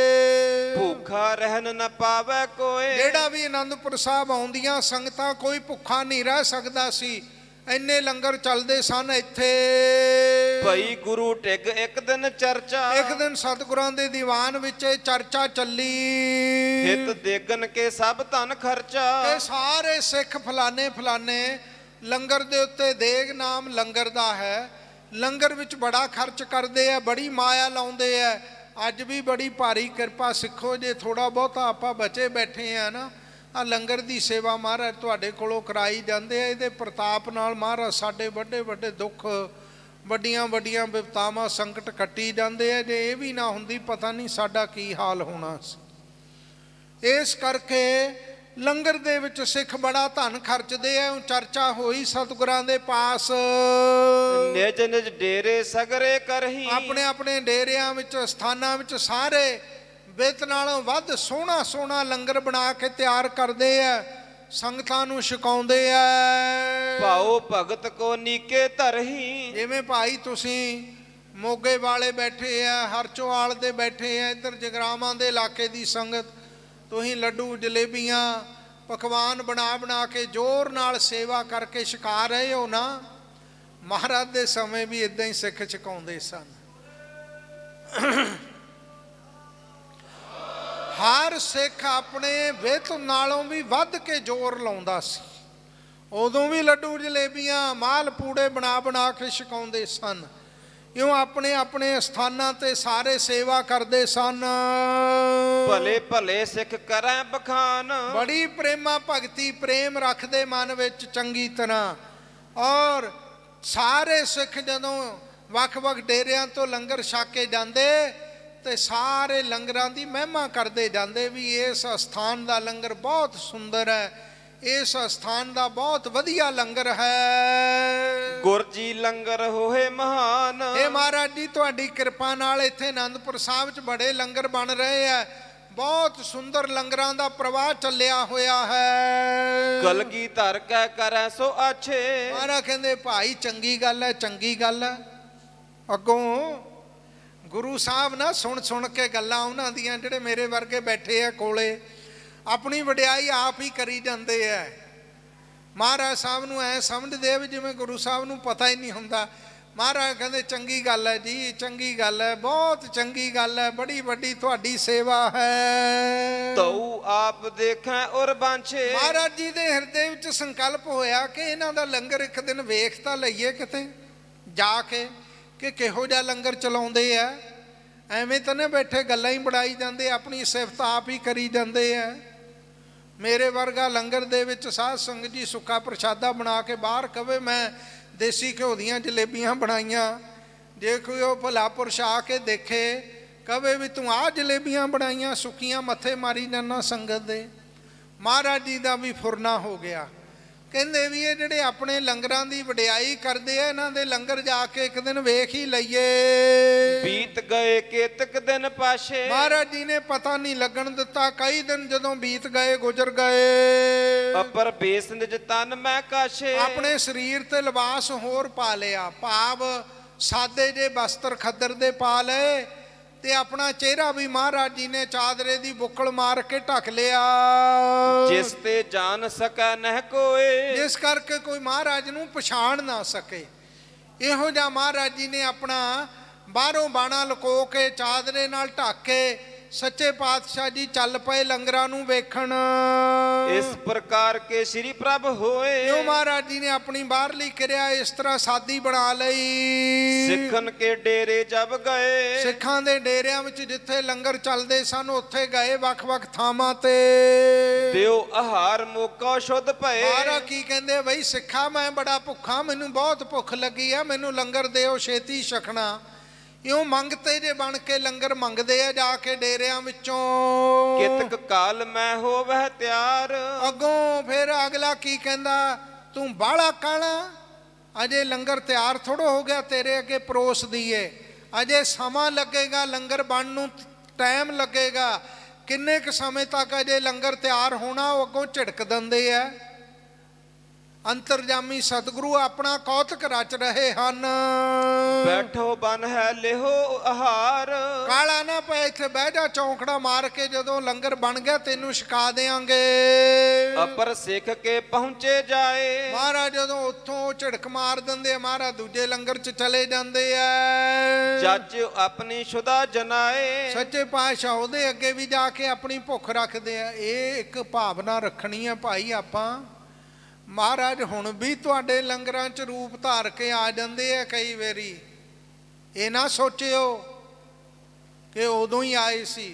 ਭੁੱਖਾ ਰਹਿਣ ਨਾ ਪਾਵੇ ਕੋਈ। ਜਿਹੜਾ ਵੀ ਆਨੰਦਪੁਰ ਸਾਹਿਬ ਆਉਂਦੀਆਂ ਸੰਗਤਾਂ, ਕੋਈ ਭੁੱਖਾ ਨਹੀਂ ਰਹਿ ਸਕਦਾ ਸੀ, ਇੰਨੇ ਲੰਗਰ ਚੱਲਦੇ ਸਨ ਇੱਥੇ। ਭਈ ਗੁਰੂ ਟਿਕ ਇੱਕ ਦਿਨ ਚਰਚਾ। ਇੱਕ ਦਿਨ ਸਤਿਗੁਰਾਂ ਦੇ ਦੀਵਾਨ ਵਿੱਚ ਇਹ ਚਰਚਾ ਚੱਲੀ। ਹਿਤ ਦੇਗਨ ਕੇ ਸਭ ਧਨ ਖਰਚਾ। ਇਹ ਸਾਰੇ ਸਿੱਖ ਫਲਾਣੇ ਫਲਾਣੇ ਲੰਗਰ ਦੇ ਉੱਤੇ ਦੇਗ ਨਾਮ ਲੰਗਰ ਦਾ ਹੈ। ਲੰਗਰ ਵਿੱਚ ਬੜਾ ਖਰਚ ਕਰਦੇ ਆ, ਬੜੀ ਮਾਇਆ ਲਾਉਂਦੇ ਆ। ਅੱਜ ਵੀ ਬੜੀ ਭਾਰੀ ਕਿਰਪਾ ਸਿੱਖੋ, ਜੇ ਥੋੜਾ ਬਹੁਤਾ ਆਪਾਂ ਬਚੇ ਬੈਠੇ ਆ ਨਾ, ਆ ਲੰਗਰ ਦੀ ਸੇਵਾ ਮਹਾਰਾਜ ਤੁਹਾਡੇ ਕੋਲੋਂ ਕਰਾਈ ਜਾਂਦੇ ਆ। ਇਹਦੇ ਪ੍ਰਤਾਪ ਨਾਲ ਮਹਾਰਾਜ ਸਾਡੇ ਵੱਡੇ ਵੱਡੇ ਦੁੱਖ, ਵੱਡੀਆਂ ਵੱਡੀਆਂ ਵਿਪਤਾਵਾਂ, ਸੰਕਟ ਕੱਟੀ ਜਾਂਦੇ ਆ। ਜੇ ਇਹ ਵੀ ਨਾ ਹੁੰਦੀ ਪਤਾ ਨਹੀਂ ਸਾਡਾ ਕੀ ਹਾਲ ਹੋਣਾ ਸੀ। ਇਸ ਕਰਕੇ ਲੰਗਰ ਦੇ ਵਿੱਚ ਸਿੱਖ ਬੜਾ ਧਨ ਖਰਚਦੇ ਆ। ਚਰਚਾ ਹੋਈ ਸਤਿਗੁਰਾਂ ਦੇ ਪਾਸ, ਨਿਜ ਨਿਜ ਡੇਰੇ ਸਗਰੇ ਕਰਹੀ। ਆਪਣੇ ਆਪਣੇ ਡੇਰਿਆਂ ਵਿੱਚ, ਸਥਾਨਾਂ ਵਿੱਚ ਸਾਰੇ ਬਿੱਤ ਨਾਲੋਂ ਵੱਧ ਸੋਹਣਾ ਸੋਹਣਾ ਲੰਗਰ ਬਣਾ ਕੇ ਤਿਆਰ ਕਰਦੇ ਆ, ਸੰਗਤਾਂ ਨੂੰ ਛਕਾਉਂਦੇ ਆ। ਭਾਉ ਭਗਤ ਕੋ ਨੀਕੇ ਧਰਹੀ। ਜਿਵੇਂ ਭਾਈ ਤੁਸੀਂ ਮੋਗੇ ਵਾਲੇ ਬੈਠੇ ਆ, ਹਰਚੋਆਲ ਦੇ ਬੈਠੇ ਆ, ਇੱਧਰ ਜਗਰਾਵਾਂ ਦੇ ਇਲਾਕੇ ਦੀ ਸੰਗਤ, ਤੁਸੀਂ ਲੱਡੂ ਜਲੇਬੀਆਂ ਪਕਵਾਨ ਬਣਾ ਬਣਾ ਕੇ ਜ਼ੋਰ ਨਾਲ ਸੇਵਾ ਕਰਕੇ ਛਕਾ ਰਹੇ ਹੋ ਨਾ। ਮਹਾਰਾਜ ਦੇ ਸਮੇਂ ਵੀ ਇਦਾਂ ਹੀ ਸਿੱਖ ਛਕਾਉਂਦੇ ਸਨ। ਹਰ ਸਿੱਖ ਆਪਣੇ ਵਿੱਤ ਨਾਲੋਂ ਵੀ ਵੱਧ ਕੇ ਜ਼ੋਰ ਲਾਉਂਦਾ ਸੀ। ਉਦੋਂ ਵੀ ਲੱਡੂ ਜਲੇਬੀਆਂ ਮਾਲ ਪੂੜੇ ਬਣਾ ਬਣਾ ਕੇ ਛਕਾਉਂਦੇ ਸਨ। ਇਉਂ ਆਪਣੇ ਆਪਣੇ ਸਥਾਨਾਂ ਤੇ ਸਾਰੇ ਸੇਵਾ ਕਰਦੇ ਸਨ। ਭਲੇ ਭਲੇ ਸਿੱਖ ਕਰੈ ਬਖਾਨ। ਬੜੀ ਪ੍ਰੇਮਾ ਭਗਤੀ ਪ੍ਰੇਮ ਰੱਖਦੇ ਮਨ ਵਿੱਚ ਚੰਗੀ ਤਰ੍ਹਾਂ। ਔਰ ਸਾਰੇ ਸਿੱਖ ਜਦੋਂ ਵੱਖ ਵੱਖ ਡੇਰਿਆਂ ਤੋਂ ਲੰਗਰ ਛਕ ਕੇ ਜਾਂਦੇ ਤੇ ਸਾਰੇ ਲੰਗਰਾਂ ਦੀ ਮਹਿਮਾ ਕਰਦੇ ਜਾਂਦੇ ਵੀ ਇਸ ਸਥਾਨ ਦਾ ਲੰਗਰ ਬਹੁਤ ਸੁੰਦਰ ਹੈ, ਇਸ ਸਥਾਨ ਦਾ ਬਹੁਤ ਵਧੀਆ ਲੰਗਰ ਹੈ। ਗੁਰ ਜੀ ਲੰਗਰ ਹੋਏ ਮਹਾਨ। ਇਹ ਮਹਾਰਾਜ ਜੀ ਤੁਹਾਡੀ ਕਿਰਪਾ ਨਾਲ ਇੱਥੇ ਆਨੰਦਪੁਰ ਸਾਹਿਬ 'ਚ ਬੜੇ ਲੰਗਰ ਬਣ ਰਹੇ ਆ। ਬਹੁਤ ਸੁੰਦਰ ਲੰਗਰਾਂ ਦਾ ਪ੍ਰਵਾਹ ਚੱਲਿਆ ਹੋਇਆ ਹੈ। ਕਲਗੀ ਧਰ ਕੇ ਕਰੈ ਸੋ ਆਛੇ। ਮਹਾਰਾਜ ਕਹਿੰਦੇ ਭਾਈ ਚੰਗੀ ਗੱਲ ਹੈ, ਚੰਗੀ ਗੱਲ ਹੈ। ਅੱਗੋਂ ਗੁਰੂ ਸਾਹਿਬ ਨਾ ਸੁਣ ਸੁਣ ਕੇ ਗੱਲਾਂ ਉਹਨਾਂ ਦੀਆਂ, ਜਿਹੜੇ ਮੇਰੇ ਵਰਗੇ ਬੈਠੇ ਆ ਕੋਲੇ, ਆਪਣੀ ਵਡਿਆਈ ਆਪ ਹੀ ਕਰੀ ਜਾਂਦੇ ਆ। ਮਹਾਰਾਜ ਸਾਹਿਬ ਨੂੰ ਐ ਸਮਝਦੇ ਆ ਵੀ ਜਿਵੇਂ ਗੁਰੂ ਸਾਹਿਬ ਨੂੰ ਪਤਾ ਹੀ ਨਹੀਂ ਹੁੰਦਾ। ਮਹਾਰਾਜ ਕਹਿੰਦੇ ਚੰਗੀ ਗੱਲ ਹੈ ਜੀ, ਚੰਗੀ ਗੱਲ ਹੈ, ਬਹੁਤ ਚੰਗੀ ਗੱਲ ਹੈ, ਬੜੀ ਵੱਡੀ ਤੁਹਾਡੀ ਸੇਵਾ ਹੈ। ਤਉ ਆਪ ਦੇਖੈ ਔਰ ਬਾਂਛੇ। ਮਹਾਰਾਜ ਜੀ ਦੇ ਹਿਰਦੇ ਵਿੱਚ ਸੰਕਲਪ ਹੋਇਆ ਕਿ ਇਹਨਾਂ ਦਾ ਲੰਗਰ ਇੱਕ ਦਿਨ ਵੇਖ ਤਾਂ ਲਈਏ ਕਿਤੇ ਜਾ ਕੇ ਕਿ ਕਿਹੋ ਜਿਹਾ ਲੰਗਰ ਚਲਾਉਂਦੇ ਆ। ਐਵੇਂ ਤਾਂ ਨਾ ਬੈਠੇ ਗੱਲਾਂ ਹੀ ਬਣਾਈ ਜਾਂਦੇ, ਆਪਣੀ ਸਿਫਤ ਆਪ ਹੀ ਕਰੀ ਜਾਂਦੇ ਆ। ਮੇਰੇ ਵਰਗਾ ਲੰਗਰ ਦੇ ਵਿੱਚ ਸਾਧ ਸੰਗਤ ਜੀ ਸੁੱਕਾ ਪ੍ਰਸ਼ਾਦਾ ਬਣਾ ਕੇ ਬਾਹਰ ਕਵੇ ਮੈਂ ਦੇਸੀ ਘਿਓ ਦੀਆਂ ਜਲੇਬੀਆਂ ਬਣਾਈਆਂ, ਜੇ ਕੋਈ ਉਹ ਭਲਾਪੁਰ ਛਾ ਕੇ ਦੇਖੇ ਕਵੇ ਵੀ ਤੂੰ ਆਹ ਜਲੇਬੀਆਂ ਬਣਾਈਆਂ ਸੁੱਕੀਆਂ, ਮੱਥੇ ਮਾਰੀ ਜਾਂਦਾ ਸੰਗਤ ਦੇ। ਮਹਾਰਾਜ ਜੀ ਦਾ ਵੀ ਫੁਰਨਾ ਹੋ ਗਿਆ। ਕਹਿੰਦੇ ਵੀ ਇਹ ਜਿਹੜੇ ਆਪਣੇ ਲੰਗਰਾਂ ਦੀ ਵਡਿਆਈ ਕਰਦੇ ਆ, ਇਹਨਾਂ ਦੇ ਲੰਗਰ ਜਾ ਕੇ ਇੱਕ ਦਿਨ ਵੇਖ ਹੀ ਲਈਏ। ਬੀਤ ਗਏ ਕੇਤਕ ਦਿਨ ਪਾਸ਼ੇ। ਮਹਾਰਾਜ ਜੀ ਨੇ ਪਤਾ ਨਹੀਂ ਲੱਗਣ ਦਿੱਤਾ। ਕਈ ਦਿਨ ਜਦੋਂ ਬੀਤ ਗਏ, ਗੁਜ਼ਰ ਗਏ। ਅਪਰ ਬੇਸ ਨਿਜ ਤਨ ਮੈਂ ਕਾਸ਼ੇ। ਆਪਣੇ ਸਰੀਰ ਤੇ ਲਿਬਾਸ ਹੋਰ ਪਾ ਲਿਆ, ਭਾਵ ਸਾਦੇ ਜੇ ਵਸਤਰ ਖੱਦਰ ਦੇ ਪਾ ਲਏ ਤੇ ਆਪਣਾ ਚਿਹਰਾ ਵੀ ਮਹਾਰਾਜ ਜੀ ਨੇ ਚਾਦਰੇ ਦੀ ਬੁੱਕਲ ਮਾਰ ਕੇ ਢੱਕ ਲਿਆ। ਜਿਸ ਤੇ ਜਾਣ ਸਕੈ ਨਹਿ ਕੋਏ। ਜਿਸ ਕਰਕੇ ਕੋਈ ਮਹਾਰਾਜ ਨੂੰ ਪਛਾਣ ਨਾ ਸਕੇ। ਇਹੋ ਜਿਹਾ ਮਹਾਰਾਜ ਜੀ ਨੇ ਆਪਣਾ ਬਾਹਰੋਂ ਬਾਣਾ ਲੁਕੋ ਕੇ ਚਾਦਰੇ ਨਾਲ ਢੱਕ ਕੇ ਸੱਚੇ ਪਾਤਸ਼ਾਹ ਜੀ ਚੱਲ ਪਏ ਲੰਗਰਾਂ ਨੂੰ ਵੇਖਣ। ਇਸ ਪ੍ਰਕਾਰ ਕੇ ਸ੍ਰੀ ਪ੍ਰਭ ਹੋਏ। ਜੋ ਮਹਾਰਾਜ ਜੀ ਨੇ ਆਪਣੀ ਬਾਹਰਲੀ ਕਿਰਿਆ ਇਸ ਤਰ੍ਹਾਂ ਸਾਦੀ ਬਣਾ ਲਈ। ਸਿੱਖਨ ਕੇ ਡੇਰੇ ਜਬ ਗਏ। ਸਿੱਖਾਂ ਦੇ ਡੇਰਿਆਂ ਵਿੱਚ ਜਿੱਥੇ ਲੰਗਰ ਚੱਲਦੇ ਸਨ ਉੱਥੇ ਗਏ, ਵੱਖ ਵੱਖ ਥਾਵਾਂ ਤੇ। ਦਿਓ ਆਹਾਰ ਮੋਕਾ ਸ਼ੁੱਧ ਭਏ। ਮਹਾਰਾਜ ਕੀ ਕਹਿੰਦੇ, ਬਈ ਸਿੱਖਾ ਮੈਂ ਬੜਾ ਭੁੱਖਾ, ਮੈਨੂੰ ਬਹੁਤ ਭੁੱਖ ਲੱਗੀ ਆ, ਮੈਨੂੰ ਲੰਗਰ ਦਿਓ, ਛੇਤੀ ਛਕਣਾ। ਇਉਂ ਮੰਗਤੇ ਜੇ ਬਣ ਕੇ ਲੰਗਰ ਮੰਗਦੇ ਆ ਜਾ ਕੇ ਡੇਰਿਆਂ ਵਿੱਚੋਂ। ਕਿਤਕ ਕਾਲ ਮੈਂ ਹੋਵਹਿ ਤਿਆਰ। ਅੱਗੋਂ ਫਿਰ ਅਗਲਾ ਕੀ ਕਹਿੰਦਾ, ਤੂੰ ਬਾਹਲਾ ਕਾਲਾ, ਅਜੇ ਲੰਗਰ ਤਿਆਰ ਥੋੜ੍ਹਾ ਹੋ ਗਿਆ, ਤੇਰੇ ਅੱਗੇ ਪਰੋਸ ਦੀਏ, ਅਜੇ ਸਮਾਂ ਲੱਗੇਗਾ, ਲੰਗਰ ਬਣਨ ਨੂੰ ਟਾਈਮ ਲੱਗੇਗਾ। ਕਿੰਨੇ ਕੁ ਸਮੇਂ ਤੱਕ ਅਜੇ ਲੰਗਰ ਤਿਆਰ ਹੋਣਾ, ਉਹ ਅੱਗੋਂ ਝਿੜਕ ਦਿੰਦੇ ਆ। ਅੰਤਰਜਾਮੀ ਸਤਿਗੁਰੂ ਆਪਣਾ ਕੌਤਕ ਰਚ ਰਹੇ ਹਨ। ਬੈਠੋ ਬਨ ਹੈ ਲਿਹੋ ਆਹਾਰ। ਕਾਲਾ ਨਾ ਪੈ, ਇੱਥੇ ਬਹਿ ਜਾ, ਚੌਂਕੜਾ ਮਾਰ ਕੇ ਜਦੋਂ ਲੰਗਰ ਬਣ ਗਿਆ ਤੈਨੂੰ ਛਕਾ ਦੇਾਂਗੇ। ਅਪਰ ਸਿੱਖ ਕੇ ਪਹੁੰਚੇ ਜਾਏ। ਮਹਾਰਾਜ ਜਦੋਂ ਉੱਥੋਂ ਝਿੜਕ ਮਾਰ ਦਿੰਦੇ ਆ, ਮਹਾਰਾਜ ਦੂਜੇ ਲੰਗਰ 'ਚ ਚਲੇ ਜਾਂਦੇ ਆ। ਜੱਜ ਆਪਣੀ ਸ਼ੁਦਾ ਜਨਾਏ। ਸੱਚੇ ਪਾਤਸ਼ਾਹ ਉਹਦੇ ਅੱਗੇ ਵੀ ਜਾ ਕੇ ਆਪਣੀ ਭੁੱਖ ਰੱਖਦੇ ਆ। ਇਹ ਇੱਕ ਭਾਵਨਾ ਰੱਖਣੀ ਆ ਭਾਈ ਆਪਾਂ, महाराज हुण भी तुहाडे लंगरां च रूप धार के आ जांदे आ कई वारी। ये ना सोचिओ कि उदों ही आए सी।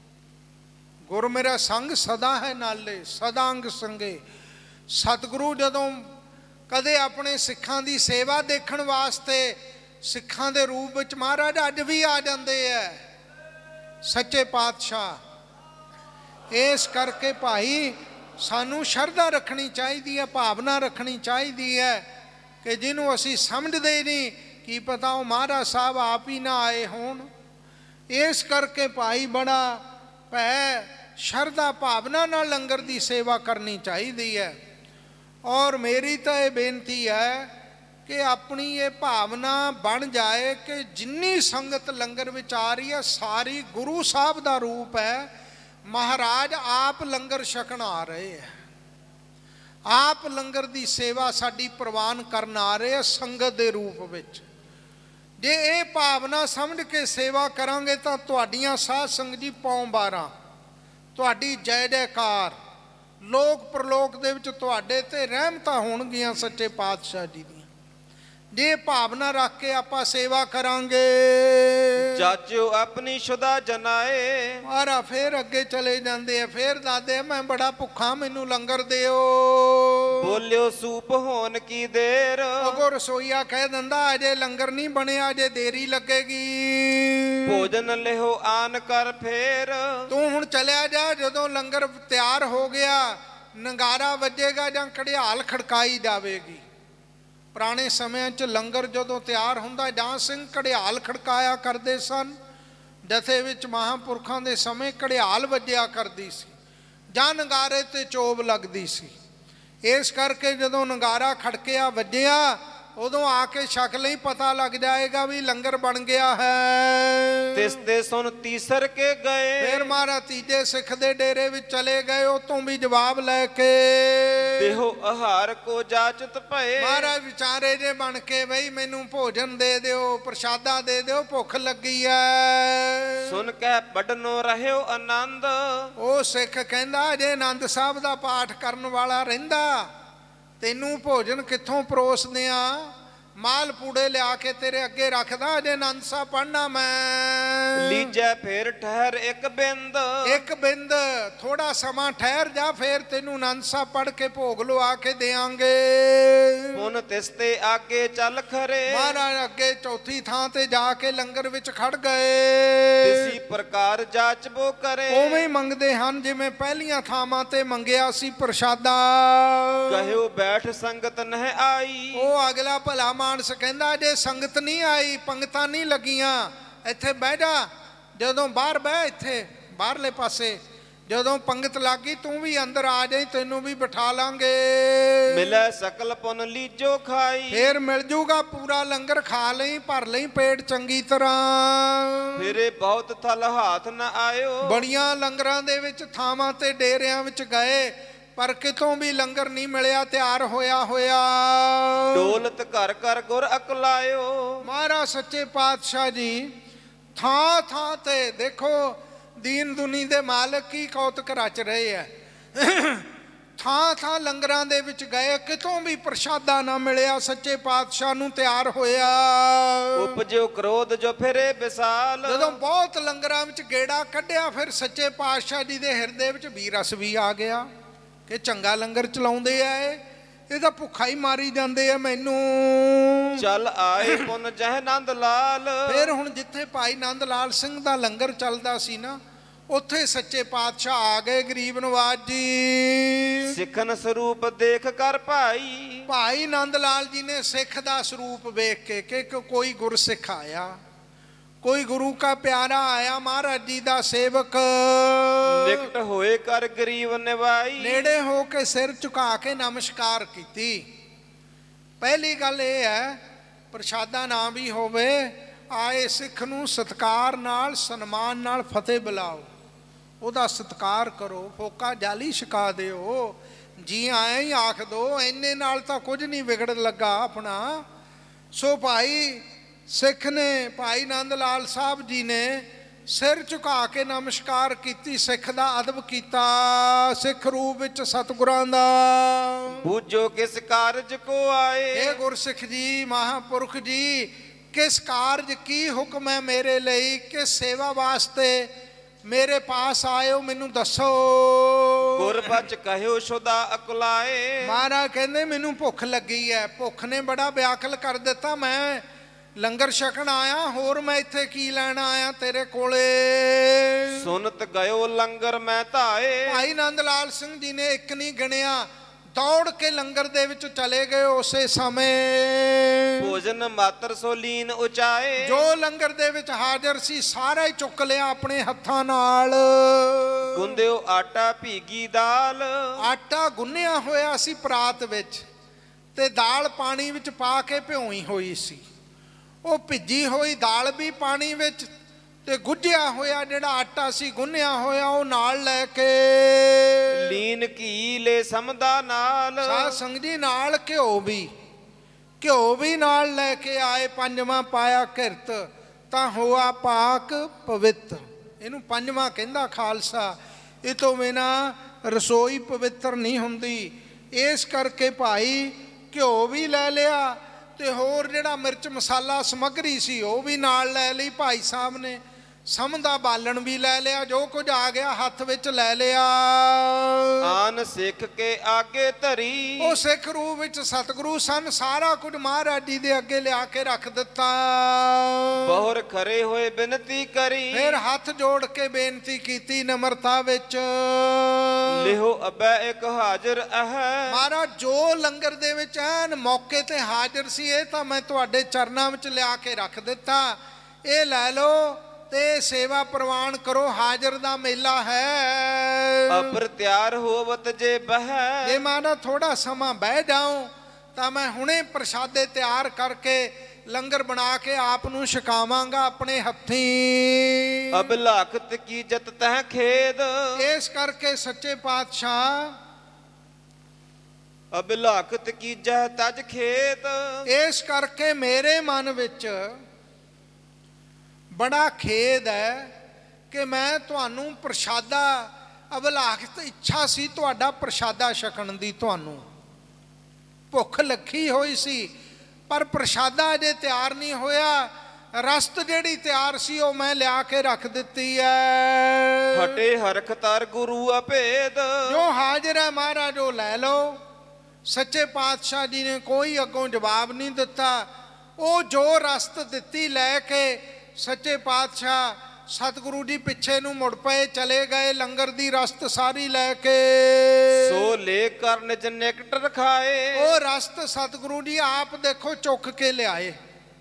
गुर मेरा संग सदा है नाले, सदा अंग संगे। सतगुरु जदों कदे अपने सिखां दी सेवा देखण वास्ते सिखां दे रूप विच महाराज अज भी आ जांदे है सच्चे पातशाह। इस करके भाई सानू शरधा रखनी चाहिए है, भावना रखनी चाहिए है कि जिन्हों असी समझते नहीं कि पता वो महाराज साहब आप ही ना आए होण। इस करके भाई बड़ा भै शरधा भावना नाल लंगर की सेवा करनी चाहिए है। और मेरी तो ये बेनती है कि अपनी ये भावना बन जाए कि जिन्नी संगत लंगर विच आ रही है सारी गुरु साहब का रूप है। महाराज आप लंगर छकण आ रहे हैं, आप लंगर की सेवा साडी प्रवान करन आ रहे हैं संगत के रूप विच। जे ये भावना समझ के सेवा करांगे तो तुहाडीआं साध संगत जी पौं बारां, तुहाडी जय जयकार, लोक प्रलोक दे विच तुहाडे ते रहमतां होणगीआं सच्चे पातशाह जी दी। जे भावना रख के आपां सेवा करांगे जाजो अपनी शुदा जनाए। मारा फिर अगे चले जाते हैं, फिर दादे मैं बड़ा भुखा मैनू लंगर दिओ। बोलियो सूप होन की देर। अगो रसोईया कह दिंदा अजे लंगर नहीं बनिया, अजे देरी लगेगी। भोजन लिहो आन कर फेर। तू हुण चलिया जा, जदों लंगर तैयार हो गया नगारा वजेगा जां घड़ियाल खड़काई जावेगी। पुराने समय च लंगर जदों तैयार हुंदा जां सिंह घड़ियाल खड़काया करदे सन। जथे विच महापुरखां दे समय घड़ियाल वजिया करदी सी जां नगारे ते चोब लगदी सी। इस करके जदों नगारा खड़किया वजिया उदों आके शक्ल ही पता लग जाएगा भी लंगर बन गया है। तिस दे सुन तीसर के गए। फिर मारा तीजे सिख दे डेरे विच चले गए, उतों भी जवाब लैके देहो आहार को जाचत भए। मारा विचारे जे बन के बई मैनू भोजन दे दिओ, प्रसादा दे दिओ, भुख लगी है। सुन कह बड़नो रहियो आनंद। ओ सिख कहंदा जे आनंद साहब दा पाठ करन वाला रहिंदा तैनू भोजन कित्थों परोस दियां। माल पूड़े लिया के तेरे अगे रखदा, अजे आनंद साहब पढ़ना मैं। लीजै फिर ठहर एक बिंद। एक बिंद थोड़ा समा ठहर जा, फिर तेनू आनंद साहब पढ़ के भोग लवा के देंगे। हुन तिसते आगे चल खरे। महाराज अगे चौथी थां ते जाके लंगर विच खड़ गए। इसी प्रकार जाचबो करे। उवें मंगदे हन जिवें पहलियां थावां ते मंगिया सी प्रसादा। कहियो बैठ संगत नह आई। ओ अगला भला मानस कहंदा जे संगत नहीं आई, पंगतां नहीं लगियां, इत्थे बह जा। जदों बाहर बह, इत्थे बाहरले पासे जदों पंगत लगी तू भी अंदर आ जाई, तैनू भी बिठा लांगे। मिले सकल पुन लीजो खाई। फिर मिल जूगा पूरा लंगर, खा लई, भर लई पेट चंगी तरह। फिरे बहुत थल हाथ न आयो। बड़ियां लंगरां दे विच थावां ते डेरियां विच गए पर कितों भी लंगर नहीं मिलिया तैयार होया होया। दौलत घर घर गुर अकलायो। महाराज सच्चे पातशाह जी थां थां ते देखो दीन दुनी दे मालिक की कौतक रच रहे है। थां थां लंगरां दे विच गए, कितों भी प्रसादा ना मिलिया, सच्चे पातशाह नूं तैयार होया। उपजो क्रोध जो फिरे विसाल। जदों बहुत लंगरां विच गेड़ा कढ़िया, फिर सच्चे पातशाह जी दे हिरदे विच वीरस भी आ गया कि चंगा लंगर चलाउंदे आ, ये तां भुखा ही मारी जांदे आ मैनू। चल आए पुन जह नंद लाल। फिर हुण जिथे भाई नंद लाल सिंह दा लंगर चलदा सी ना, उत्थे सच्चे पातशाह आ गए गरीब नवाज जी। सिखन स्वरूप देख कर भाई। भाई नंद लाल जी ने सिख दा स्वरूप वेख के कि कोई गुरसिख आया, कोई गुरु का प्यारा आया, महाराज जी दा सेवक। निकट होए कर गरीब निवाई। नेड़े हो के सिर झुका के नमस्कार कीती। पहली गल ये है प्रसादा ना भी होवे, आए सिख नूं सत्कार नाल सन्मान नाल फतेह बुलाओ, उहदा सत्कार करो, फोका जाली छका दिओ, जी आए ही आख दो, इन्ने नाल तां कुछ नहीं विगड़ लगा अपना। सो भाई सिख ने भाई नंद लाल साहब जी ने ਸਿਰ ਝੁਕਾ ਕੇ ਨਮਸਕਾਰ ਕੀਤੀ, ਸਿੱਖ ਦਾ ਅਦਬ ਕੀਤਾ, ਸਿੱਖ ਰੂਪ ਵਿੱਚ ਸਤਿਗੁਰਾਂ ਦਾ। ਬੂਝੋ ਕਿਸ ਕਾਰਜ ਕੋ ਆਏ, ਇਹ ਗੁਰਸਿੱਖ ਜੀ, ਮਹਾਂਪੁਰਖ ਜੀ, ਕਿਸ ਕਾਰਜ ਕੀ ਹੁਕਮ ਹੈ ਮੇਰੇ ਲਈ, ਕਿਸ ਸੇਵਾ ਵਾਸਤੇ ਮੇਰੇ ਪਾਸ ਆਇਓ, ਮੈਨੂੰ ਦੱਸੋ। ਗੁਰਬਚ ਕਹਿਓ ਸ਼ੁਦਾ ਅਕੁਲਾਏ, ਮਹਾਰਾਜ ਕਹਿੰਦੇ ਮੈਨੂੰ ਭੁੱਖ ਲੱਗੀ ਹੈ। ਭੁੱਖ ਨੇ ਬੜਾ ਵਿਆਕਲ ਕਰ ਦਿੱਤਾ, ਮੈਂ ਲੰਗਰ ਛਕਣ ਆਇਆ, ਹੋਰ ਮੈਂ ਇੱਥੇ ਕੀ ਲੈਣ ਆਇਆ ਤੇਰੇ ਕੋਲੇ। ਸੁਨਤ ਗਇਓ ਲੰਗਰ ਮੈਂ ਧਾਏ, ਭਾਈ ਨੰਦ ਲਾਲ ਸਿੰਘ ਜੀ ਨੇ ਇੱਕ ਨਹੀਂ ਗਿਣਿਆ, ਦੌੜ ਕੇ ਲੰਗਰ ਦੇ ਵਿੱਚ ਚਲੇ ਗਏ ਉਸੇ ਸਮੇਂ। ਭੋਜਨ ਮਾਤਰ ਸੋ ਲੀਨ ਉਚਾਏ, ਜੋ ਲੰਗਰ ਦੇ ਵਿੱਚ ਹਾਜ਼ਰ ਸੀ ਸਾਰਾ ਹੀ ਚੁੱਕ ਲਿਆ ਆਪਣੇ ਹੱਥਾਂ ਨਾਲ। ਗੁੰਦਿਓ ਆਟਾ ਭੀਗੀ ਦਾਲ, ਆਟਾ ਗੁੰਨਿਆ ਹੋਇਆ ਸੀ ਪਰਾਤ ਵਿੱਚ, ਤੇ ਦਾਲ ਪਾਣੀ ਵਿੱਚ ਪਾ ਕੇ ਭਿਉਈ ਹੋਈ ਸੀ। ਉਹ ਭਿੱਜੀ ਹੋਈ ਦਾਲ ਵੀ ਪਾਣੀ ਵਿੱਚ, ਤੇ ਗੁੱਝਿਆ ਹੋਇਆ ਜਿਹੜਾ ਆਟਾ ਸੀ ਗੁੰਨਿਆ ਹੋਇਆ ਉਹ ਨਾਲ ਲੈ ਕੇ। ਲੀਨ ਘੀ ਲੈ ਸਮਦਾ ਨਾਲ, ਸਾਧ ਸੰਗਤ ਜੀ ਨਾਲ ਘਿਓ ਵੀ, ਘਿਓ ਵੀ ਨਾਲ ਲੈ ਕੇ ਆਏ। ਪੰਜਵਾਂ ਪਾਇਆ ਕਿਰਤ ਤਾਂ ਹੋਆ ਪਾਕ ਪਵਿੱਤ। ਇਹਨੂੰ ਪੰਜਵਾਂ ਕਹਿੰਦਾ ਖਾਲਸਾ। ਇਹ ਤੋਂ ਬਿਨਾਂ ਰਸੋਈ ਪਵਿੱਤਰ ਨਹੀਂ ਹੁੰਦੀ। ਇਸ ਕਰਕੇ ਭਾਈ ਘਿਓ ਵੀ ਲੈ ਲਿਆ, ਤੇ ਹੋਰ ਜਿਹੜਾ ਮਿਰਚ ਮਸਾਲਾ ਸਮੱਗਰੀ ਸੀ ਉਹ ਵੀ ਨਾਲ ਲੈ ਲਈ ਭਾਈ ਸਾਹਿਬ ਨੇ। ਸਮ ਦਾ ਬਾਲਣ ਵੀ ਲੈ ਲਿਆ, ਜੋ ਕੁਝ ਆ ਗਿਆ ਹੱਥ ਵਿੱਚ ਲੈ ਲਿਆ। ਆਨ ਸਿੱਖ ਕੇ ਆਗੇ ਧਰੀ, ਉਹ ਸਿੱਖ ਰੂਪ ਵਿੱਚ ਸਤਿਗੁਰੂ ਸਨ, ਸਾਰਾ ਕੁਝ ਮਹਾਰਾਜ ਜੀ ਦੇ ਅੱਗੇ ਲਿਆ ਕੇ ਰੱਖ ਦਿੱਤਾ। ਬਹੁਰ ਖਰੇ ਹੋਏ ਬੇਨਤੀ ਕਰੀ, ਫਿਰ ਹੱਥ ਜੋੜ ਕੇ ਬੇਨਤੀ ਕੀਤੀ ਨਿਮਰਤਾ ਵਿੱਚ। ਲਿਹੋ ਅਬੈ ਇੱਕ ਹਾਜ਼ਰ ਹੈ, ਮਹਾਰਾਜ ਜੋ ਲੰਗਰ ਦੇ ਵਿੱਚ ਐਨ ਮੌਕੇ ਤੇ ਹਾਜ਼ਰ ਸੀ, ਇਹ ਤਾਂ ਮੈਂ ਤੁਹਾਡੇ ਚਰਨਾਂ ਵਿੱਚ ਲਿਆ ਕੇ ਰੱਖ ਦਿੱਤਾ, ਇਹ ਲੈ ਲਓ ਤੇ ਸੇਵਾ ਪ੍ਰਵਾਨ ਕਰੋ। ਹਾਜ਼ਰ ਦਾ ਮੇਲਾ ਹੈ। ਅਪਰ ਤਿਆਰ ਹੋਵਤ ਜੇ ਬਹਿ, ਜੇ ਮਾਨਾ ਥੋੜਾ ਸਮਾਂ ਬਹਿ ਜਾਓ ਤਾਂ ਮੈਂ ਹੁਣੇ ਪ੍ਰਸ਼ਾਦੇ ਤਿਆਰ ਕਰਕੇ ਲੰਗਰ ਬਣਾ ਕੇ ਆਪ ਨੂੰ ਛਕਾਵਾਂਗਾ ਆਪਣੇ ਹੱਥੀਂ। ਅਬਲਾਖਤ ਕੀ ਜਤ ਤਹਿ ਖੇਦ, ਇਸ ਕਰਕੇ ਸੱਚੇ ਪਾਤਸ਼ਾਹ ਅਬਲਾਖਤ ਕੀ ਜਹ ਤਜ ਖੇਤ, ਇਸ ਕਰਕੇ ਮੇਰੇ ਮਨ ਵਿੱਚ ਬੜਾ ਖੇਦ ਹੈ ਕਿ ਮੈਂ ਤੁਹਾਨੂੰ ਪ੍ਰਸ਼ਾਦਾ, ਅਬਲਾਖਤ ਇੱਛਾ ਸੀ ਤੁਹਾਡਾ ਪ੍ਰਸ਼ਾਦਾ ਛਕਣ ਦੀ, ਤੁਹਾਨੂੰ ਭੁੱਖ ਲੱਗੀ ਹੋਈ ਸੀ, ਪਰ ਪ੍ਰਸ਼ਾਦਾ ਅਜੇ ਤਿਆਰ ਨਹੀਂ ਹੋਇਆ। ਰਸਤ ਜਿਹੜੀ ਤਿਆਰ ਸੀ ਉਹ ਮੈਂ ਲਿਆ ਕੇ ਰੱਖ ਦਿੱਤੀ ਹੈ। ਹਟੇ ਹਰਖ ਤਰ ਗੁਰੂ ਅਭੇਦ, ਜੋ ਹਾਜ਼ਰ ਹੈ ਮਹਾਰਾਜ ਉਹ ਲੈ ਲਓ। ਸੱਚੇ ਪਾਤਸ਼ਾਹ ਜੀ ਨੇ ਕੋਈ ਅੱਗੋਂ ਜਵਾਬ ਨਹੀਂ ਦਿੱਤਾ। ਉਹ ਜੋ ਰਸਤ ਦਿੱਤੀ ਲੈ ਕੇ ਸੱਚੇ ਪਾਤਸ਼ਾਹ ਸਤਿਗੁਰੂ ਜੀ ਪਿੱਛੇ ਨੂੰ ਮੁੜ ਪਏ, ਚਲੇ ਗਏ ਲੰਗਰ ਦੀ ਰਸਤ ਸਾਰੀ ਲੈ ਕੇ। ਸੋ ਲੈ ਕਰ ਨਿਜ ਨਿਕਟ ਰਖਾਏ, ਉਹ ਰਸਤ ਸਤਿਗੁਰੂ ਜੀ ਆਪ ਦੇਖੋ ਚੁੱਕ ਕੇ ਲਿਆਏ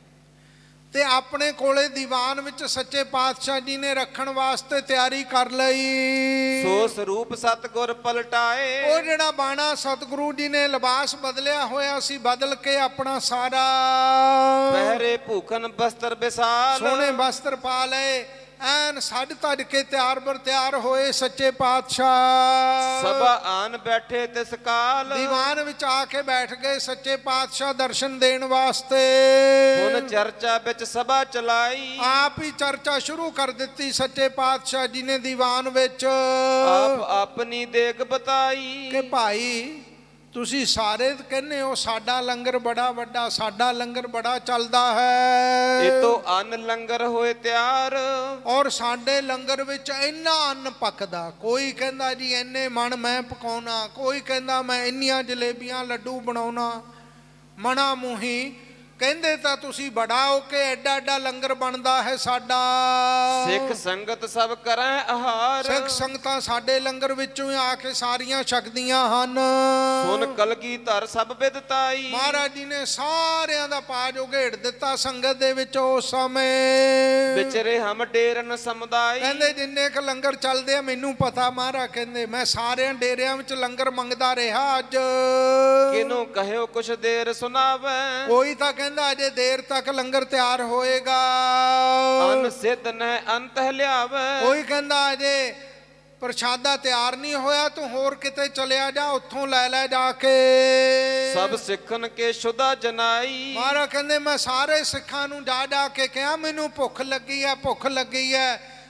ਤੇ ਆਪਣੇ ਕੋਲੇ ਦੀਵਾਨ ਵਿੱਚ ਸੱਚੇ ਪਾਤਸ਼ਾਹ ਜੀ ਨੇ ਰੱਖਣ ਵਾਸਤੇ ਤਿਆਰੀ ਕਰ ਲਈ। ਸੋ ਸਰੂਪ ਸਤਿਗੁਰ ਪਲਟਾਏ, ਉਹ ਜਿਹੜਾ ਬਾਣਾ ਸਤਿਗੁਰੂ ਜੀ ਨੇ ਲਿਬਾਸ ਬਦਲਿਆ ਹੋਇਆ ਸੀ, ਬਦਲ ਕੇ ਆਪਣਾ ਸਾਰਾ ਪਹਿਰੇ ਭੂਖਨ ਬਸਤਰ ਵਿਸਾਲ, ਸੋਹਣੇ ਬਸਤਰ ਪਾ ਲਏ, ਐਨ ਸੱਜ ਤੱਜ ਕੇ ਤਿਆਰ ਬਰ ਤਿਆਰ ਹੋਏ ਸੱਚੇ ਪਾਤਸ਼ਾਹ। ਸਭਾ ਆਨ ਬੈਠੇ ਤਿਸ ਕਾਲ, ਦੀਵਾਨ ਵਿੱਚ ਆ ਕੇ ਬੈਠ ਗਏ ਸੱਚੇ ਪਾਤਸ਼ਾਹ ਦਰਸ਼ਨ ਦੇਣ ਵਾਸਤੇ। ਹੁਣ ਚਰਚਾ ਵਿੱਚ ਸਭਾ ਚਲਾਈ, ਆਪ ਹੀ ਚਰਚਾ ਸ਼ੁਰੂ ਕਰ ਦਿੱਤੀ ਸੱਚੇ ਪਾਤਸ਼ਾਹ ਜੀ ਨੇ ਦੀਵਾਨ ਵਿੱਚ। ਆਪ ਆਪਣੀ ਦੇਗ ਬਤਾਈ ਕਿ ਭਾਈ ਤੁਸੀਂ ਸਾਰੇ ਕਹਿੰਦੇ ਹੋ ਸਾਡਾ ਲੰਗਰ ਬੜਾ ਵੱਡਾ, ਸਾਡਾ ਲੰਗਰ ਬੜਾ ਚੱਲਦਾ ਹੈ, ਇਹ ਤੋਂ ਅੰਨ ਲੰਗਰ ਹੋਏ ਤਿਆਰ, ਔਰ ਸਾਡੇ ਲੰਗਰ ਵਿੱਚ ਇੰਨਾ ਅੰਨ ਪੱਕਦਾ। ਕੋਈ ਕਹਿੰਦਾ ਜੀ ਇੰਨੇ ਮਣ ਮੈਂ ਪਕਾਉਣਾ, ਕੋਈ ਕਹਿੰਦਾ ਮੈਂ ਇੰਨੀਆਂ ਜਲੇਬੀਆਂ ਲੱਡੂ ਬਣਾਉਣਾ। ਮਣਾ ਮੂੰਹੀ ਕਹਿੰਦੇ ਤਾਂ ਤੁਸੀਂ ਬੜਾ ਹੋ ਕੇ ਐਡਾ ਐਡਾ ਲੰਗਰ ਬਣਦਾ ਹੈ ਸਾਡਾ। ਸਿੱਖ ਸੰਗਤ ਸਭ ਕਰੈ ਆਹਾਰ, ਸਿੱਖ ਸੰਗਤਾਂ ਸਾਡੇ ਲੰਗਰ ਵਿੱਚੋਂ ਆ ਕੇ ਸਾਰੀਆਂ ਛਕਦੀਆਂ ਹਨ। ਸੁਨ ਕਲਗੀ ਧਰ ਸਭ ਵਿਦਤਾਈ, ਮਹਾਰਾਜ ਜੀ ਨੇ ਸਾਰਿਆਂ ਦਾ ਪਾਜ ਉਘੇੜ ਦਿੱਤਾ ਸੰਗਤ ਦੇ ਵਿੱਚ ਉਸ ਸਮੇਂ। ਵਿਚਰੇ ਹਮ ਡੇਰਨ ਸਮੁਦਾਈ, ਕਹਿੰਦੇ ਜਿੰਨੇ ਕ ਲੰਗਰ ਚੱਲਦੇ ਆ ਮੈਨੂੰ ਪਤਾ, ਮਹਾਰਾਜ ਕਹਿੰਦੇ ਮੈਂ ਸਾਰਿਆਂ ਡੇਰਿਆਂ ਵਿੱਚ ਲੰਗਰ ਮੰਗਦਾ ਰਿਹਾ ਅੱਜ। ਕਿਨੂੰ ਕਹਿਓ ਕੁਛ ਦੇਰ ਸੁਣਾਵੇ, ਕੋਈ ਤਾਂ ਕਹਿੰਦਾ ਅਜੇ ਦੇਰ ਤੱਕ ਲੰਗਰ ਤਿਆਰ ਹੋਏਗਾ, ਅਨ ਸਿੱਧ ਨੇ ਅੰਤ ਲਿਆਵੇ। ਕੋਈ ਕਹਿੰਦਾ ਅਜੇ ਪ੍ਰਸ਼ਾਦਾ ਤਿਆਰ ਨਹੀਂ ਹੋਇਆ, ਤੂੰ ਹੋਰ ਕਿਤੇ ਚਲਿਆ ਜਾ, ਉੱਥੋਂ ਲੈ ਲੈ ਜਾ ਕੇ। ਸਭ ਸਿੱਖਨ ਕੇ ਸ਼ੁਦਾ ਜਨਾਈ, ਮਹਾਰਾਜ ਕਹਿੰਦੇ ਮੈਂ ਸਾਰੇ ਸਿੱਖਾਂ ਨੂੰ ਜਾ ਜਾ ਕੇ ਕਿਹਾ ਮੈਨੂੰ ਭੁੱਖ ਲੱਗੀ ਹੈ, ਭੁੱਖ ਲੱਗੀ ਹੈ,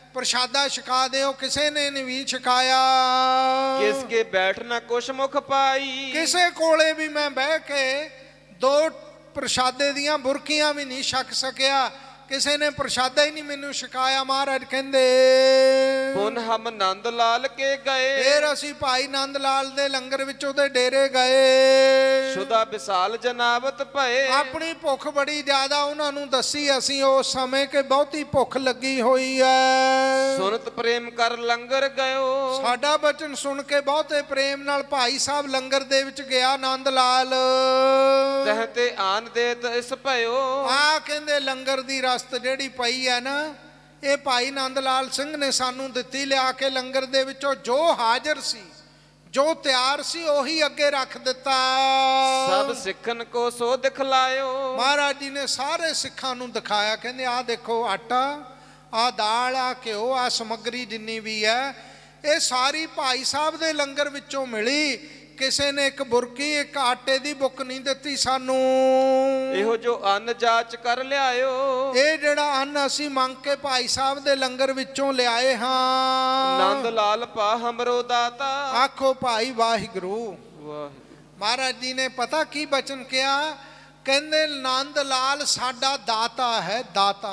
प्रसादा छका दिओ, किसे ने नहीं भी छकाया। किसके बैठना कुछ मुख पाई, किसे कोले भी मैं बह के दो प्रसादे दियां बुरकियां भी नहीं छक सकिया, किसे ने प्रसादा ही नहीं मैनू छकाया। महाराज कहंदे हुण हम नंद लाल के गए, फिर असी भाई नंद लाल दे लंगर विच ओदे डेरे गए। शुदा विशाल जनावत भए, अपनी भुख बड़ी ज्यादा उन्हां नूं दसी असी उस समय के बहुती भुख लगी हुई है। सुनत प्रेम कर लंगर गयो, साडा बचन सुन के बहुते प्रेम नाल भाई साहब लंगर दे विच गया नंद लाल। तहते आन देत इस भयो, आ कहंदे लंगर दी रस्त जिहड़ी पई है ना, ये भाई नंद लाल सिंह ने सानू दित्ती लिया के लंगर दे विचों जो हाजिर सी, जो तैयार सी ओही अगे रख दिता। सब सिखन को सो दिखलायो, महाराज जी ने सारे सिखां नू दिखाया। कहंदे आ देखो आटा, आ दाल, आ घ्यो, आ समग्री जिन्नी भी है, ये सारी भाई साहब दे लंगर विचों मिली। किसी ने एक बुरकी एक आटे दी बुक नहीं दिती सानू। इहो जो अन्न जाच कर लियायो, ये जेड़ा अन्न असी मंग के भाई साहब दे लंगर विचों लियाए हां। नंद लाल पा हमरो दाता, आखो भाई वाहिगुरू। वाहिगुरू। महाराज जी ने पता की बचन किया, कहंदे नंद लाल साडा दाता है, दाता।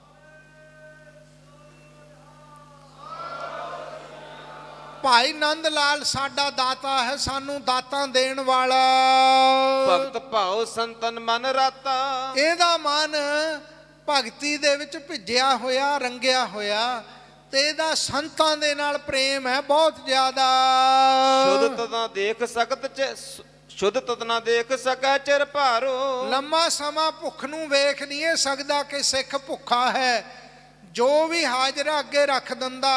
भाई नंद लाल साडा दाता है, सानू दाता देण वाला। भगत भाओ संतन मन राता, एदा मन भगती दे विच भिजिया होया, रंगिया होया, ते एदा संतां दे नाल प्रेम है बहुत ज्यादा। शुद्ध तदा देख सकत शुद्ध तदना देख सकै चिर भारो, लम्मा समा भुख नू वेख नहीं सकदा कि सिख भुखा है, जो भी हाजरा अगे रख दिंदा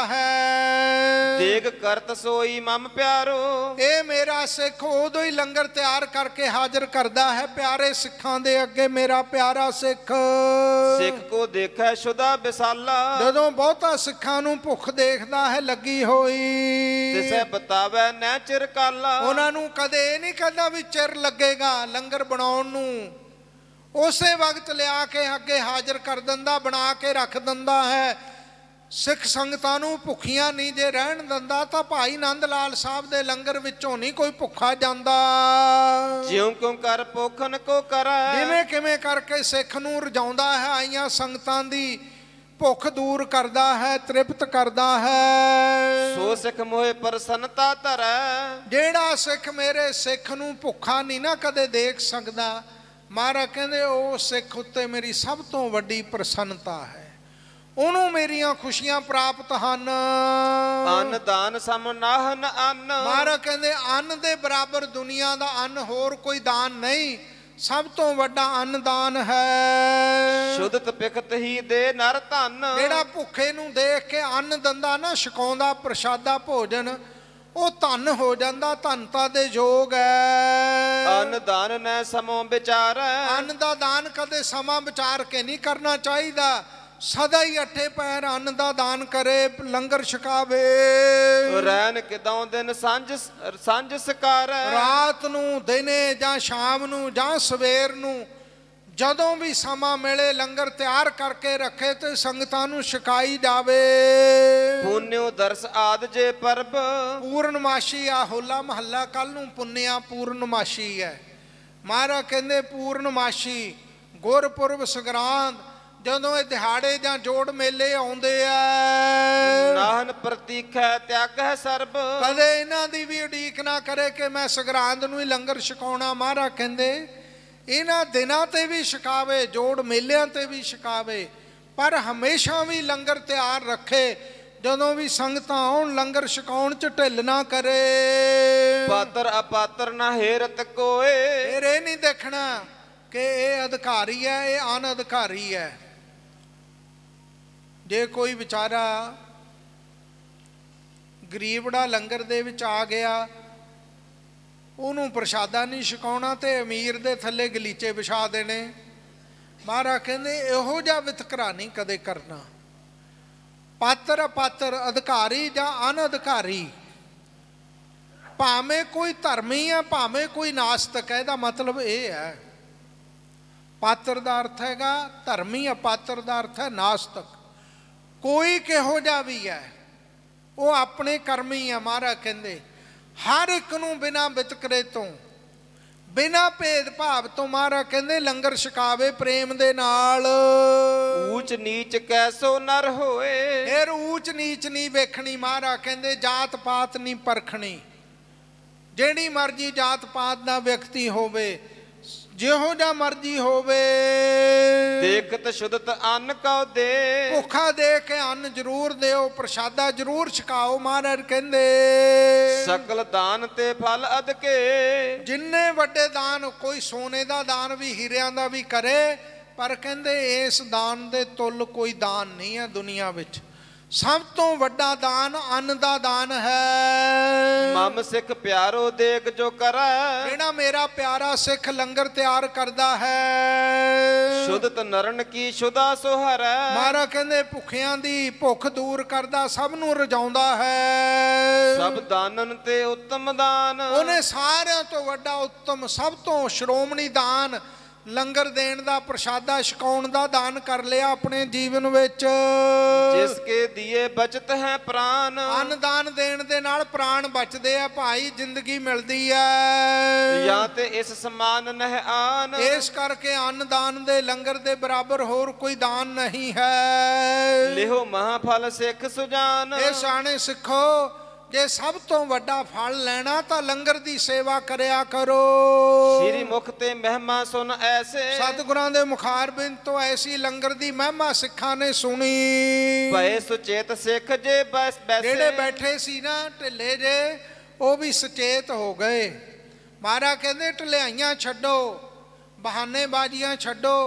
है। देख करत सोई मम प्यारो, ये मेरा सिख उदों ही लंगर तैयार करके हाजिर करदा है प्यारे सिखां दे अगे। मेरा प्यारा सिख सिख को देखै शुदा विसाला, जदों बहुता सिखां नूं भुख देखदा है लगी होई, तिसै बतावै नै चिर काला। उन्हां नूं कदे नहीं कहदा भी चिर लगेगा लंगर बनाउण नूं, उसे वक्त लिया के अगे हाजिर कर दिंदा, बना के रख दिंदा है। सिख संगतां नूं भुखियां नहीं जे रहण दिंदा तां भाई नंद लाल साहब दे लंगर विचों नहीं कोई भुखा जांदा। जिउं क्यों कर पोखन को करै, जिवें किवें करके सिख नूं रजाउंदा है, आईयां संगतां दी भुख दूर करदा है, तृप्त करदा है। सो सिख मोहे प्रसन्नता धरै, जेड़ा सिख मेरे सिख नूं भुखा नहीं ना कदे देख सकदा, महाराज कहंदे ओ सिख उत्ते मेरी सब तो वड्डी प्रसन्नता है, उन्होंने मेरियां खुशियां प्राप्त हन। अन्न दान सम नाहन अन्न, महाराज कहंदे अन्न दे बराबर दुनिया दा अन्न होर कोई दान नहीं, सब तो वड्डा अन्न दान है। शुद्ध पिखत ही दे नर धन, जेड़ा भुखे नूं देख के अन्न दंदा ना, छकाउंदा प्रसादा भोजन, ਉਹ ਧਨ ਹੋ ਜਾਂਦਾ, ਧਨਤਾ ਦੇ ਯੋਗ ਹੈ। ਅੰਨ ਦਾਨ ਨੇ ਸਮੋ ਵਿਚਾਰੈ, ਅੰਨ ਦਾ ਦਾਨ ਕਦੇ ਸਮਾਂ ਵਿਚਾਰ ਕੇ ਨਹੀਂ ਕਰਨਾ ਚਾਹੀਦਾ, ਸਦਾ ਹੀ ਅੱਠੇ ਪੈਰ ਅੰਨ ਦਾ ਦਾਨ ਕਰੇ, ਲੰਗਰ ਛਕਾਵੇ। ਰਹਿਣ ਕਿਦੋਂ ਦਿਨ ਸਾਂਝ ਸਾਂਝ ਸਕਾਰੈ, ਰਾਤ ਨੂੰ ਦਿਨੇ ਜਾਂ ਸ਼ਾਮ ਨੂੰ ਜਾਂ ਸਵੇਰ ਨੂੰ ਜਦੋਂ ਵੀ ਸਮਾਂ ਮਿਲੇ ਲੰਗਰ ਤਿਆਰ ਕਰਕੇ ਰੱਖੇ ਤੇ ਸੰਗਤਾਂ ਨੂੰ ਛਕਾਈ ਜਾਵੇ। ਪੁੰਨਿਓ ਦਰਸ ਆਦ ਜੇ ਪਰਬ, ਪੂਰਨਮਾਸ਼ੀ ਆ ਹੋਲਾ ਮਹੱਲਾ ਕੱਲ ਨੂੰ ਪੁੰਨਿਆ ਪੂਰਨਮਾਸ਼ੀ ਹੈ। ਮਹਾਰਾਜ ਕਹਿੰਦੇ ਪੂਰਨਮਾਸ਼ੀ ਗੁਰਪੁਰਬ ਸੰਗਰਾਂਦ ਜਦੋਂ ਇਹ ਦਿਹਾੜੇ ਜਾਂ ਜੋੜ ਮੇਲੇ ਆਉਂਦੇ ਆ, ਨਾਹਨ ਪ੍ਰਤੀਖੈ ਤਿਆਗ ਹੈ ਸਰਬ, ਕਦੇ ਇਹਨਾਂ ਦੀ ਵੀ ਉਡੀਕ ਨਾ ਕਰੇ ਕਿ ਮੈਂ ਸੰਗਰਾਂਦ ਨੂੰ ਹੀ ਲੰਗਰ ਛਕਾਉਣਾ। ਮਹਾਰਾਜ ਕਹਿੰਦੇ ਇਹਨਾਂ ਦਿਨਾਂ ਤੇ ਵੀ ਛਕਾਵੇ, ਜੋੜ ਮੇਲਿਆਂ ਤੇ ਵੀ ਛਕਾਵੇ, ਪਰ ਹਮੇਸ਼ਾ ਵੀ ਲੰਗਰ ਤਿਆਰ ਰੱਖੇ, ਜਦੋਂ ਵੀ ਸੰਗਤਾਂ ਆਉਣ ਲੰਗਰ ਛਕਾਉਣ ਚ ਢਿੱਲ ਨਾ ਕਰੇ। ਪਾਤਰ ਅਪਾਤਰ ਨਾ ਹੇਰਤ ਕੋਏ, ਫਿਰ ਇਹ ਨਹੀਂ ਦੇਖਣਾ ਕਿ ਇਹ ਅਧਿਕਾਰੀ ਹੈ ਇਹ ਅਨਅਧਿਕਾਰੀ ਹੈ। ਜੇ ਕੋਈ ਵਿਚਾਰਾ ਗਰੀਬੜਾ ਲੰਗਰ ਦੇ ਵਿੱਚ ਆ ਗਿਆ, ਉਹਨੂੰ ਪ੍ਰਸ਼ਾਦਾ ਨਹੀਂ ਛਕਾਉਣਾ ਤੇ ਅਮੀਰ ਦੇ ਥੱਲੇ ਗਲੀਚੇ ਵਿਛਾ ਦੇਣੇ। ਮਹਾਰਾਜ ਕਹਿੰਦੇ ਇਹੋ ਜਿਹਾ ਵਿਤਕਰਾ ਨਹੀਂ ਕਦੇ ਕਰਨਾ। ਪਾਤਰ ਅਪਾਤਰ, ਅਧਿਕਾਰੀ ਜਾਂ ਅਨਅਧਿਕਾਰੀ, ਭਾਵੇਂ ਕੋਈ ਧਰਮੀ ਹੈ ਭਾਵੇਂ ਕੋਈ ਨਾਸਤਕ ਹੈ, ਇਹਦਾ ਮਤਲਬ ਇਹ ਹੈ। ਪਾਤਰ ਦਾ ਅਰਥ ਹੈਗਾ ਧਰਮੀ, ਅਪਾਤਰ ਦਾ ਅਰਥ ਹੈ ਨਾਸਤਕ। कोई किहो जा भी है वो अपने कर्म ही है। महाराज कहते हर एक नूं बिना वितकरे तो बिना भेदभाव तो महाराज कहते लंगर छकावे प्रेम दे नाल। ऊंच नीच कैसो नर होए, फिर ऊंच नीच नहीं वेखनी। महाराज कहते जात पात नहीं परखनी। ਜਿਹੜੀ मर्जी जात पात का व्यक्ति होवे ਜਿਹੋ ਜਿਹਾ मर्जी होवे, देखत शुद्धत अन्न का दे, भुखा दे के अन्न जरूर देओ, प्रसादा जरूर छकाओ। महाराज कहते सकल दान ते फल अदके, जिन्ने वड्डे दान कोई सोने का दान भी हीरिਆਂ ਦਾ भी करे, पर कहते इस दान दे तुल कोई दान नहीं है दुनिया विच। सब तो वड्डा दान अन्न दा दान है। मम सिख प्यारो देख जो करे, जेड़ा मेरा प्यारा सिख लंगर तैयार करदा है, शुद्धत नरन की शुदा सोहर। महाराज कहंदे भुखियां दी भुख दूर करदा, सब नूं रजाउंदा है। सब दानन ते उत्तम दान, उन्हें सारियां तो वड्डा उत्तम सब तो श्रोमणी दान लंगर देण दा प्रसादा छकाउण दा दान कर लिया अपने जीवन विच। जिसके दिए बचत है प्राण, अन्न दान देण दे नाल प्राण बचदे आ भाई, जिंदगी मिलदी है। या ते इस समान नह आन, इस करके अन्न दान दे लंगर दे बराबर होर कोई दान नहीं है। लिहो महाफल सिख सुजान, ये सियाणे सिखो जे सब तो वड्डा फल लेना तो लंगर दी सेवा करया करो। श्री मुख ते महिमा सुन ऐसे, सतगुरां दे मुखार बिन तो ऐसी लंगर दी महिमा सिखा ने सुनी। भय सुचेत सिख जे बस बैसे, जेड़े बैठे सी ना ढिले जे वो भी सचेत हो गए। महाराज कहंदे ढिलाइयां छड्डो, बहानेबाजियां छड्डो,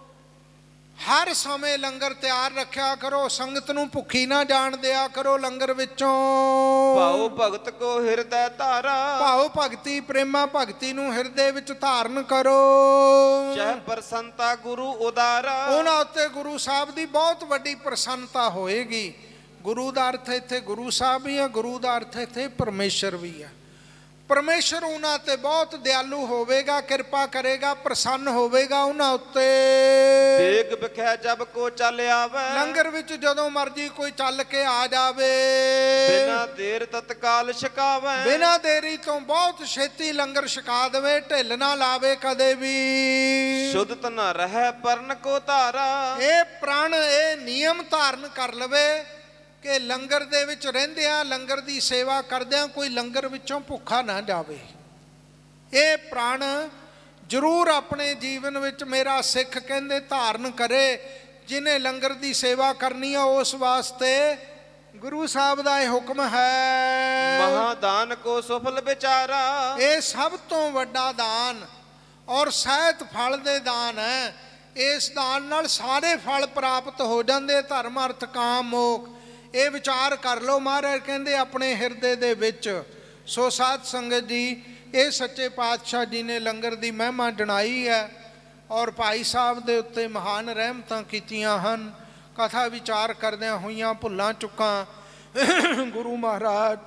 हर समय लंगर तैयार रखा करो, संगत नूं भुखी ना जान दिया करो लंगर विचों। भाव भगत को हृदय धारा, भाव भगती प्रेमा भगती नूं हृदय विच धारण करो। चाहे प्रसन्नता गुरु उदारा, उन्हां उत्ते गुरु साहब दी बहुत वड्डी प्रसन्नता होएगी। गुरु दा अर्थ इत्थे गुरु साहब भी है, गुरु दा अर्थ इत्थे परमेश्वर भी है। परमेश्वर उन्हां ते बहुत दयालु होवेगा, कृपा करेगा, प्रसन्न होवेगा उन्हां उत्ते। देग बिखै जब को चल आवे, लंगर विच जदों मर्जी कोई चल के आ जावे, बिना देर तत्काल छकावे, बिना देरी तो बहुत छेती लंगर छका देवे, ढिल ना लावे कदे भी। शुद्धत न रहे परण को धारा, ये प्रण ये नियम धारण कर लवे कि लंगर दे विच रहिंदियां लंगर दी सेवा करदियां कोई लंगर विचों भुखा ना जावे। ये प्राण जरूर अपने जीवन विच मेरा सिख कहंदे धारण करे। जिन्हें लंगर दी सेवा करनी है उस वास्ते गुरु साहब दा हुक्म है। महादान को सफल विचारा, ये सब तो वड्डा दान और सहत फल दे दान है। इस दान नाल सारे फल प्राप्त हो जाते, धर्म अर्थ काम मोक्ष। ये विचार कर लो। महाराज कहते अपने हिरदे दे विच। सो साध संगत जी, ये सच्चे पातशाह जी ने लंगर की महिमा जनाई है और भाई साहब के उत्ते महान रहमतां कीतियां हन। कथा विचार करदियां होइयां भुल्लां चुकां गुरु महाराज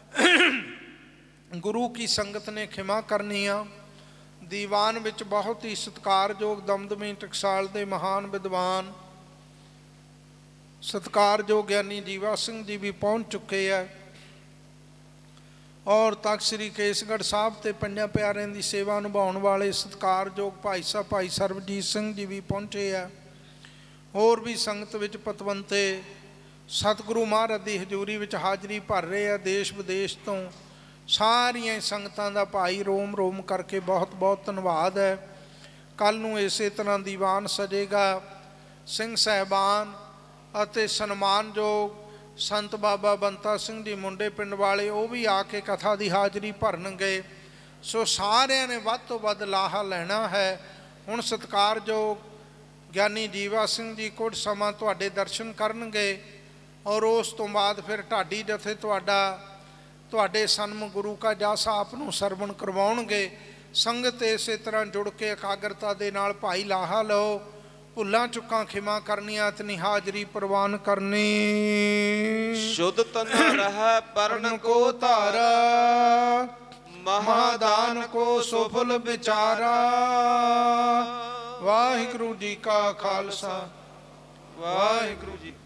गुरु की संगत ने खिमा करनियां। दीवान विच बहुत ही सत्कारयोग दमदमी टकसाल के महान विद्वान सत्कारयोग ज्ञानी जीवा सिंह जी भी पहुँच चुके हैं और तख्त श्री केसगढ़ साहब ते पंजां प्यारिਆਂ की सेवा निभाने वाले सत्कारयोग भाई साहब भाई सरबजीत सिंह जी भी पहुँचे है। होर भी संगत विच पतवंते सतगुरु महाराज की हजूरी विच हाजरी भर रहे हैं। देश विदेश तो सारिया संगतां दा भाई रोम रोम करके बहुत बहुत धन्यवाद है। कल नूं इसे तरह दीवान सजेगा। सिंह साहबान ਅਤੇ ਸਨਮਾਨਯੋਗ संत बाबा बंता सिंह जी मुंडे पिंड वाले वो भी आके कथा की हाजरी भरनगे। सो सारिਆਂ ने वध तो वध लाहा लेना है। हुण सत्कारयोग ज्ञानी जीवा सिंह जी कुछ समा तुहाडे दर्शन करनगे और उस तो बाद फिर ढाडी जथे तुहाडा तुहाडे सन्मुख गुरु का जस आप नूं सरवण करवाउणगे। संगत इस तरह जुड़ के एकाग्रता दे नाल भाई लाहा लो। भुल्लां चुकां खिमा करनियां इतनी हाजरी प्रवान करनी। शुद्ध तन रह परण को धारा महादान को सफल विचारा। वाहिगुरु जी का खालसा वाहिगुरु जी।